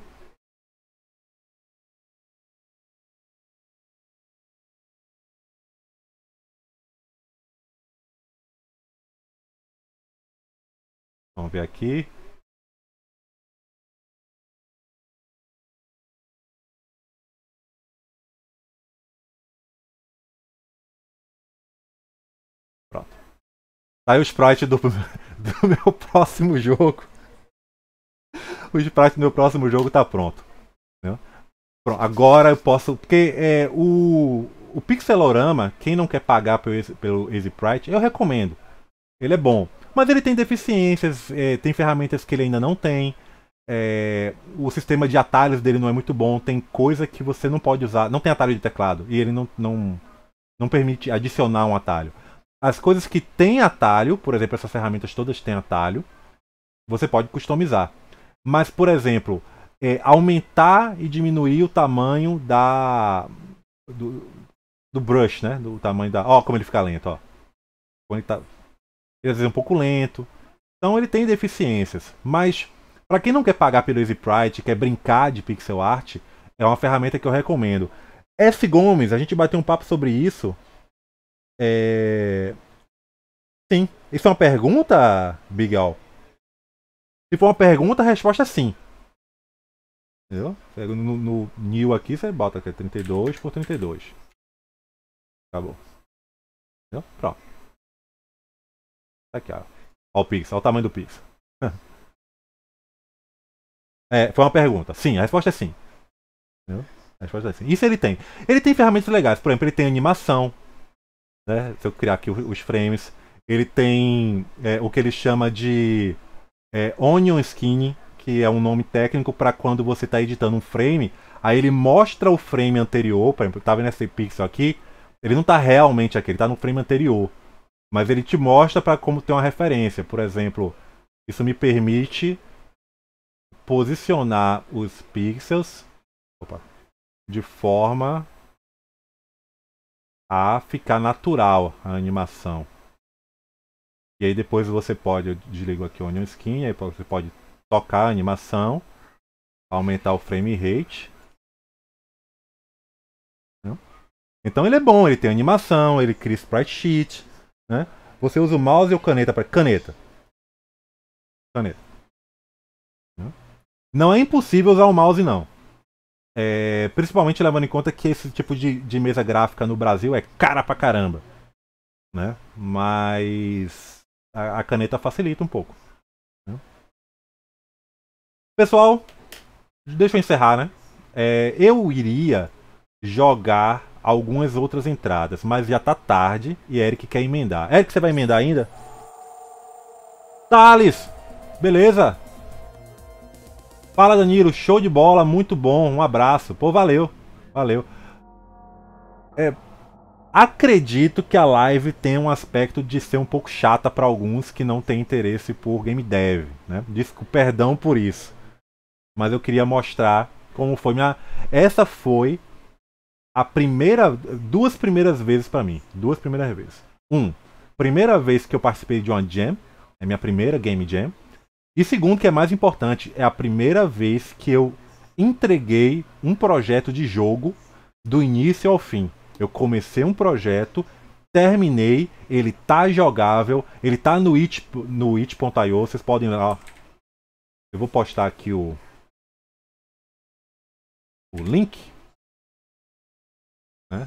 Vamos ver aqui. Pronto. Tá aí o sprite do, do meu próximo jogo. O sprite do meu próximo jogo tá pronto. Pronto. Agora eu posso. Porque é, o, o Pixelorama, quem não quer pagar pelo, pelo Easy Sprite, eu recomendo. Ele é bom. Mas ele tem deficiências, é, tem ferramentas que ele ainda não tem. É, o sistema de atalhos dele não é muito bom. Tem coisa que você não pode usar. Não tem atalho de teclado. E ele não, não, não permite adicionar um atalho. As coisas que tem atalho, por exemplo, essas ferramentas todas têm atalho, você pode customizar. Mas, por exemplo, é, aumentar e diminuir o tamanho da do, do brush, né? Do tamanho da. Ó, como ele fica lento, ó. Ele tá, ele às vezes é um pouco lento. Então ele tem deficiências. Mas para quem não quer pagar pelo Easy Sprite, quer brincar de pixel art, é uma ferramenta que eu recomendo. S. Gomes, a gente bateu um papo sobre isso. É... Sim. Isso é uma pergunta, Bigal? Se for uma pergunta, a resposta é sim. Entendeu? No, no new aqui, você bota aqui trinta e dois por trinta e dois. Acabou. Entendeu? Pronto. Tá aqui, ó. Olha o pixel, olha o tamanho do pixel. É, foi uma pergunta. Sim, a resposta é sim. Entendeu? A resposta é sim. Isso ele tem. Ele tem ferramentas legais. Por exemplo, ele tem animação. Né? Se eu criar aqui os frames. Ele tem é, o que ele chama de é, Onion Skinning, que é um nome técnico para quando você está editando um frame, aí ele mostra o frame anterior. Por exemplo, tá vendo esse pixel aqui? Ele não está realmente aqui, ele está no frame anterior. Mas ele te mostra para como ter uma referência. Por exemplo, isso me permite posicionar os pixels opa, de forma a ficar natural a animação. E aí depois você pode, eu desligo aqui o Onion Skin, aí você pode tocar a animação, aumentar o frame rate. Então ele é bom, ele tem animação, ele cria sprite sheet, né? Você usa o mouse ou caneta para caneta. Caneta. Não é impossível usar o mouse não. É, principalmente levando em conta que esse tipo de, de mesa gráfica no Brasil é cara pra caramba, né? Mas a, a caneta facilita um pouco. Né? Pessoal, deixa eu encerrar, né? É, eu iria jogar algumas outras entradas, mas já tá tarde e Eric quer emendar. Eric, você vai emendar ainda? Thales! Beleza? Fala, Danilo, show de bola, muito bom, um abraço. Pô, valeu, valeu. É, acredito que a live tem um aspecto de ser um pouco chata para alguns que não têm interesse por game dev, né? Desculpa, perdão por isso. Mas eu queria mostrar como foi minha... Essa foi a primeira... Duas primeiras vezes para mim. Duas primeiras vezes. Um, primeira vez que eu participei de uma jam, é minha primeira game jam. E segundo, que é mais importante, é a primeira vez que eu entreguei um projeto de jogo do início ao fim. Eu comecei um projeto, terminei, ele tá jogável, ele tá no it, no it ponto i o, vocês podem ir lá. Eu vou postar aqui o, o link. Né?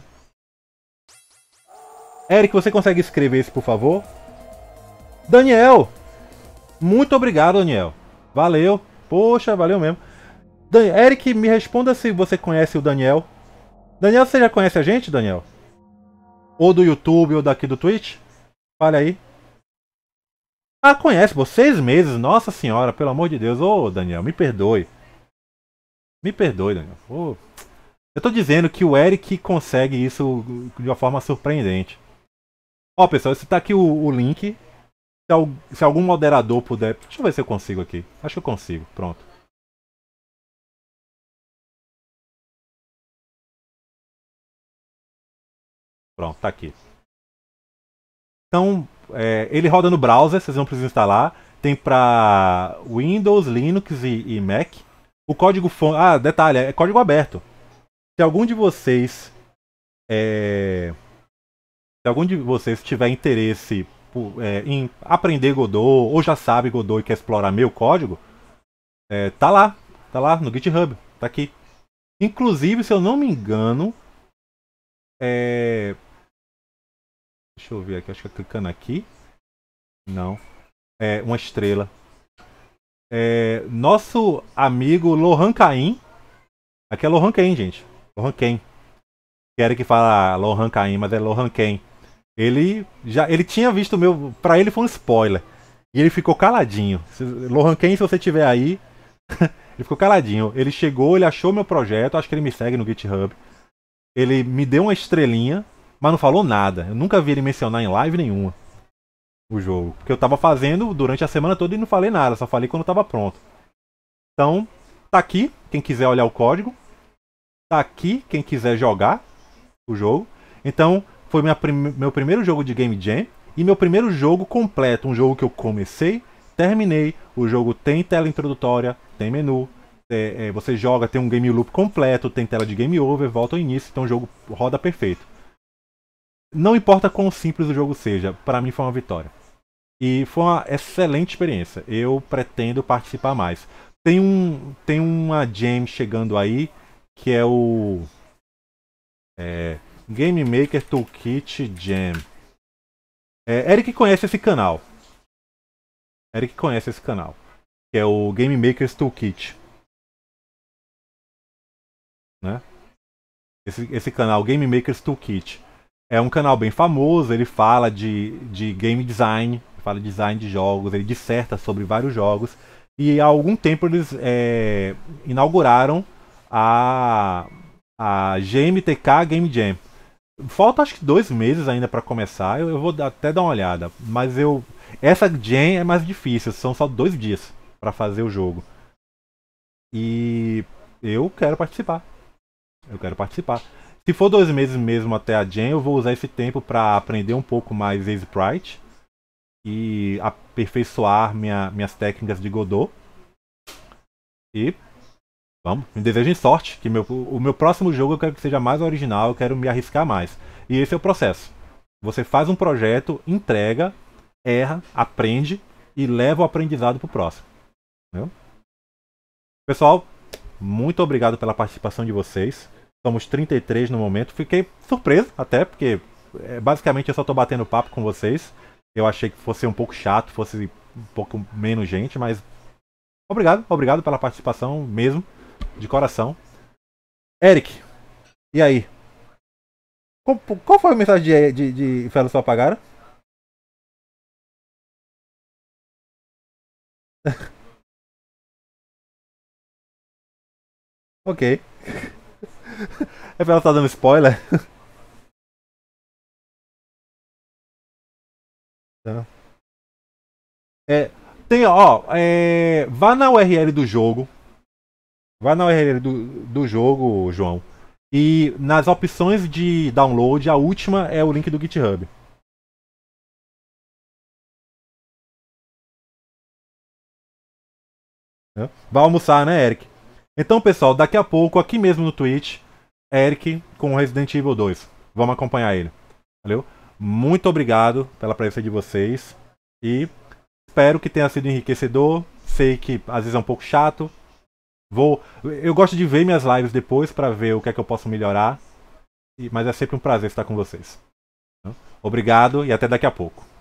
Eric, você consegue escrever esse, por favor? Daniel! Muito obrigado, Daniel. Valeu. Poxa, valeu mesmo. Dan Eric, me responda se você conhece o Daniel. Daniel, você já conhece a gente, Daniel? Ou do YouTube ou daqui do Twitch? Fale aí. Ah, conhece, pô. Seis meses. Nossa senhora, pelo amor de Deus. Ô, Daniel, me perdoe. Me perdoe, Daniel. Ô, eu tô dizendo que o Eric consegue isso de uma forma surpreendente. Ó, pessoal, esse tá aqui o, o link. Se, se algum moderador puder... Deixa eu ver se eu consigo aqui. Acho que eu consigo. Pronto. Pronto, tá aqui. Então, é, ele roda no browser, vocês não precisam instalar. Tem para Windows, Linux e, e Mac. O código fonte... Ah, detalhe, é código aberto. Se algum de vocês... É, se algum de vocês tiver interesse é, em aprender Godot, ou já sabe Godot e quer explorar meu código, é, tá lá. Tá lá no GitHub. Tá aqui. Inclusive, se eu não me engano... É... Deixa eu ver aqui, acho que é clicando aqui. Não. É uma estrela. É, nosso amigo Lohan Caim. Aqui é Lohan Caim, gente. Lohan Caim. Quero que fala Lohan Caim, mas é Lohan Caim. Ele já, ele tinha visto o meu, pra ele foi um spoiler. E ele ficou caladinho. Lohan Caim, se você tiver aí, ele ficou caladinho. Ele chegou, ele achou meu projeto, acho que ele me segue no GitHub. Ele me deu uma estrelinha, mas não falou nada. Eu nunca vi ele mencionar em live nenhuma o jogo. Porque eu tava fazendo durante a semana toda e não falei nada, só falei quando tava pronto. Então, tá aqui, quem quiser olhar o código. Tá aqui, quem quiser jogar o jogo. Então, foi minha prim meu primeiro jogo de Game Jam e meu primeiro jogo completo. Um jogo que eu comecei, terminei. O jogo tem tela introdutória, tem menu. É, é, você joga, tem um game loop completo, tem tela de game over, volta ao início, então o jogo roda perfeito. Não importa quão simples o jogo seja, para mim foi uma vitória. E foi uma excelente experiência. Eu pretendo participar mais. Tem, um, tem uma jam chegando aí, que é o é, Game Maker Toolkit Jam. É, Eric conhece esse canal. Eric conhece esse canal. Que é o Game Maker's Toolkit. Né? Esse, esse canal, Game Maker's Toolkit. É um canal bem famoso, ele fala de, de game design, fala de design de jogos, ele disserta sobre vários jogos. E há algum tempo eles é, inauguraram a, a G M T K Game Jam. Falta acho que dois meses ainda para começar, eu, eu vou até dar uma olhada. Mas eu essa Jam é mais difícil, são só dois dias para fazer o jogo. E eu quero participar. Eu quero participar. Se for dois meses mesmo até a Jam, eu vou usar esse tempo para aprender um pouco mais Sprite e aperfeiçoar minha, minhas técnicas de Godot. E vamos, me desejem sorte, que meu, o meu próximo jogo eu quero que seja mais original, eu quero me arriscar mais. E esse é o processo. Você faz um projeto, entrega, erra, aprende e leva o aprendizado para o próximo. Entendeu? Pessoal, muito obrigado pela participação de vocês. Somos trinta e três no momento. Fiquei surpreso até, porque é, basicamente eu só estou batendo papo com vocês. Eu achei que fosse um pouco chato, fosse um pouco menos gente, mas obrigado, obrigado pela participação mesmo, de coração. Eric, e aí? Qual, qual foi a mensagem de, de, de Fé Só Apagaram? Ok. É pra ela tá dando spoiler? Tá. É, tem, ó, é, vá na U R L do jogo. Vá na U R L do, do jogo, João. E nas opções de download, a última é o link do GitHub. Né? Vai almoçar, né, Eric? Então, pessoal, daqui a pouco, aqui mesmo no Twitch, Eric com Resident Evil dois. Vamos acompanhar ele. Valeu? Muito obrigado pela presença de vocês. E espero que tenha sido enriquecedor. Sei que às vezes é um pouco chato. Vou, eu gosto de ver minhas lives depois para ver o que é que eu posso melhorar. Mas é sempre um prazer estar com vocês. Obrigado e até daqui a pouco.